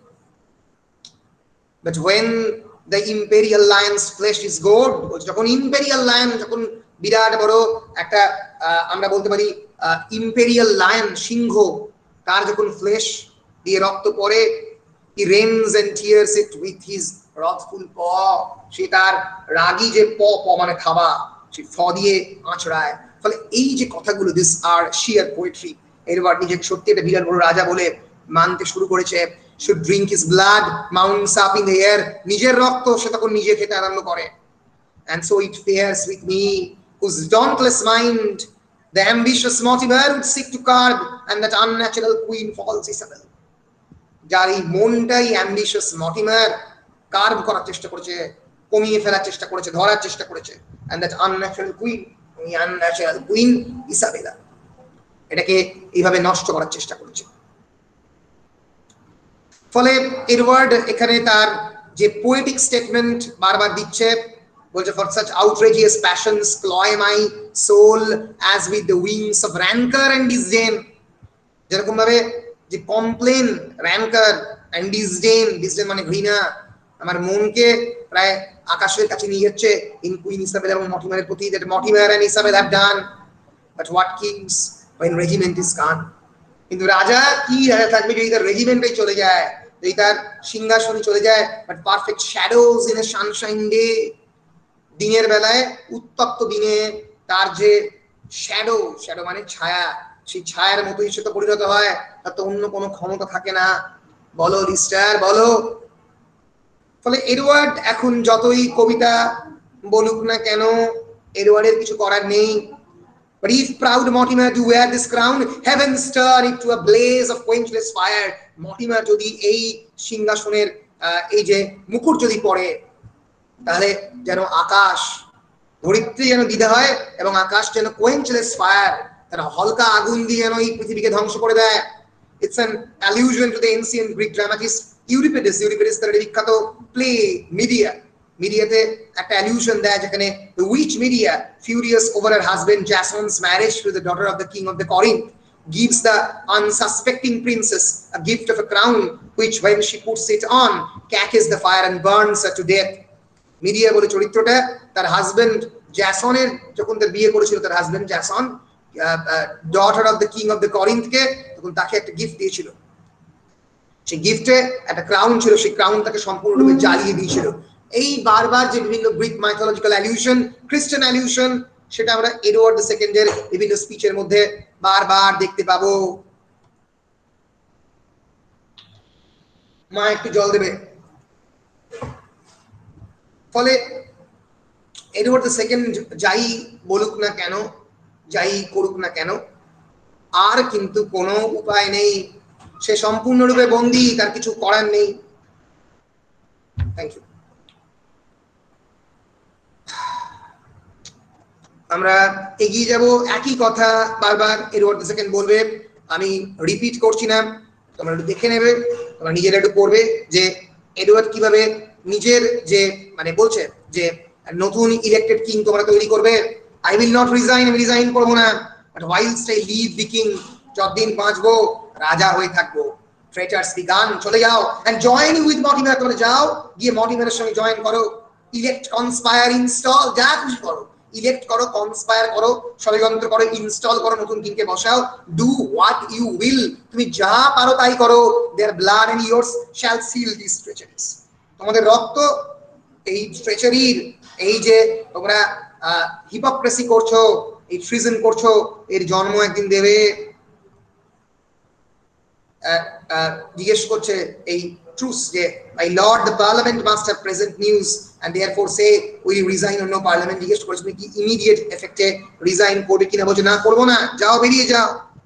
But when the imperial lion's flesh is gored, যখন ইম্পেরিয়াল লায়ন, যখন বিরাট বড় একটা আমরা বলতে পারি ইম্পেরিয়াল লায়ন, সিংহ, তার যখন ফ্লেশ দিয়ে রক্ত পড়ে, he rends and tears it with his wrathful paw, সে তার রাগী যে প, প মানে খাওয়া, সে ফ দিয়ে আঁচড়ায়। ফলে এই যে কথাগুলো, this are sheer poetry. Edward নিজেকে সত্যি একটা বিরাট বড় রাজা বলে মানতে শুরু করেছে। should drink his blood, mounts up in the air, নিজের রক্ত সে তখন নিজে খেতে আরম্ভ করে। and so it fares with me, whose dauntless mind the ambitious Mortimer would seek to curb, and that unnatural queen falls Isabel, যার এই মনটাই অ্যাম্বিশাস মর্টিমার কার্ভ করার চেষ্টা করেছে, কমিয়ে ফেলার চেষ্টা করেছে, ধরার চেষ্টা করেছে। and that unnatural queen, এই unnatural queen ইসাবেলা, এটাকে এইভাবে নষ্ট করার চেষ্টা করেছে। ফলে এডওয়ার্ড এখানে তার যে পোয়েটিক স্টেটমেন্ট বারবার দিচ্ছে, বলছে, for such outrageous passions cloy my soul as with the wings of rancor and disdain, যেরকম ভাবে যে কমপ্লেন, র্যানকার এন্ড ডিসডেন, ডিসডেন মানে ঘৃণা, আমার মনকে প্রায় আকাশের কাছে নিয়ে যাচ্ছে ইন কুইন ইসাবেল এবং মর্টিমারের প্রতি, that Mortimer and Isabel have done. But what kings when regiment is gone, কিন্তু রাজা কি রাজা থাকবে যদি তার রেজিমেন্টই চলে যায়, যদি তার সিংহাসনে চলে যায়। But perfect shadows in a sunshine day, দিনের বেলায়, উত্তপ্ত দিনে তার যে শ্যাডো, শ্যাডো মানে ছায়া, সেই ছায়ার মতোই সে তো পরিণত হয়, তার তো অন্য কোনো ক্ষমতা থাকে না। বলো লিস্টার, বলো। ফলে এডওয়ার্ড এখন যতই কবিতা বলুক না কেন, এডওয়ার্ডের কিছু করার নেই। But if proud Mortimer do wear this crown, heaven stir it to a blaze of quenchless fire. Mortimer যদি এই সিংহাসনের এই যে মুকুট যদি পড়ে, তাহলে যেন আকাশ, ধরিত্রী যেন দ্বিধা হয় এবং আকাশ যেন quenchless fire, তারা হালকা আগুন দিয়ে যেন এই পৃথিবীকে ধ্বংস করে দেয়। It's an allusion to the ancient Greek dramatist Euripides. Euripides তার বিখ্যাত প্লে মিডিয়া, মিডিয়াতে একটা অ্যালিউশন দেয় যেখানে the witch Medea, furious over her husband Jason's marriage to the daughter of the king of the Corinth, gives the unsuspecting princess a gift of a crown, which when she puts it on catches the fire and burns her to death. Medea বলে চরিত্রটা তার husband জ্যাসনের, যখন তার বিয়ে করেছিল তার husband Jason, daughter of the king of the করিন্থকে, তখন তাকে একটা গিফট দিয়েছিল। সেই গিফটে একটা ক্রাউন ছিল, সেই ক্রাউন তাকে সম্পূর্ণরূপে জ্বালিয়ে দিয়েছিল। এই বারবার যে বিভিন্ন গ্রিক মাইথোলজিক্যাল অ্যালিউশন, খ্রিস্টান অ্যালিউশন, সেটা আমরা এডওয়ার্ড দ্য সেকেন্ডের বিভিন্ন স্পিচের মধ্যে বারবার দেখতে পাবো। মা একটু জল দেবে। ফলে এডওয়ার্ড দ্য সেকেন্ড যাই বলুক না কেন, যাই করুক না কেন, আর কিন্তু কোনো উপায় নেই, সে সম্পূর্ণরূপে বন্দী, তার কিছু করার নেই। Thank you. আমরা এগিয়ে যাব, একই কথা বারবার এডওয়ার্ড দ্য সেকেন্ড বলবে, আমি রিপিট করছি না, তোমরা একটু দেখে নেবে, তোমরা নিজেরা একটু পড়বে যে এডওয়ার্ড কিভাবে নিজের যে মানে বলছে যে নতুন ইলেক্টেড কিং তোমরা তৈরি করবে। আই উইল নট রিজাইন, আমি রিজাইন করবো না, but whilst I live the king, যতদিন বাঁচবো রাজা হয়ে থাকবো। ট্রেটার্স বি গান, চলে যাও and join with Mortimer, তোমরা যাও গিয়ে মর্টিমারের সঙ্গে জয়েন করো। ইলেক্ট, কনস্পায়ার, ইনস্টল, যা খুশি করো, ইলেক্ট করো, কনস্পায়ার করো, ষড়যন্ত্র করো, ইনস্টল করো, নতুন কিংকে বসাও, ডু হোয়াট ইউ উইল, তুমি যা পারো তাই করো, their blood and years shall seal this treacheries, তোমাদের রক্ত এই ট্রেচারির, এই যে তোমরা হিপোক্রেসি করছো, এই ট্রিজন করছো, এর জন্ম একদিন দেবে। জিজ্ঞেস করছে এই ট্রুস যে my lord the parliament must have present news and therefore say we resign on no parliament, জিজ্ঞেস করেছে কি ইমিডিয়েট এফেক্টে রিজাইন করবে কিনা, বলছে না করবো না, যাও বেরিয়ে যাও।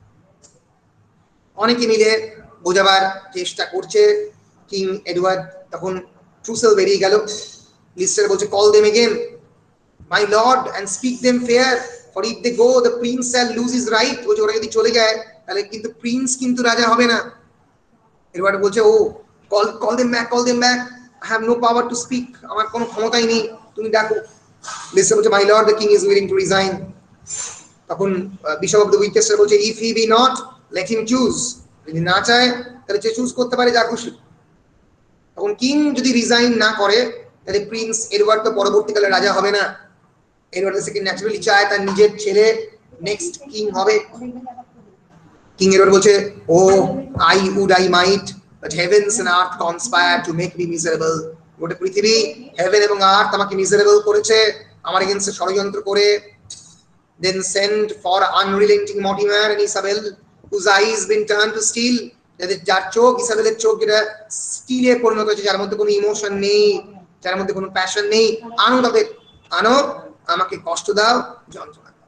অনেকে মিলে বোঝাবার চেষ্টা করছে, কিং এডওয়ার্ড তখন ট্রুসেল বেরিয়ে গেল। লিস্টার বলছে call them again my lord and speak them fair, for if they go the prince shall lose his right, বলছে ওরা যদি চলে যায় তাহলে কিন্তু প্রিন্স কিন্তু রাজা হবে না। এডওয়ার্ড বলছে O call call them back, call them back, I have no power to speak, আমার কোনো ক্ষমতাই নেই, তুমি ডাকো। লিস্টার বলছে my lord the king is willing to resign. তখন বিশপ অফ দ্য উইকেস্টার বলছে if he be not let him choose, যদি না চায় তাহলে সে চুজ করতে পারে যা খুশি। তখন কিং যদি রিজাইন না করে তাহলে প্রিন্স এডওয়ার্ড তো পরবর্তীকালে রাজা হবে না। এডওয়ার্ড দ্য সেকেন্ড ন্যাচারালি চায় তার নিজের ছেলে নেক্সট কিং হবে। কিং এডওয়ার্ড বলছে O I would I might but heavens and earth conspire to make me miserable, গোটা পৃথিবী, হেভেন এবং আর্থ আমাকে মিজারেবল করেছে, আমার এগেইনস্টে ষড়যন্ত্র করে। Then send for unrelenting Mortimer and Isabel, whose eyes been turned to steel, যাদের যার চোখ, ইসাবেলের চোখ যেটা স্টিলে পরিণত হয়েছে, যার মধ্যে কোনো ইমোশন নেই, যার মধ্যে কোনো প্যাশন নেই, আনো তাদের, আনো, আমাকে কষ্ট দাও, যন্ত্রণা দাও।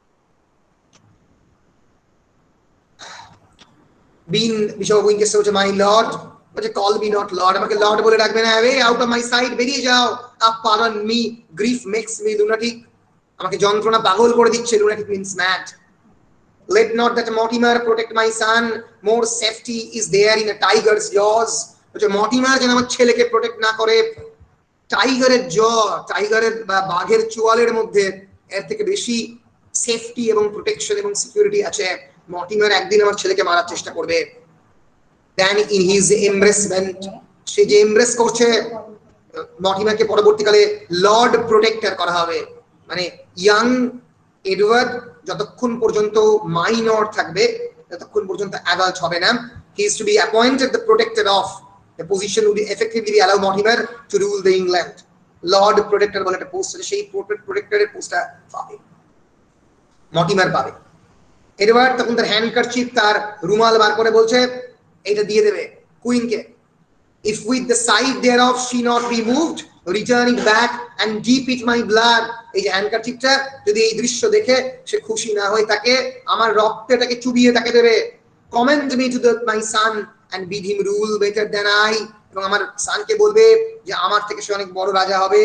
বিন বিশপ উইনকেস্টার বলছে মাই লর্ড, বলছে কল মি নট লর্ড, আমাকে লর্ড বলে ডাকবে না, way out of my sight, বেরিয়ে যাও। Ah pardon me, grief makes me lunatic, আমাকে যন্ত্রণা পাগল করে দিচ্ছে, lunatic means mad. Let not that Mortimer protect my son, more safety is there in a tiger's jaws, বলছে মর্টিমার যেন আমার ছেলেকে প্রোটেক্ট না করে, টাইগারের জ, টাইগারের বা বাঘের চোয়ালের মধ্যে এর থেকে বেশি সেফটি এবং প্রোটেকশন এবং সিকিউরিটি আছে। মর্টিমার একদিন আমার ছেলেকে মারার চেষ্টা করবে। দেন ইন হিজ এমব্রেসমেন্ট, সে যে এমব্রেস করছে, মর্টিমারকে পরবর্তীকালে লর্ড প্রোটেক্টর করা হবে, মানে ইয়াং এডওয়ার্ড যতক্ষণ পর্যন্ত মাইনর থাকবে ততক্ষণ পর্যন্ত অ্যাডাল্ট হবে না। He is to be appointed the protector of, the position will effectively allow Mortimer to rule the England. Lord protector বলে একটা পোস্ট আছে, সেই প্রোটেক্টরের পোস্টটা পাবে মর্টিমার, পাবে। এডওয়ার্ড তখন তার হ্যান্ডকারচিপ, তার রুমাল বার করে বলছে এটা দিয়ে দেবে কুইনকে। If with the sight thereof she not be moved, return it back and deep it my blood, এই যে হ্যান্ডকারচিপটা যদি এই দৃশ্য দেখে সে খুশি না হয় তাকে আমার রক্তটাকে চুবিয়ে তাকে দেবে। Commend me to the my son and bid him rule better than I, এবং আমার সানকে বলবে যে আমার থেকে সে অনেক বড় রাজা হবে।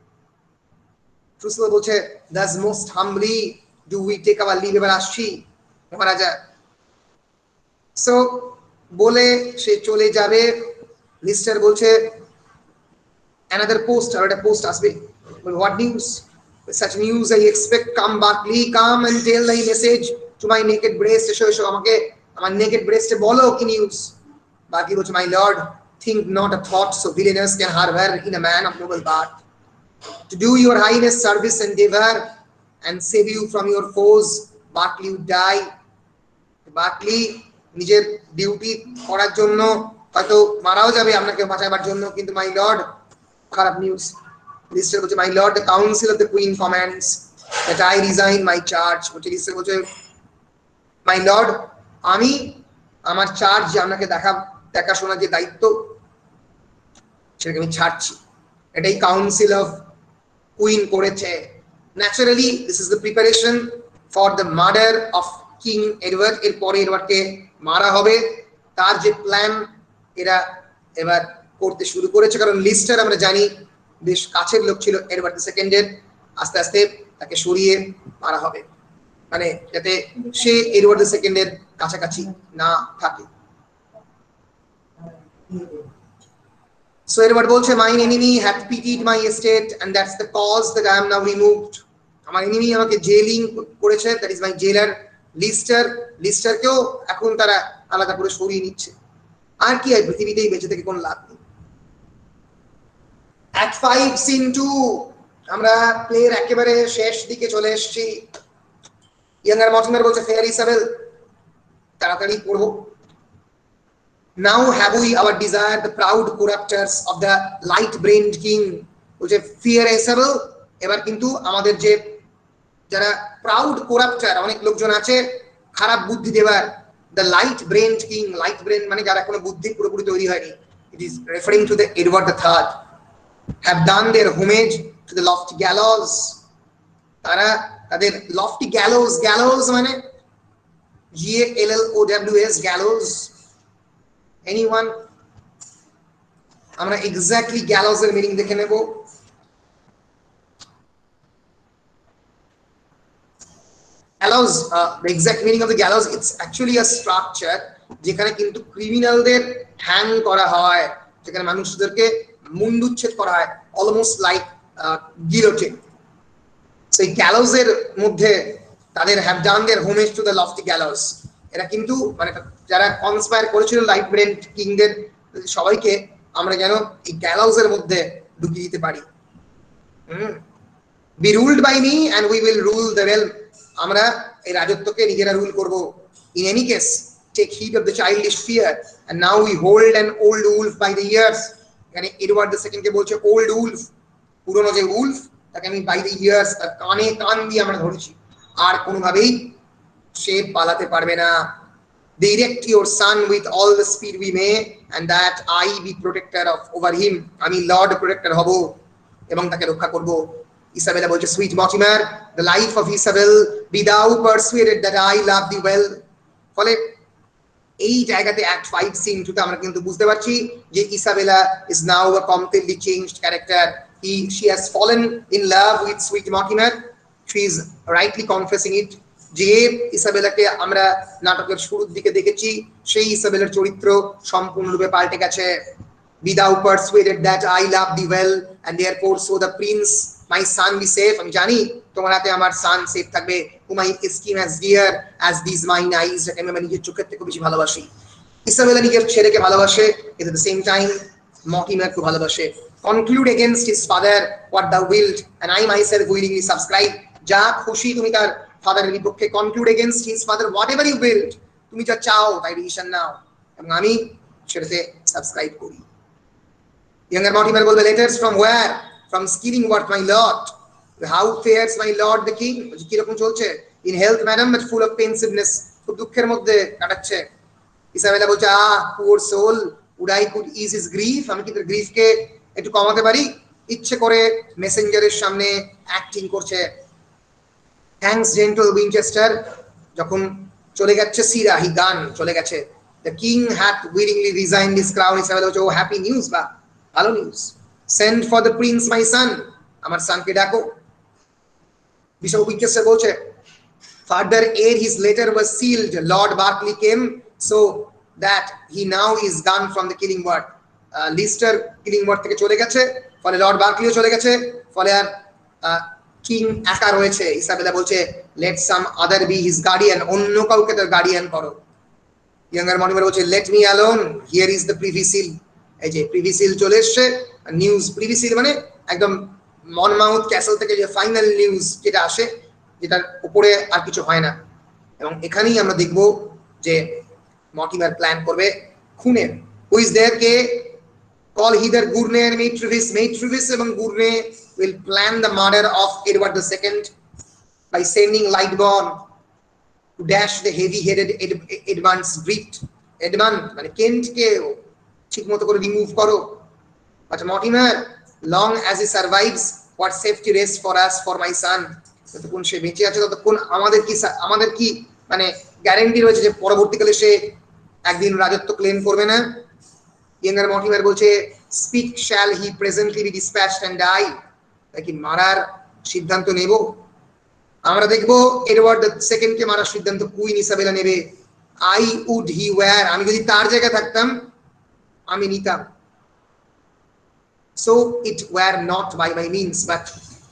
ট্রুসেল বলছে thus most humbly do we take our leave, এবার আসছি মহারাজা। সো বলে সে চলে যাবে। লিস্টার বলছে another post, or a post আসবে, well what news, with such news I expect, come Berkeley, come and tell thy message to my naked breast, এসো এসো আমাকে আমার নেকেড ব্রেস্টে বলো কি নিউজ। বাকি বলছে my lord, think not a thought so villainous can harbor in a man of noble birth, to do your highness service endeavor and save you from your foes, Berkeley would die. Berkeley নিজের duty করার জন্য হয়তো মারাও যাবে আপনাকে বাঁচাবার জন্য, কিন্তু মাই লর্ড, খারাপ নিউজ। লিস্টার বলছে my lord, the council of the queen commands that I resign my charge, বলছে লিস্টার বলছে মাই লর্ড, আমি আমার চার্জ যে আপনাকে দেখা দেখাশোনার যে দায়িত্ব সেটাকে আমি ছাড়ছি। এটাই কাউন্সিল অফ কুইন করেছে। Naturally this is the preparation for the murder of king Edward, এরপরে এডওয়ার্ডকে মারা হবে, তার যে প্ল্যান এরা এবার করতে শুরু করেছে। কারণ লিস্টার আমরা জানি বেশ কাছের লোক ছিল এডওয়ার্ড দ্য সেকেন্ডের, আস্তে আস্তে তাকে সরিয়ে মারা হবে, মানে যাতে সে এডওয়ার্ড দ্য সেকেন্ডের কাছাকাছি না থাকে। So Edward বলছে mine enemy hath pitied my estate and that's the cause that I am now removed, আমার এনিমি আমাকে জেলিং করেছে, that is my jailer Leicester, লিস্টারকেও এখন তারা আলাদা করে সরিয়ে নিচ্ছে। আর কি হয় পৃথিবীতেই বেঁচে থেকে কোনো লাভ নেই। Act five scene two, আমরা প্লের একেবারে শেষ দিকে চলে এসেছি। ইয়াঙ্গার মর্টিমার বলছে ফেয়ার ইসাবেল, তাড়াতাড়ি পড়বো। Now have we our desire the proud corruptors of the light brained king, বলছে ফিয়ার ইসাবেল। এবার কিন্তু আমাদের যে যারা প্রাউড করাপ্টার, অনেক লোকজন আছে খারাপ বুদ্ধি দেওয়ার, the light brained king, light brain মানে যারা কোনো বুদ্ধি পুরোপুরি তৈরি হয়নি, it is referring to the Edward the third, have done their homage to the lofty gallows, তারা তাদের লফটি গ্যালোজ, গ্যালোজ মানে G A L L O W S, gallows. Anyone? আমরা এক্স্যাক্টলি গ্যালোজের মিনিং দেখে নেব। Gallows, uh, the exact meaning of the gallows, it's actually a structure যেখানে কিন্তু ক্রিমিনালদের hang করা হয়, যেখানে মানুষদেরকে মুন্ডুচ্ছেদ করা হয়, অলমোস্ট লাইক গিলোটিন। সেই গ্যালোজের মধ্যে তাদের have done their homage to the lofty gallows, এরা কিন্তু মানে যারা কনস্পায়ার করেছিল লাইট ব্রেন কিংদের সবাইকে আমরা যেন এই গ্যালোজের মধ্যে ঢুকিয়ে দিতে পারি। Hmm, be ruled by me and we will rule the realm, আমরা এই রাজত্বকে নিজেরা রুল করব। In any case take heed of the childish fear and now we hold an old wolf by the ears. এখানে Edward the second কে বলছে old Wolf, পুরনো যে উলফ তাকে আমি বাই দ্য ইয়ার্স, তার কানে কান দিয়ে আমরা ধরেছি, আর কোনোভাবেই সে পালাতে পারবে না। Direct your son with all the speed we may and that I be protector of over him, আমি লর্ড প্রোটেক্টর হব এবং তাকে রক্ষা করব। ইসাবেলা বলছে sweet Mortimer, the life of Isabel be thou persuaded that I love thee well। ফলে এই জায়গাতে অ্যাক্ট ফাইভ সিন টুতে আমরা কিন্তু বুঝতে পারছি যে Isabella is now a completely changed character. He she has fallen in love with sweet Mortimer. She is rightly confessing it যে ইসাবেলাকে আমরা নাটকের শুরুর দিকে দেখেছি, সেই ইসাবেলার চরিত্র সম্পূর্ণরূপে পাল্টে গেছে। Be thou persuaded that I love thee well and therefore so the prince my son be safe, আমি জানি তোমার হাতে আমার সান সেফ থাকবে। whom I esteem as dear as these mine eyes, যাকে আমি আমার নিজের চোখের থেকে বেশি ভালোবাসি। ইসাবেলা নিজের ছেলেকে ভালোবাসে, at the same time মর্টিমারকে ভালোবাসে। conclude against his father what thou wilt and I myself willingly subscribe, যা খুশি তুমি তার ফাদারের বিপক্ষে, conclude against his father whatever you wilt, তুমি যা চাও তাই ডিসিশন নাও এবং আমি সেটাতে সাবস্ক্রাইব করি। ইয়াঙ্গার মর্টিমার বলবে letters from where? From Skillingworth my lord, how fares my lord the king, কি রকম চলছে? in health madam but full of pensiveness, খুব দুঃখের মধ্যে কাটাচ্ছে। ইসাবেলা বলছে আহ poor soul, would I could ease his grief, আমি কি তার গ্রিফকে একটু কমাতে পারি? ইচ্ছে করে মেসেঞ্জারের সামনে অ্যাক্টিং করছে। থ্যাঙ্কস জেন্টল উইনচেস্টার, যখন চলে গেছে সিরা হি গান চলে গেছে, the king hath willingly resigned his crown, Isabella বলছে ও হ্যাপি নিউজ, বা ভালো news. send for the prince my son, আমার সনকে ডাকো। বিশপ উইনচেস্টার বলছে further ere his letter was sealed Lord Berkeley came so that he now is gone from the Killingworth, Leicester Killingworth থেকে চলে গেছে, ফলে লর্ড বার্কলিও চলে গেছে, ফলে আর কিং একা রয়েছে। ইসাবেলা বলছে let some other be his guardian, অন্য কাউকে তার গার্ডিয়ান করো। ইয়াঙ্গার মর্টিমার বলছে let me alone, here is the privy seal, এই যে প্রিভি সিল চলে এসছে, নিউজ প্রিভি সিল মানে একদম মনমাউথ ক্যাসেল থেকে যে ফাইনাল নিউজ যেটা আসে, যেটার উপরে আর কিছু হয় না। এবং এখানেই আমরা দেখব যে মর্টিমার প্ল্যান করবে খুনের। হু ইজ দেয়ার কে call hither Gournay and Maitrevis, Maitrevis এবং Gournay will plan the murder of Edward the Second by sending Lightborn to dash the heavy-headed Ed Edmund's grift. Edmund মানে কেন্টকে ঠিক মতো করে remove করো। But Mortimer, long as he survives, what safety rests for us, for my son? যতক্ষণ সে বেঁচে আছে ততক্ষণ আমাদের কি আমাদের কি মানে গ্যারান্টি রয়েছে যে পরবর্তীকালে সে একদিন রাজত্ব ক্লেম করবে না? ইয়াঙ্গার মর্টিমার বলছে speak shall he presently be dispatched and die, তাকে মারার সিদ্ধান্ত নেব। আমরা দেখব এডওয়ার্ড দ্য সেকেন্ড কে মারার সিদ্ধান্ত কুইন ইসাবেলা নেবে। আই উড হি ওয়্যার, আমি যদি তার জায়গায় থাকতাম আমি নিতাম। So it were not by my means, but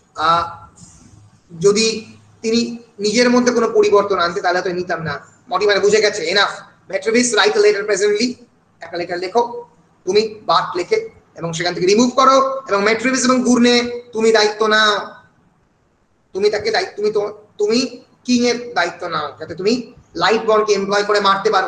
যদি তিনি নিজের মধ্যে কোনো পরিবর্তন আনতে তাহলে তো নিতাম না। মর্টিমার বুঝে গেছে enough. Matrevis write a letter presently, একটা লেটার লেখো তুমি, বার্ট লেখে এবং সেখান থেকে রিমুভ করো এবং মেট্রিভিস এবং গুর্নে তুমি দায়িত্ব নাও, তুমি তাকে দায়িত্ব তুমি তো তুমি কিং এর দায়িত্ব নাও যাতে তুমি লাইট বন্ডকে এমপ্লয় করে মারতে পারো।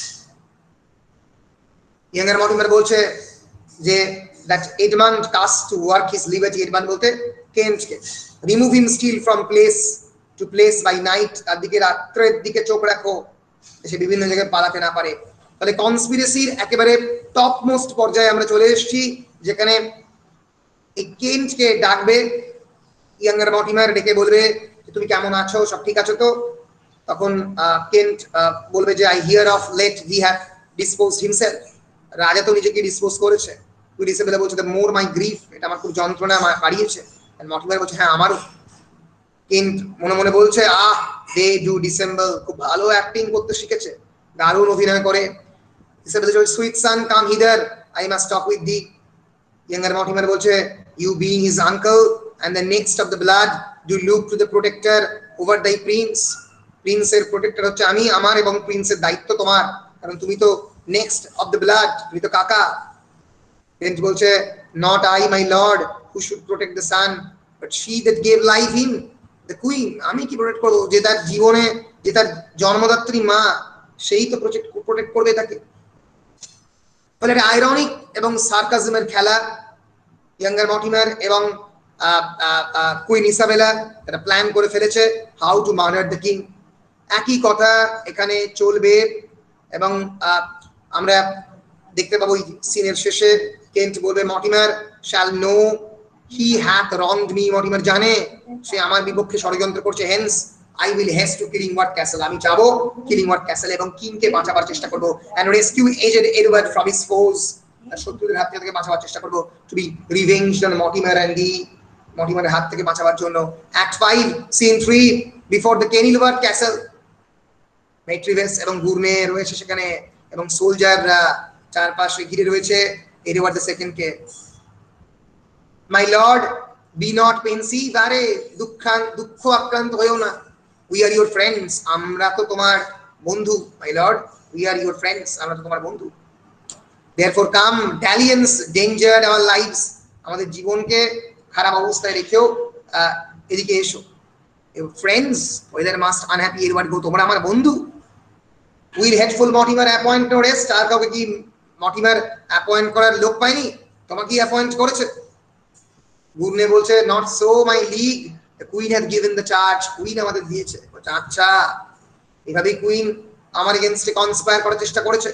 ইয়াঙ্গার মর্টিমার বলছে যে that Edmund cast to work his liberty, Edmund বলতে কেন্টকে, remove him still from place to place by night, তার দিকে রাত্রের দিকে চোখ রাখো সে বিভিন্ন জায়গায় পালাতে না পারে। তাহলে কনস্পিরেসির একেবারে টপ মোস্ট পর্যায়ে আমরা চলে এসেছি, যেখানে এই কেন্টকে ডাকবে ইয়াঙ্গার মর্টিমার, ডেকে বলবে তুমি কেমন আছো, সব ঠিক আছো তো? তখন কেন্ট বলবে যে I hear of late he have disposed himself, রাজা তো নিজেকে ডিসপোজ করেছে। তুই ডিসেবেলে বলছে মোর মাই গ্রিফ, এটা আমার খুব যন্ত্রণা বাড়িয়েছে। মর্টিমার বলছে হ্যাঁ আমারও। কেন্ট মনে মনে বলছে আহ দে ডু ডিসেম্বল, খুব ভালো অ্যাক্টিং করতে শিখেছে, দারুণ অভিনয় করে। ডিসেবেলে বলছে sweet son come hither, I must talk with thee. Younger Mortimer বলছে you being his uncle and the next of the blood do look to the protector over thy prince, প্রিন্সের প্রোটেক্টর হচ্ছে আমি, আমার এবং প্রিন্সের দায়িত্ব তোমার, কারণ তুমি তো নেক্সট অফ দ্য ব্লাড, তুমি তো কাকা। কেন্ট বলছে not I my lord who should protect the son but she that gave life him the queen, আমি কি প্রোটেক্ট করব, যে তার জীবনে যে তার জন্মদাত্রী মা সেই তো প্রোটেক্ট করবে তাকে। ফলে এটা আইরনিক এবং সার্কাজমের খেলা। ইয়াঙ্গার মর্টিমার এবং কুইন ইসাবেলা এটা প্ল্যান করে ফেলেছে how to murder the king. একই কথা এখানে চলবে এবং আমরা দেখতে পাবো সিনের শেষে কেন্ট বলবে Mortimer shall know he hath wronged me, Mortimer জানে সে আমার বিপক্ষে ষড়যন্ত্র করছে, hence I will haste to Killingworth Castle, আমি যাবো কিলিংওয়ার্ড ক্যাসেল এবং কিংকে বাঁচাবার চেষ্টা করবো, and rescue aged Edward from his foes, শত্রুদের হাত থেকে বাঁচাবার চেষ্টা করবো, to be revenged on Mortimer and thee, মর্টিমারের হাত থেকে বাঁচাবার জন্য। Act five scene three before the Kenilworth Castle, Matrevis এবং গুর্নে রয়েছে সেখানে এবং সোলজাররা চারপাশে ঘিরে রয়েছে এডওয়ার্ড দ্য সেকেন্ড কে। My lord be not pensive, আরে দুঃখান দুঃখ আক্রান্ত হয়েও না, উই আর ইউর ফ্রেন্ডস, আমরা তো তোমার বন্ধু। My lord we are your friends, আমরা তো তোমার বন্ধু। therefore come dalliance danger our lives, আমাদের জীবনকে খারাপ অবস্থায় রেখেও এদিকে এসো। Friends whether must unhappy Edward go, তোমরা আমার বন্ধু। Will hateful Mortimer appoint no rest, আর কাউকে কি মর্টিমার অ্যাপয়েন্ট করার লোক পায়নি, তোমাকে অ্যাপয়েন্ট করেছে। গুর্নে বলছে not so my liege, the queen has given the charge, queen আমাদের দিয়েছে। আচ্ছা, এভাবেই কুইন আমার এগেইনস্টে কনস্পায়ার করার চেষ্টা করেছে।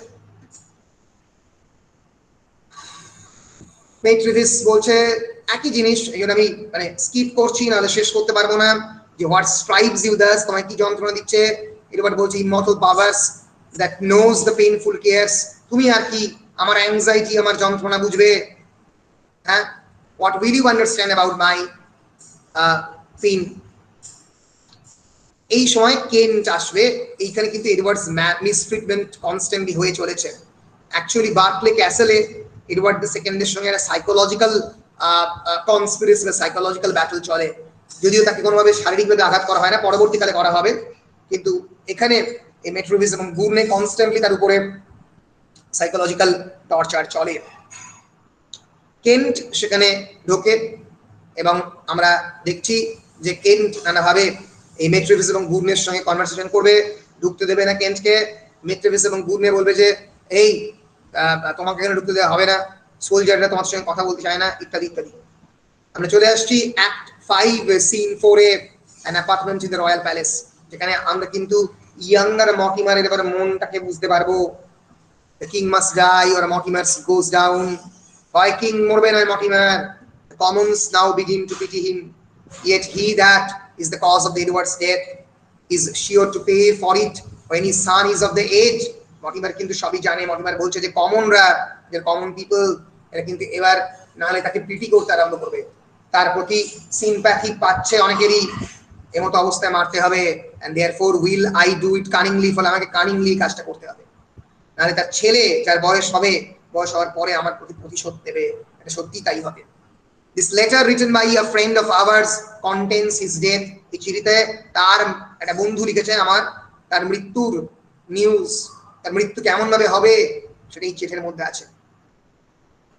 মেট্রিভিস বলছে একই জিনিস, এই জন্য আমি মানে স্কিপ করছি, নাহলে শেষ করতে পারবো না, যে হোয়াট স্ট্রাইভস ইউ দাস, তোমায় কি যন্ত্রণা দিচ্ছে। এবার বলছে immortal powers that knows the painful cares, তুমি আর কি আমার অ্যাংজাইটি আমার যন্ত্রণা বুঝবে, হ্যাঁ, what will you understand about my pain. এই সময় কেন্ট আসবে, এইখানে কিন্তু এডওয়ার্ডস মিসট্রিটমেন্ট কনস্ট্যান্টলি হয়ে চলেছে। অ্যাকচুয়ালি বার্কলে ক্যাসেলে এডওয়ার্ড দ্য সেকেন্ডের সঙ্গে একটা সাইকোলজিক্যাল কনস্পিরেসি বা সাইকোলজিক্যাল ব্যাটল চলে, যদিও তাকে কোনোভাবে শারীরিকভাবে আঘাত করা হয় না, পরবর্তীকালে করা হবে, কিন্তু এখানে এই মেট্রিভিস এবং গুর্নে কনস্ট্যান্টলি তার উপরে সাইকোলজিক্যাল টর্চার চলে। কেন্ট সেখানে ঢোকে এবং আমরা দেখছি যে কেন্ট নানাভাবে এই মেট্রিভিস এবং গুর্নের সঙ্গে কনভারসেশন করবে, ঢুকতে দেবে না কেন্টকে। মেট্রিভিস এবং গুর্নে বলবে যে এই তোমাকে এখানে ঢুকতে দেওয়া হবে না, সোলজাররা তোমার সঙ্গে কথা বলতে চায় না, ইত্যাদি ইত্যাদি। আমরা চলে আসছি অ্যাক্ট ফাইভ সিন ফোরে, an apartment in the royal palace, যেখানে আমরা কিন্তু ইয়াঙ্গার মর্টিমারের এবার মনটাকে বুঝতে পারবো। The king must die or Mortimer goes down. Why king মরবে না Mortimer? The commons now begin to pity him. Yet he that is the cause of the Edward's death is sure to pay for it when his son is of the age. Mortimer কিন্তু সবই জানে। Mortimer বলছে যে কমনরা, যে common people, এরা কিন্তু এবার নাহলে তাকে পিটি করতে আরম্ভ করবে, তার প্রতি সিম্প্যাথি পাচ্ছে অনেকেরই, এমতো অবস্থায় মারতে হবে। and therefore will I do it cunningly, ফলে আমাকে কানিংলি কাজটা করতে হবে, নাহলে তার ছেলে যার বয়স হবে, বয়স হওয়ার পরে আমার প্রতি প্রতিশোধ দেবে, এটা সত্যি তাই হবে। This letter written by a friend of ours contains his death. এই চিঠিতে তার একটা বন্ধু লিখেছে আমার তার মৃত্যুর নিউজ, তার মৃত্যু কেমন ভাবে হবে সেটা এই চিঠির মধ্যে আছে।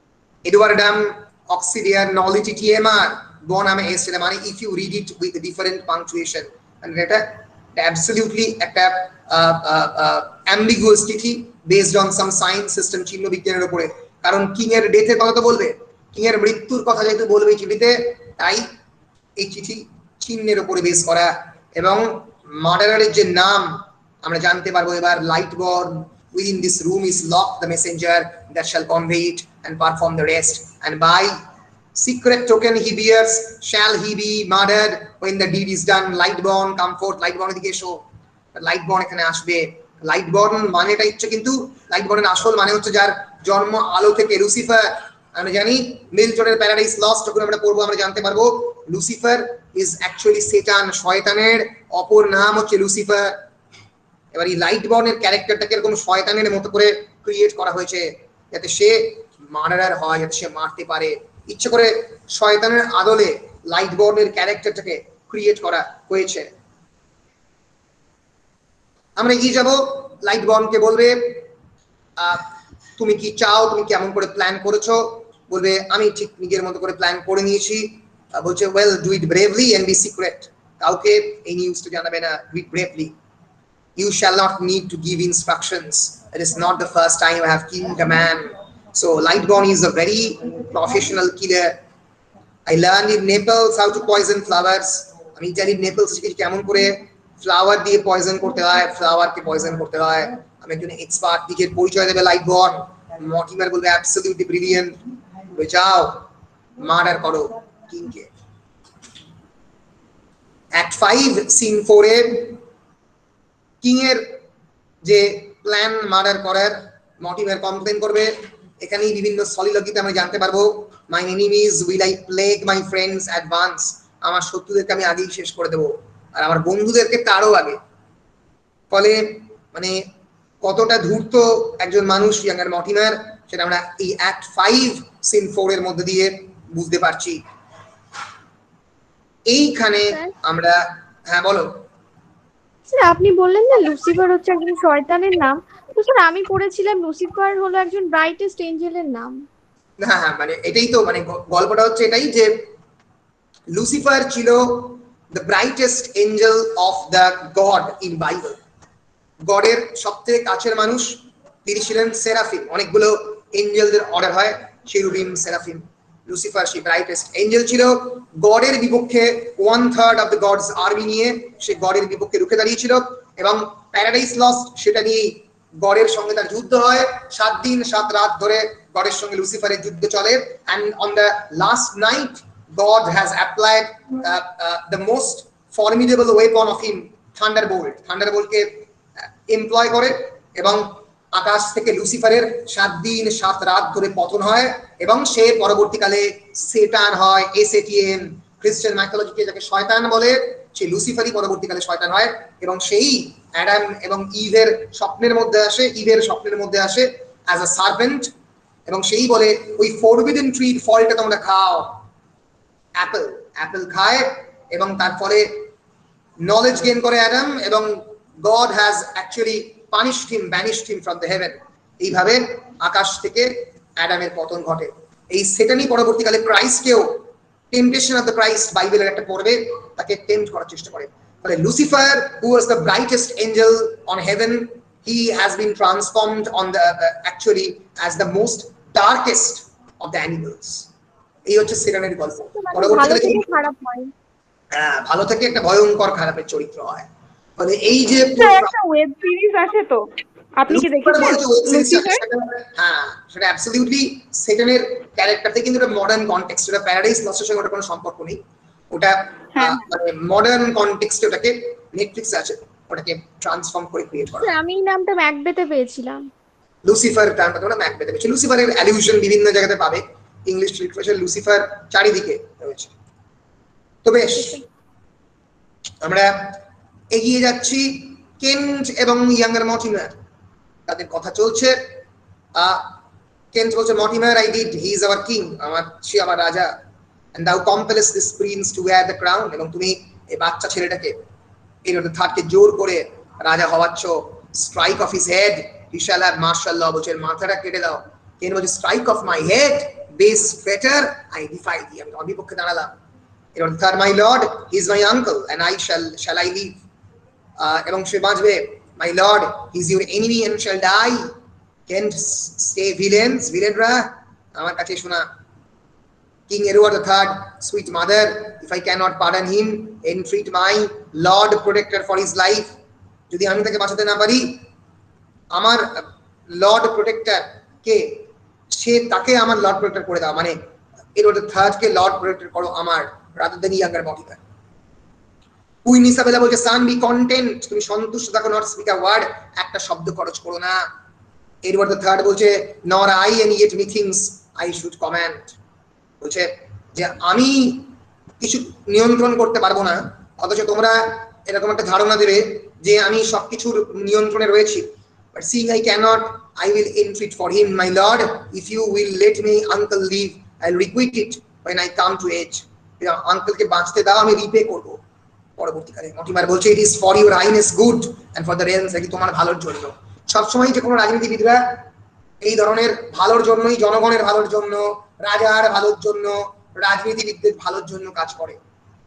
Edwardum auxiliar nullity T M R bonum s মানে if you read it with different punctuation and এটা absolutely একটা ambiguous চিঠি based on some science system চিহ্ন বিজ্ঞানের উপরে কারণ কিং এর ডেথের কথা তো বলবে কিং এর মৃত্যুর কথা যেহেতু বলবে এই চিঠিতে তাই এই চিঠি চিহ্নের উপরে বেস করা এবং মার্ডারারের যে নাম আমরা জানতে পারবো এবার লাইটবর্ন within this room is locked the messenger that shall convey it and perform the rest and by secret token he bears shall he be murdered when the deed is done lightborn come forth lightborn এদিকে এসো lightborn এখানে আসবে lightborn মানেটা হচ্ছে কিন্তু lightborn আসল মানে হচ্ছে যার জন্ম আলো থেকে লুসিফার আমরা জানি মিল্টনের প্যারাডাইস লস্ট যখন আমরা পড়বো আমরা জানতে পারবো লুসিফার ইজ অ্যাকচুয়ালি শয়তান শয়তানের অপর নাম হচ্ছে লুসিফার এবার এই লাইটবর্ন এর ক্যারেক্টারটাকে এরকম শয়তানের মতো করে ক্রিয়েট করা হয়েছে যাতে সে মার্ডারার হয় যাতে সে মারতে পারে ইচ্ছে করে শয়তানের আদলে লাইটবর্ন এর ক্যারেক্টারটাকে ক্রিয়েট করা হয়েছে আমরা এগিয়ে যাব লাইটবর্ন কে বলবে তুমি কি চাও তুমি কেমন করে প্ল্যান করেছো বলবে আমি ঠিক নিজের মতো করে প্ল্যান করে নিয়েছি বলছে well do it bravely and be secret কাউকে এই নিউজটা জানাবে না do it bravely you shall not need to give instructions it is not the first time I have killed a man so Lightborn is a very professional killer I learned in Naples how to poison flowers আমি জানি Naples থেকে কেমন করে flower দিয়ে poison করতে হয় flower কে poison করতে হয় আমি একজন এক্সপার্ট দিকের পরিচয় দেবে Lightborn মর্টিমার বলবে অ্যাবসলিউটলি ব্রিলিয়েন্ট যাও মার্ডার করো কিংকে অ্যাক্ট ফাইভ সিন ফোর এ কিং এর যে প্ল্যান মার্ডার করার মর্টিমার কমপ্লেন করবে এখানেই বিভিন্ন সলিলকিতে আমরা জানতে পারবো my enemies will I plague my friends advance আমার শত্রুদেরকে আমি আগেই শেষ করে দেব আর আমার বন্ধুদেরকে তারও আগে ফলে মানে কতটা ধূর্ত একজন মানুষ ইয়াঙ্গার মর্টিমার সেটা আমরা এই অ্যাক্ট ফাইভ সিন ফোর এর মধ্যে দিয়ে বুঝতে পারছি এইখানে আমরা হ্যাঁ বলো স্যার আপনি বললেন না লুসিফার হচ্ছে একজন শয়তানের নাম তো স্যার আমি পড়েছিলাম লুসিফার হলো একজন ব্রাইটেস্ট এঞ্জেলের নাম হ্যাঁ হ্যাঁ মানে এটাই তো মানে গল্পটা হচ্ছে এটাই যে লুসিফার ছিল the brightest angel of the God in Bible গডের সবথেকে কাছের মানুষ তিনি ছিলেন সেরাফিম অনেকগুলো এঞ্জেলদের অর্ডার হয় চেরুবিম সেরাফিম লুসিফার সেই ব্রাইটেস্ট এঞ্জেল ছিল গডের বিপক্ষে one third of the God's army নিয়ে সে গডের বিপক্ষে রুখে দাঁড়িয়েছিল এবং প্যারাডাইস লস্ট সেটা নিয়ে গডের সঙ্গে তার যুদ্ধ হয় সাত দিন সাত রাত ধরে গডের সঙ্গে লুসিফারের যুদ্ধ চলে and on the last night God has applied the most formidable weapon of him thunderbolt থান্ডারবোল্টকে এমপ্লয় করে এবং আকাশ থেকে লুসিফারের সাত দিন সাত রাত ধরে পতন হয় এবং সে পরবর্তীকালে সেটান হয় এসএটিএন খ্রিস্টান মাইথোলজিতে যাকে শয়তান বলে সেই লুসিফারই পরবর্তীকালে শয়তান হয় এবং সেই অ্যাডাম এবং ইভের স্বপ্নের মধ্যে আসে ইভের স্বপ্নের মধ্যে আসে অ্যাজ আ সার্ভেন্ট এবং সেই বলে ওই ফরবিডেন ট্রির ফলটা তোমরা খাও অ্যাপল অ্যাপল খায় এবং তার ফলে নলেজ গেইন করে অ্যাডাম এবং God has actually punished him banished him from the heaven এইভাবে আকাশ থেকে অ্যাডামের পতন ঘটে এই সেটানই পরবর্তীকালে ক্রাইস্টকেও টেম্পটেশন অফ দ্য ক্রাইস্ট বাইবেলের একটা পড়বে তাকে টেম্পট করার চেষ্টা করে ফলে Lucifer who was the brightest angel on heaven he has been transformed on the actually as the most darkest of the animals এই হচ্ছে সেটানের গল্প পরবর্তীকালে খারাপ হয় হ্যাঁ ভালো থেকে একটা ভয়ঙ্কর খারাপের চরিত্র হয় মানে এই যে একটা ওয়েব সিরিজ আছে তো আপনি কি দেখেছেন হ্যাঁ সেটা অ্যাবসলিউটলি সেটানের ক্যারেক্টারতে কিন্তু এটা মডার্ন কনটেক্সট এটা প্যারাডাইস লস্টের সঙ্গে ওটা কোনো সম্পর্ক নেই ওটা মানে মডার্ন কনটেক্সটে ওটাকে নেটফ্লিক্সে আছে ওটাকে ট্রান্সফর্ম করে ক্রিয়েট করা আমি এই নামটা ম্যাকবেথে পেয়েছিলাম লুসিফার নামটা তোমরা ম্যাকবেথে পেয়েছো লুসিফারের অ্যালিউশন বিভিন্ন জায়গাতে পাবে ইংলিশ লিটারেচার লুসিফার চারিদিকে রয়েছে তো বেশ আমরা এগিয়ে যাচ্ছি কেন্ট এবং ইয়াঙ্গার মর্টিমার তাদের কথা চলছে কেন্ট বলছে Mortimer I did he is our king আমার সে আমার রাজা and thou compellest this prince to wear the crown এবং তুমি এই বাচ্চা ছেলেটাকে এর থার্ডকে জোর করে রাজা হওয়াচ্ছ strike off his head he shall have martial law বলছে মাথাটা কেটে দাও কেন বলছে strike off my head base traitor, I defy thee. আমি তোমার বিপক্ষে দাঁড়ালাম। এরপর third, my lord, he is my uncle, and I shall shall I live? Uh, এবং সে বাঁচবে। My lord, he is your enemy and shall die. Can't stay villains, villainরা আমার কাছে শোনা। King Edward the third, sweet mother, if I cannot pardon him, entreat my lord protector for his life. যদি আমি তাকে বাঁচাতে না পারি, আমার লর্ড প্রোটেক্টর কে, সে তাকে আমার লর্ড প্রোটেক্টর করে দাও, মানে এডওয়ার্ড দ্য থার্ড কে লর্ড প্রোটেক্টর করো আমার, rather then younger Mortimer. Queen Isabella বলছে সান বি কন্টেন্ট, তুমি সন্তুষ্ট থাকো, নট স্পিক আ ওয়ার্ড, একটা শব্দ খরচ করো না। এডওয়ার্ড দ্য থার্ড বলছে nor I and yet me things I should command, বলছে যে আমি কিছু নিয়ন্ত্রণ করতে পারবো না, অথচ তোমরা এরকম একটা ধারণা দেবে যে আমি সবকিছুর নিয়ন্ত্রণে রয়েছি। But seeing I cannot, I will entreat for him, my lord, if you will let me uncle live, I'll requite it when I come to age. Uncle কে বাঁচতে দাও, আমি রিপে করব পরবর্তীকালে। মর্টিমার বলছে it is for your highness good and for the realms, নাকি তোমার ভালোর জন্য। সবসময় যে কোনো রাজনীতিবিদরা এই ধরনের ভালোর জন্যই, জনগণের ভালোর জন্য, রাজার ভালোর জন্য, রাজনীতিবিদদের ভালোর জন্য কাজ করে।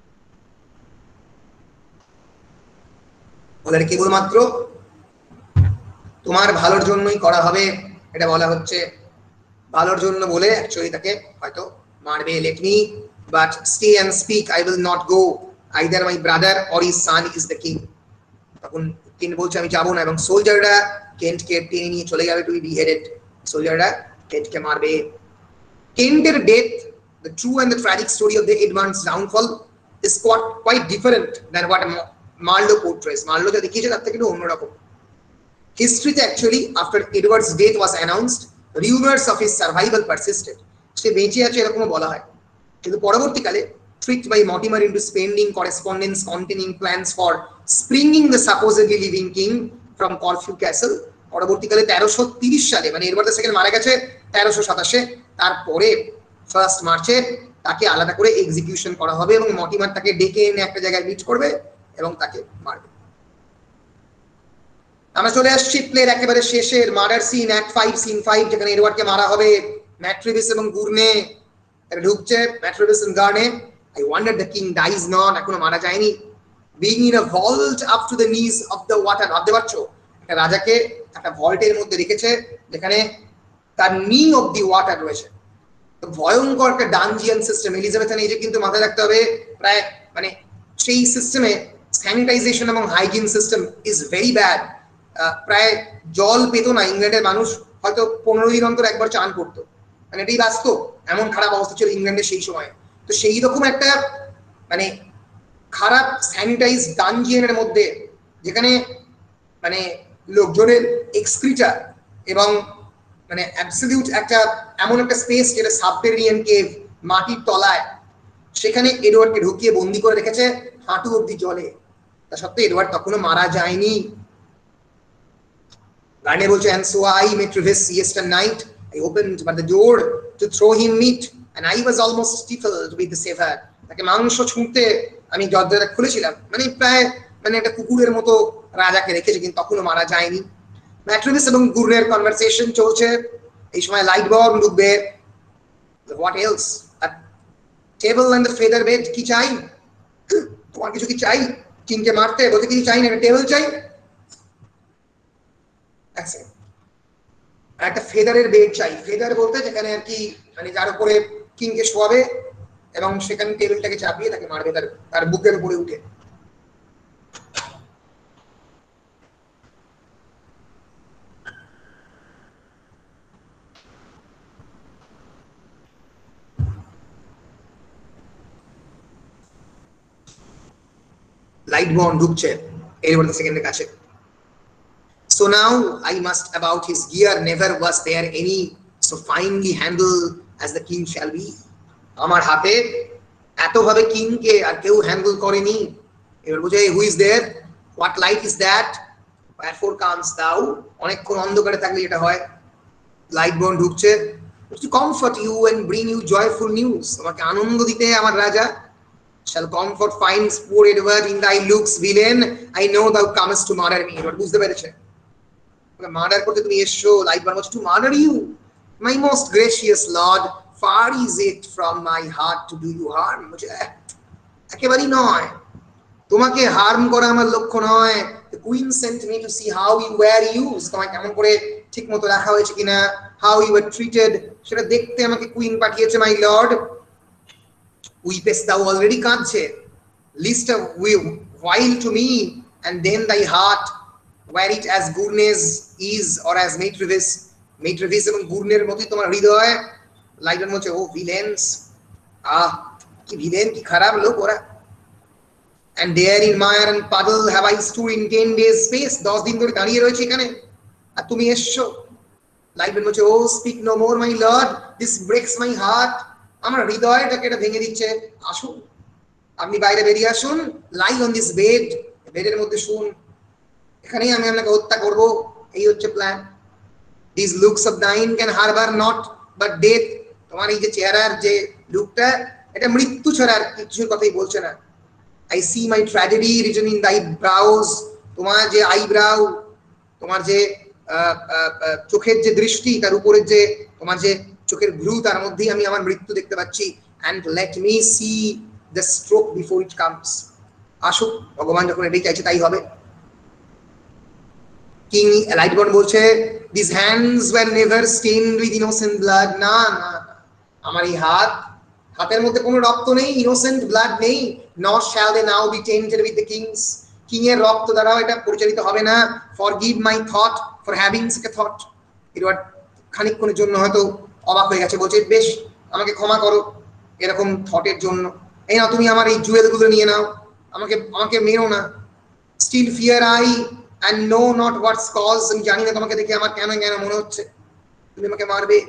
বলে কেবলমাত্র তোমার ভালোর জন্যই করা হবে, এটা বলা হচ্ছে। ভালোর জন্য বলে অ্যাকচুয়ালি তাকে হয়তো মারবে। Let me but stay and speak, I will not go, either my brother or his son is the king. তখন কেন্ট বলছে আমি যাবো না, এবং সোলজাররা কেন্টকে টেনে নিয়ে চলে যাবে টু বি বিহেডেড। সোলজাররা কেন্টকে মারবে। কেন্টের death, the true and the tragic story of the Edmund's downfall is quite quite different than what Marlowe portrays. Marlowe যা দেখিয়েছে তার থেকে একটু অন্যরকম। History actually, after Edward's death was announced, rumors of his survival persisted. সে বেঁচে আছে এরকম বলা হয়, কিন্তু পরবর্তীকালে tricked by Mortimer into spending correspondence containing plans for springing the supposedly living king from Corfu Castle, পরবর্তীকালে তেরোশো তিরিশ সালে, মানে এডওয়ার্ড দ্য সেকেন্ড মারা গেছে তেরোশো সাতাশে, তারপরে ফার্স্ট মার্চে তাকে আলাদা করে এক্সিকিউশন করা হবে, এবং মর্টিমার তাকে ডেকে এনে একটা জায়গায় মিট করবে এবং তাকে মারবে। আমরা চলে আসছি প্লের একেবারে শেষের murder scene, act five scene five, যেখানে এডওয়ার্ডকে মারা হবে। ম্যাট্রিভিস এবং গুর্নে ঢুকছে, ম্যাট্রিভিস এবং Gurney. I wonder the king dies not, এখনো মারা যায়নি। Being in a vault up to the knees of the water, ভাবতে পারছো একটা রাজাকে একটা ভল্টের মধ্যে রেখেছে যেখানে তার নি অফ দি ওয়াটার রয়েছে। তো ভয়ঙ্কর একটা ডানজিয়ান সিস্টেম। এলিজাবেথান এজে কিন্তু মাথায় রাখতে হবে, প্রায় মানে সেই সিস্টেমে স্যানিটাইজেশন এবং hygiene system is very bad. প্রায় জল পেত না ইংল্যান্ডের মানুষ, হয়তো পনেরো দিন অন্তর একবার চান করতো, মানে এটাই বাস্তব, এমন খারাপ অবস্থা ছিল ইংল্যান্ডের সেই সময়। তো সেই রকম একটা মানে খারাপ স্যানিটাইজ ডানজিয়ানের মধ্যে, যেখানে মানে লোকজনের এক্সক্রিটা এবং মানে অ্যাবসলিউট একটা এমন একটা স্পেস যেটা সাবটেরিয়ান কেভ, মাটির তলায়, সেখানে এডওয়ার্ডকে ঢুকিয়ে বন্দি করে রেখেছে হাঁটু অব্দি জলে। তা সত্ত্বেও এডওয়ার্ড তখনও মারা যায়নি। গার্নে বলছে and so I Matrevis yesterday night I opened but the door to throw him meat and I was almost stifled with the savor. তাকে মাংস ছুঁতে আমি দরজাটা খুলেছিলাম, মানে প্রায় মানে একটা কুকুরের মতো রাজাকে রেখেছে, কিন্তু তখনও মারা যায়নি। ম্যাট্রিভিস এবং গুর্নের কনভারসেশন চলছে, এই সময় লাইট বর্ন ঢুকবে। What else, table and the feather bed, কি চাই তোমার? কিছু কি চাই? কিংকে মারতে বলতে কিছু চাই না, টেবিল চাই, একটা ফেদারের বেড চাই। ফেদার বলতে যেখানে আর কি মানে যার উপরে কিংকে শোয়াবে এবং সেখানে টেবিলটাকে চাপিয়ে তাকে মারবে তার তার বুকের উপরে উঠে। লাইট বর্ন ঢুকছে এডওয়ার্ড দ্য সেকেন্ডের কাছে। So now I must about his gear, never was there any so finely handled as the king shall be. আমার হাতে এত ভাবে কিং কে আর কেউ হ্যান্ডেল করেনি। এবার বুঝে who is there, what light is that, wherefore comes thou, অনেকক্ষণ অন্ধকারে থাকলে এটা হয়। লাইট বর্ন ঢুকছে, to comfort you and bring you joyful news, আমাকে আনন্দ দিতে আমার রাজা। shall comfort finds poor Edward in thy looks villain, I know thou comest to murder me. এবার বুঝতে পেরেছে মার্ডার করতে তুমি এসছো। লাইট বর্ন বলছে to murder you, my most gracious lord, far is it from my heart to do you harm? বলছে একেবারেই নয়, তোমাকে হার্ম করা আমার লক্ষ্য নয়। The queen sent me to see how you were used, তোমাকে কেমন করে ঠিকমতো রাখা হয়েছে কিনা, how you were treated, সেটা দেখতে আমাকে কুইন পাঠিয়েছে my lord। উইপেস thou already কাঁদছে, least a while to me and then thy heart were it as Gurne's is or as Maitrevis, Maitrevis এবং গুর্নের মতই তোমার হৃদয়। লাইডন বলছে ও ভিলেন্স, আহ কি ভিলেন, কি খারাপ লোক ওরা। And there in mire and puddle have I stood in ten days space, দশ দিন ধরে দাঁড়িয়ে রয়েছে এখানে, আর তুমি এসছো। লাইডন বলছে o speak no more my lord, this breaks my heart, আমার হৃদয়টাকে এটা ভেঙে দিচ্ছে। আসুন, আপনি বাইরে বেরিয়ে আসুন, লাই অন দিস বেড, বেডের মধ্যে শুন, এখানেই আমি আপনাকে হত্যা করব, এই হচ্ছে plan. These looks of thine can harbor not but death, তোমার এই যে চেহারার যে লুকটা, এটা মৃত্যু ছাড়া আর কিছুর কথাই বলছে না। I see my tragedy written in thy brows, তোমার যে আইব্রাউ, তোমার যে চোখের যে দৃষ্টি, তার উপরের যে তোমার যে চোখের ভ্রু, তার মধ্যেই আমি আমার মৃত্যু দেখতে পাচ্ছি। And let me see the stroke before it comes, আসুক, ভগবান যখন এটাই চাইছে তাই হবে। কিং লাইটবর্ন বলছে these hands were never stained with innocent blood, না না, আমার এই হাত, হাতের মধ্যে কোনো রক্ত নেই, ইনোসেন্ট ব্লাড নেই, nor shall they now be tainted with the kings, king এর রক্ত দ্বারাও এটা পরিচালিত হবে না। forgive my thought for having such a thought, এবার খানিকক্ষণের জন্য হয়তো অবাক হয়ে গেছে, বলছে বেশ আমাকে ক্ষমা করো এরকম থটের জন্য, এই না তুমি আমার এই জুয়েলগুলো নিয়ে নাও, আমাকে আমাকে মেরো না। still fear I and know not what's cause, আমি জানি না তোমাকে দেখে আমার কেন কেন মনে হচ্ছে তুমি আমাকে মারবে।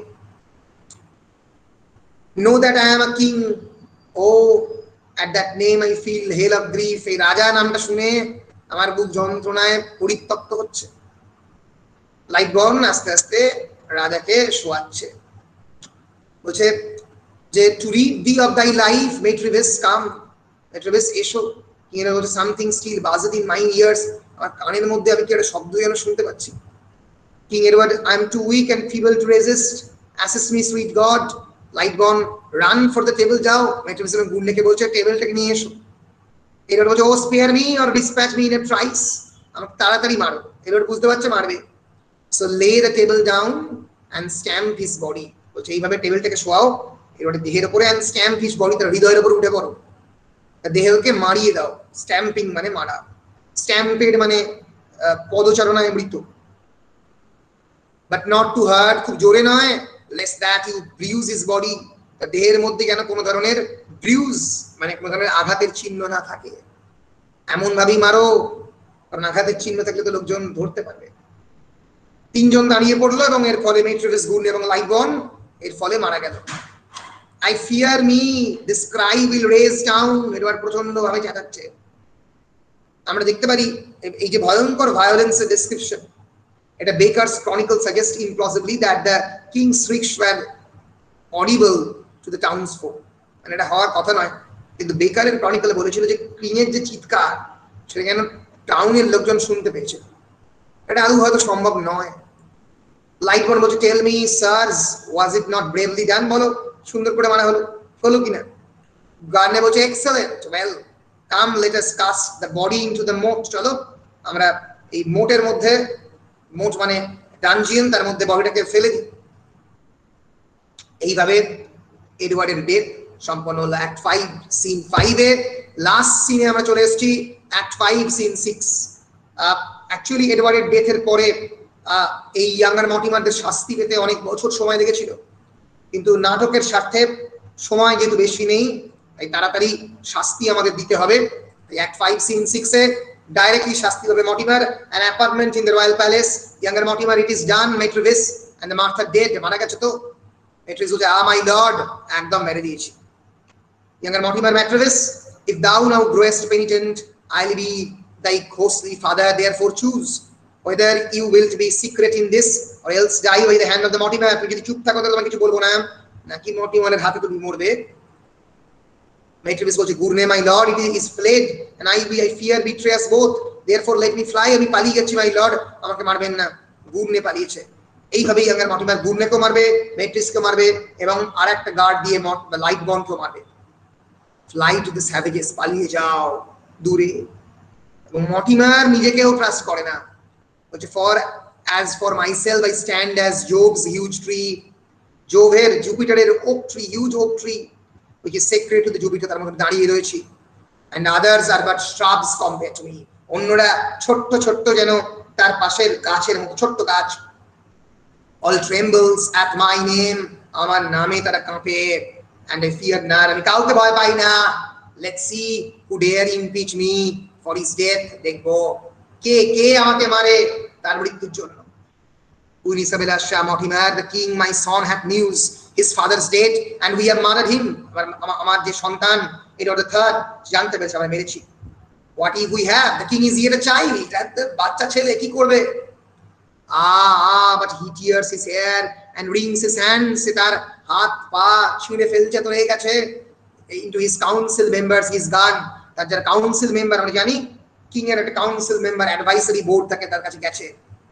know that I am a king, oh at that name I feel hell of grief, এই রাজা নামটা শুনে আমার বুক যন্ত্রণায় পরিত্যক্ত হচ্ছে। লাইটবর্ন আস্তে আস্তে রাজাকে শোয়াচ্ছে, বলছে যে to read thee of thy life, Maitrevis come, Maitrevis এসো। you know something still buzzed in my ears, আমার কানের মধ্যে আমি কি একটা শব্দ যেন শুনতে পাচ্ছি। King Edward, I am too weak and feeble to resist, assist me sweet God। Lightborn, run for the table, যাও। Maitrevis এবং গুন্ডেকে বলছে টেবিলটাকে নিয়ে এসো। এডওয়ার্ড বলছে ও spare me or dispatch me in a trice, আমাকে তাড়াতাড়ি মারো। এডওয়ার্ড বুঝতে পারছে মারবে, so lay the table down and stamp his body, বলছে এইভাবে টেবিলটাকে শোয়াও এডওয়ার্ডের দেহের উপরে, and stamp his body, তার হৃদয়ের উপর উঠে পড়ো, দেহকে মারিয়ে দাও। স্ট্যাম্পিং মানে মারা, স্ট্যাম্পেড মানে পদচারণায় মৃত। but not to hurt, খুব জোরে নয়, lest that you bruise his body, দেহের মধ্যে যেন কোনো ধরনের ব্রিউজ মানে কোনো ধরনের আঘাতের চিহ্ন না থাকে, এমন ভাবেই মারো, কারণ আঘাতের চিহ্ন থাকলে তো লোকজন ধরতে পারবে। তিনজন দাঁড়িয়ে পড়লো এবং এর ফলে মেট্রিভিস, গুন্ড এবং লাইটবর্ন এর ফলে মারা গেল। I fear me this cry will raise down, Edward প্রচন্ড ভাবে চেঁচাচ্ছে। আমরা দেখতে পারি এই যে ভয়ঙ্কর ভায়োলেন্সের ডেসক্রিপশন, এটা Baker's chronicle suggest implausibly that the king's shrieks were audible to the townsfolk, মানে এটা হওয়ার কথা নয়, কিন্তু বেকারের ক্রনিকলে বলেছিল যে কিংয়ের যে চিৎকার সেটা যেন টাউনের লোকজন শুনতে পেয়েছে, এটা আদৌ হয়তো সম্ভব নয়। লাইটবর্ন বলছে tell me sirs, was it not bravely done, বলো সুন্দর করে মারা হলো হলো কিনা। গার্নে বলছে excellent, well come let us cast the body into the moat, চলো আমরা এই মোটের মধ্যে, মোট মানে ডানজিয়ন, তার মধ্যে বডিটাকে ফেলে দিই। এইভাবে এডওয়ার্ডের ডেথ সম্পন্ন হলো। অ্যাক্ট ফাইভ সিন ফাইভে লাস্ট সিনে আমরা চলে এসেছি, act five scene six. Actually এডওয়ার্ডের ডেথের পরে এই ইয়াঙ্গার মর্টিমারদের শাস্তি পেতে অনেক বছর সময় লেগেছিল, কিন্তু নাটকের স্বার্থে সময় যেহেতু বেশি নেই তাই তাড়াতাড়ি শাস্তি আমাদের দিতে হবে। অ্যাক্ট ফাইভ সিন সিক্সে ডাইরেক্টলি শাস্তি হবে Mortimer, an apartment in the royal palace, younger Mortimer, it is done, Maitrevis and the Martha dead, মারা গেছে তো। Maitrevis বলছে ah my lord, একদম মেরে দিয়েছি। younger Mortimer, Maitrevis, if thou now growest penitent, I'll be thy ghostly father, therefore choose whether you wilt be secret in this or else die by the hand of the Mortimer। তুমি যদি চুপ থাকো তাহলে আমি কিছু বলবো না, নাকি মর্টিমারের হাতে তুমি মরবে। Maitrevis বলছে গুরনে my lord, it is fled and I be I fear betray us both, therefore let me fly, আমি পালিয়ে গেছি my lord, আমাকে মারবেন না। গুরনে পালিয়েছে, এইভাবেই ইয়াঙ্গার মর্টিমার গুরনেকেও মারবে, বেট্রিসকে মারবে এবং আরেকটা গার্ড দিয়ে লাইট বনকেও মারবে। ফ্লাই টু দ্য স্যাভেজেস, পালিয়ে যাও দূরে। এবং মর্টিমার নিজেকেও ট্রাস্ট করে না, বলছে for as for myself I stand as জোবস হিউজ ট্রি, জোভের জুপিটারের oak tree, huge oak tree which is sacred to the Jupiter, তার মধ্যে দাঁড়িয়ে রয়েছি। and others are but shrubs compared to me, অন্যরা ছোট্ট ছোট্ট যেন তার পাশের গাছের মতো ছোট্ট গাছ। all trembles at my name, আমার নামে তারা কাঁপে। and I fear not, আমি কাউকে ভয় পাই না। let's see who dare impeach me for his death, দেখবো কে কে আমাকে মারে তার মৃত্যুর জন্য। Queen Isabella Shah Mortimer, the king my son hath news, his father's dead and we have murdered him, আমার যে সন্তান এটা the third জানতে পেরেছে আমরা মেরেছি। what if we have, the king is yet a child, বাচ্চা ছেলে কি করবে? ah ah but he tears his hair and wrings his hands, সে তার হাত পা ছিঁড়ে ফেলছে তো হয়ে গেছে। into his council members he is gone, তার যারা কাউন্সিল মেম্বার আমরা জানি কিং এর একটা কাউন্সিল মেম্বার অ্যাডভাইসারি বোর্ড থাকে তার কাছে গেছে।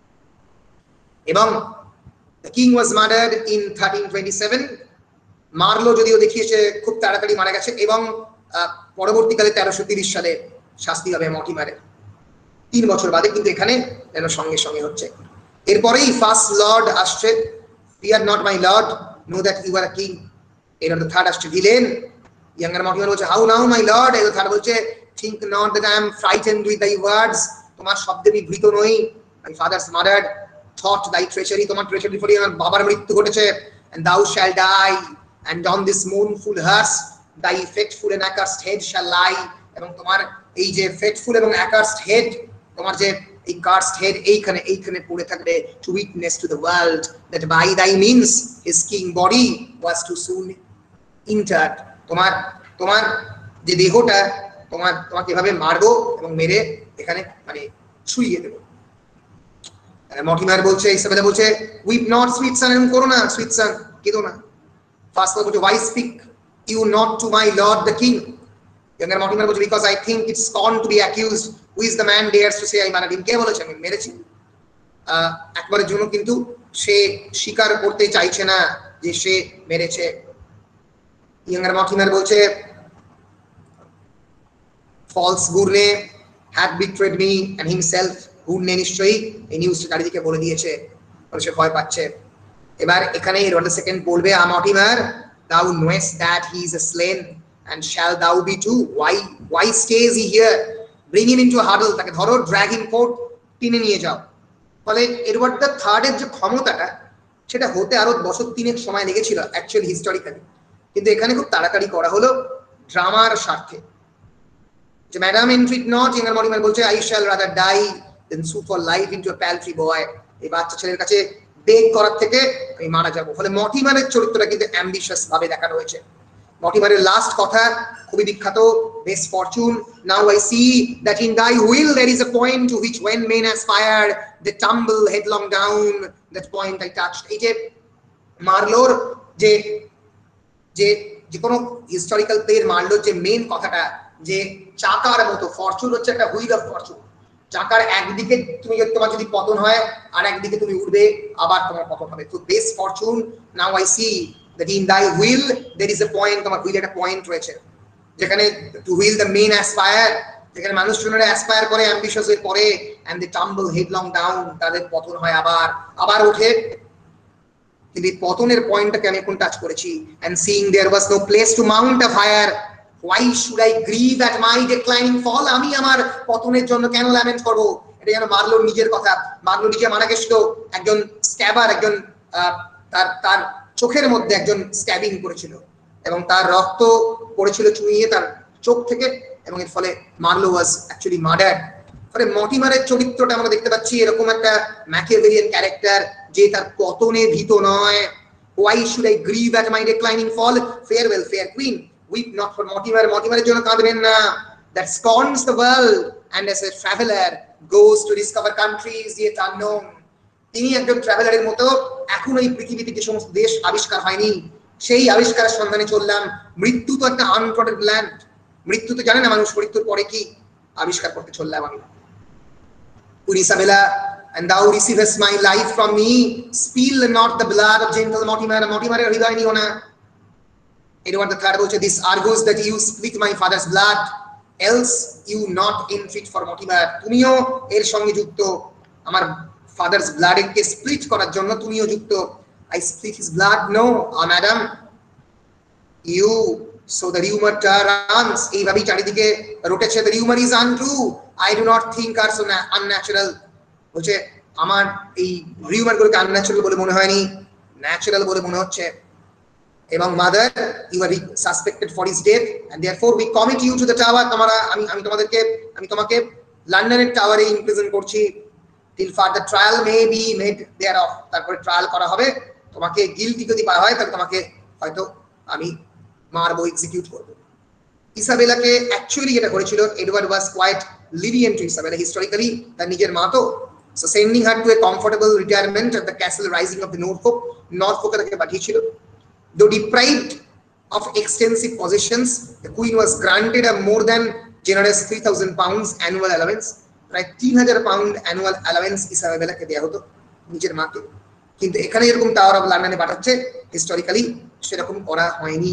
এবং the king was murdered in thirteen twenty-seven, মারলো যদিও দেখিয়েছে খুব তাড়াতাড়ি মারা গেছে। এবং পরবর্তীকালে তেরোশো তিরিশ সালে শাস্তি হবে মর্টিমারের, তিন বছর বাদে, কিন্তু এখানে যেন সঙ্গে সঙ্গে হচ্ছে। এরপরেই ফার্স্ট লর্ড আসছে, fear not my lord, know that you are a king, এর the third আসছে ভিলেন। ইয়াঙ্গার মর্টিমার বলছে how now my lord, এর থার্ড বলছে think not that I am frightened with thy words, তোমার শব্দে আমি ভীত নই। my father's murdered, thought thy treachery, তোমার ট্রেচারি ফলে আমার বাবার মৃত্যু ঘটেছে। and thou shall die, and on this mournful hearse thy faithful and accursed head shall lie, এবং তোমার এই যে faithful এবং accursed head, তোমার যে এই cursed head এইখানে এইখানে পড়ে থাকবে, to witness to the world that by thy means his king body was too soon interred, তোমার তোমার যে দেহটা তোমার তোমাকে এভাবে মারবো এবং মেরে এখানে মানে শুইয়ে দেবো। মর্টিমার বলছে, ইসাবেলা বলছে উইপ নট সুইট সন, এরকম করো না সুইট সন, কেঁদো না। ফার্স্ট বলছে why speak you not to my lord the king, younger Mortimer বলছে because I think it's scorn to be accused, who is the man dares to say I murdered him, কে বলেছে আমি মেরেছি? একবারের জন্য কিন্তু সে স্বীকার করতে চাইছে না যে সে মেরেছে। ইয়াঙ্গার মর্টিমার বলছে false Gurne had betrayed me and himself, Gurney নিশ্চয়ই এই নিউজটা চারিদিকে বলে দিয়েছে, সে ভয় পাচ্ছে। এবার এখানে রোড সেকেন্ড বলবে ah Mortimer, thou knowest that he is slain and shall thou be too, why why stays he here, bring him into a huddle, তাকে ধরো, drag him forth, টেনে নিয়ে যাও। ফলে এডওয়ার্ড দ্য থার্ডের যে ক্ষমতাটা সেটা হতে আরো বছর তিনেক সময় লেগেছিল অ্যাকচুয়ালি হিস্টোরিক্যালি, কিন্তু এখানে খুব তাড়াতাড়ি করা হলো ড্রামার স্বার্থে। যে madam entreat not, younger Mortimer বলছে I shall rather die then sue for life into a paltry boy, এই বাচ্চা ছেলের কাছে বেগ করার থেকে আমি মারা যাবো। ফলে মর্টিমারের চরিত্রটা কিন্তু অ্যাম্বিশাস ভাবে দেখানো হয়েছে। মর্টিমারের লাস্ট কথা খুবই বিখ্যাত, base fortune now I see that in thy will there is a point to which when men aspire they tumble headlong down, that point I touched, এই যে মার্লোর যে যে যে কোনো হিস্টোরিক্যাল প্লের মার্লোর যে মেন কথাটা, যে চাকার মতো, ফরচুন হচ্ছে একটা হুইল অফ ফরচুন, চাকার একদিকে তুমি তোমার যদি পতন হয় আর একদিকে তুমি উঠবে আবার তোমার পতন হবে। তো base fortune now I see that in thy will there is a point, তোমার হুইলে একটা পয়েন্ট রয়েছে যেখানে to wheel the men aspire, যেখানে মানুষজনেরা অ্যাসপায়ার করে অ্যাম্বিশাস হয়ে পড়ে, and they tumble headlong down, তাদের পতন হয় আবার আবার ওঠে। কিন্তু পতনের পয়েন্টটাকে আমি এখন টাচ করেছি, and seeing there was no place to mount a fire, why should I grieve at my declining fall, আমি আমার পতনের জন্য কেন ল্যামেন্ট করব? এটা যেন মার্লোর নিজের কথা। মার্লো নিজে মারা গেছিল, একজন স্ট্যাবার, একজন তার তার চোখের মধ্যে একজন স্ট্যাবিং করেছিল এবং তার রক্ত পড়েছিল চুইয়ে তার চোখ থেকে, এবং এর ফলে মার্লো ওয়াজ অ্যাকচুয়ালি মার্ডার্ড। ফলে মর্টিমারের চরিত্রটা আমরা দেখতে পাচ্ছি এরকম একটা ম্যাকিয়াভেলিয়ান ক্যারেক্টার যে তার পতনে ভীত নয়। why should I grieve at my declining fall, farewell fair queen, weep not for Mortimer, Mortimer জন্য কাঁদবেন না, that scorns the world and as a traveler goes to discover countries yet unknown, তিনি একজন ট্রাভেলারের মতো এখন এই পৃথিবীতে যে সমস্ত দেশ আবিষ্কার হয়নি সেই আবিষ্কারের সন্ধানে চললাম। মৃত্যু তো একটা আনট্রডেড ল্যান্ড, মৃত্যু তো জানে না মানুষ মৃত্যুর পরে কি, আবিষ্কার করতে চললাম আমি। Queen Isabella and thou receivest my life from me, spill not the blood of gentle Mortimer. Mortimer এর হৃদয় নিও না। Edward the third বলছে, this argues that you split my father's blood, else you not infit for Mortimer. তুমিও এর সঙ্গে যুক্ত, আমার father's blood কে split করার জন্য তুমিও যুক্ত। I split his blood? No, oh, madam. You, so the rumor runs, এইভাবেই চারিদিকে রটেছে, the rumor is untrue. I do not think are so unnatural. বলছে আমার এই রিউমার গুলোকে আনন্যাচারাল বলে মনে হয়নি, ন্যাচারাল বলে মনে হচ্ছে। এবং mother, you are suspected for his death and therefore we commit you to the tower. তোমরা আমি আমি তোমাদেরকে আমি তোমাকে লন্ডনের টাওয়ারে ইমপ্রিজন করছি till further trial may be made thereof. তারপরে ট্রায়াল করা হবে, তোমাকে গিলটি যদি পাওয়া হয় তাহলে তোমাকে হয়তো আমি মারবো, এক্সিকিউট করবো। ইসাবেলাকে অ্যাকচুয়ালি যেটা করেছিল, Edward was quite lenient to Isabella historically, তার নিজের মা তো। So sending her to a comfortable retirement at the castle rising of the Norfolk, Norfolk তাকে পাঠিয়েছিল। Though deprived of extensive possessions, the queen was granted a more than generous three thousand pounds annual allowance. প্রায় তিন হাজার pound annual allowance ইসাবেলাকে দেওয়া হতো নিজের মাকে। কিন্তু এখানে এরকম টাওয়ার অফ লন্ডনে পাঠাচ্ছে, হিস্টোরিক্যালি সেরকম করা হয়নি।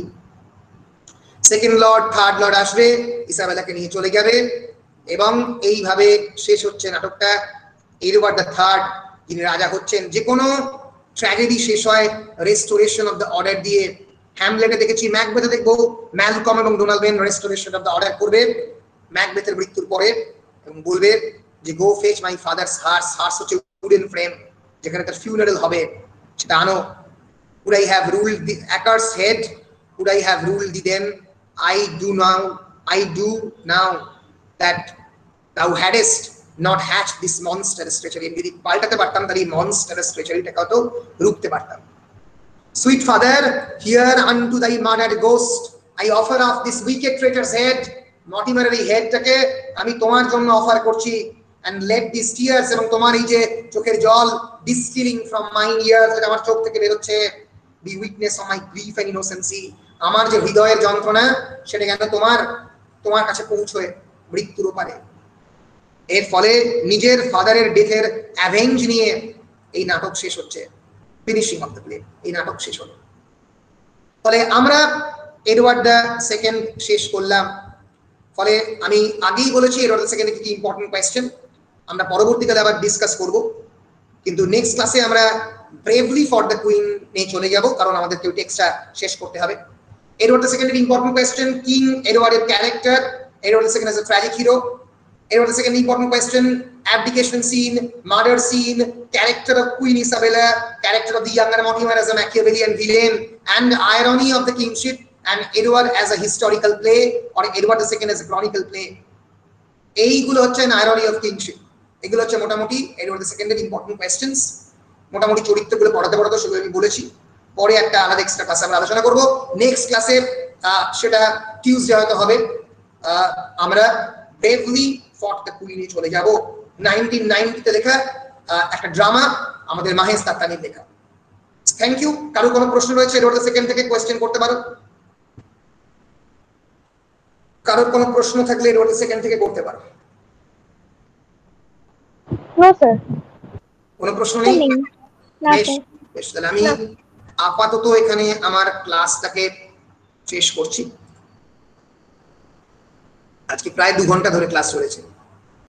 সেকেন্ড লর্ড, থার্ড লর্ড আসবে, ইসাবেলাকে নিয়ে চলে যাবে, এবং এইভাবে শেষ হচ্ছে নাটকটা। এডওয়ার্ড দ্য থার্ড, যিনি রাজা হচ্ছেন, যে কোনো ট্র্যাজেডি শেষ হয় রেস্টোরেশন অফ দ্য অর্ডার দিয়ে। হ্যামলেটে দেখেছি, ম্যাকবেথে দেখবো ম্যালকম এবং Donald restoration of the order করবে ম্যাকবেথের মৃত্যুর পরে, এবং বলবে যে go fetch my father's hearse. Hearse হচ্ছে উডেন ফ্রেম, যেখানে তার ফিউনারেল হবে, সেটা আনো। Would I have ruled the acre's head? Would I have ruled thee then? I do now, I do now that thou hadst not hatched this monstrous treachery. যদি পাল্টাতে পারতাম তাহলে এই monstrous treacheryটাকে তো রুখতে পারতাম। Sweet father, here unto thy murdered ghost I offer of this wicked traitor's head. Mortimer এর হেডটাকে আমি তোমার জন্য অফার করছি, and let these tears, এবং তোমার এই যে চোখের জল distilling from mine ears, যেটা আমার চোখ থেকে বের হচ্ছে, be witness of my grief and innocency. আমার যে হৃদয়ের যন্ত্রণা সেটা যেন তোমার তোমার কাছে পৌঁছয় মৃত্যুর পারে। এর ফলে নিজের ফাদারের ডেথের অ্যাভেঞ্জ নিয়ে এই নাটক শেষ হচ্ছে, ফিনিশিং অফ দ্য প্লে, এই নাটক শেষ হলো। ফলে আমরা এডওয়ার্ড দ্য সেকেন্ড শেষ করলাম। ফলে আমি আগেই বলেছি এডওয়ার্ড দ্য সেকেন্ড কি ইম্পর্টেন্ট কোয়েশ্চেন আমরা পরবর্তীকালে আবার ডিসকাস করব, কিন্তু নেক্সট ক্লাসে আমরা ব্রেভলি ফর দ্য কুইন নিয়ে চলে যাব, কারণ আমাদেরকে ওই টেক্সটটা শেষ করতে হবে। এডওয়ার্ড দ্য সেকেন্ড এর ইম্পর্টেন্ট কোয়েশ্চেন, কিং এডওয়ার্ডের character, Edward the second as a tragic hero. Edward the second important question, abdication scene, murder scene, character of Queen Isabella, character of the younger Mortimer as a Machiavellian villain, and irony of the kingship, and Edward as a historical play, or Edward the second as a chronicle play. এইগুলো হচ্ছে irony of kingship, এগুলো হচ্ছে মোটামুটি Edward the second এর important questions। মোটামুটি চরিত্রগুলো পড়াতে পড়াতে সেগুলো আমি বলেছি, পরে একটা আলাদা এক্সট্রা ক্লাসে আমরা আলোচনা করব। নেক্সট ক্লাসে সেটা টিউসডে হয়তো হবে, আমরা ব্রেভলি ফর দ্য কুইন এ চলে যাব। নাইনটিন নাইনটি তে লেখা একটা ড্রামা, আমাদের মাহেশ তাত্তানির লেখা। Thank you. কারো কোনো প্রশ্ন রয়েছে এডওয়ার্ড দ্য সেকেন্ড থেকে কোয়েশ্চেন করতে পারো। কারোর কোনো প্রশ্ন থাকলে এডওয়ার্ড দ্য সেকেন্ড থেকে করতে পারো। না স্যার, কোনো প্রশ্ন নেই? না বেশ স্যার। বেশ, তাহলে আমি আপাতত এখানে আমার ক্লাসটাকে শেষ করছি। আজকে প্রায় দু ঘন্টা ধরে ক্লাস চলেছে।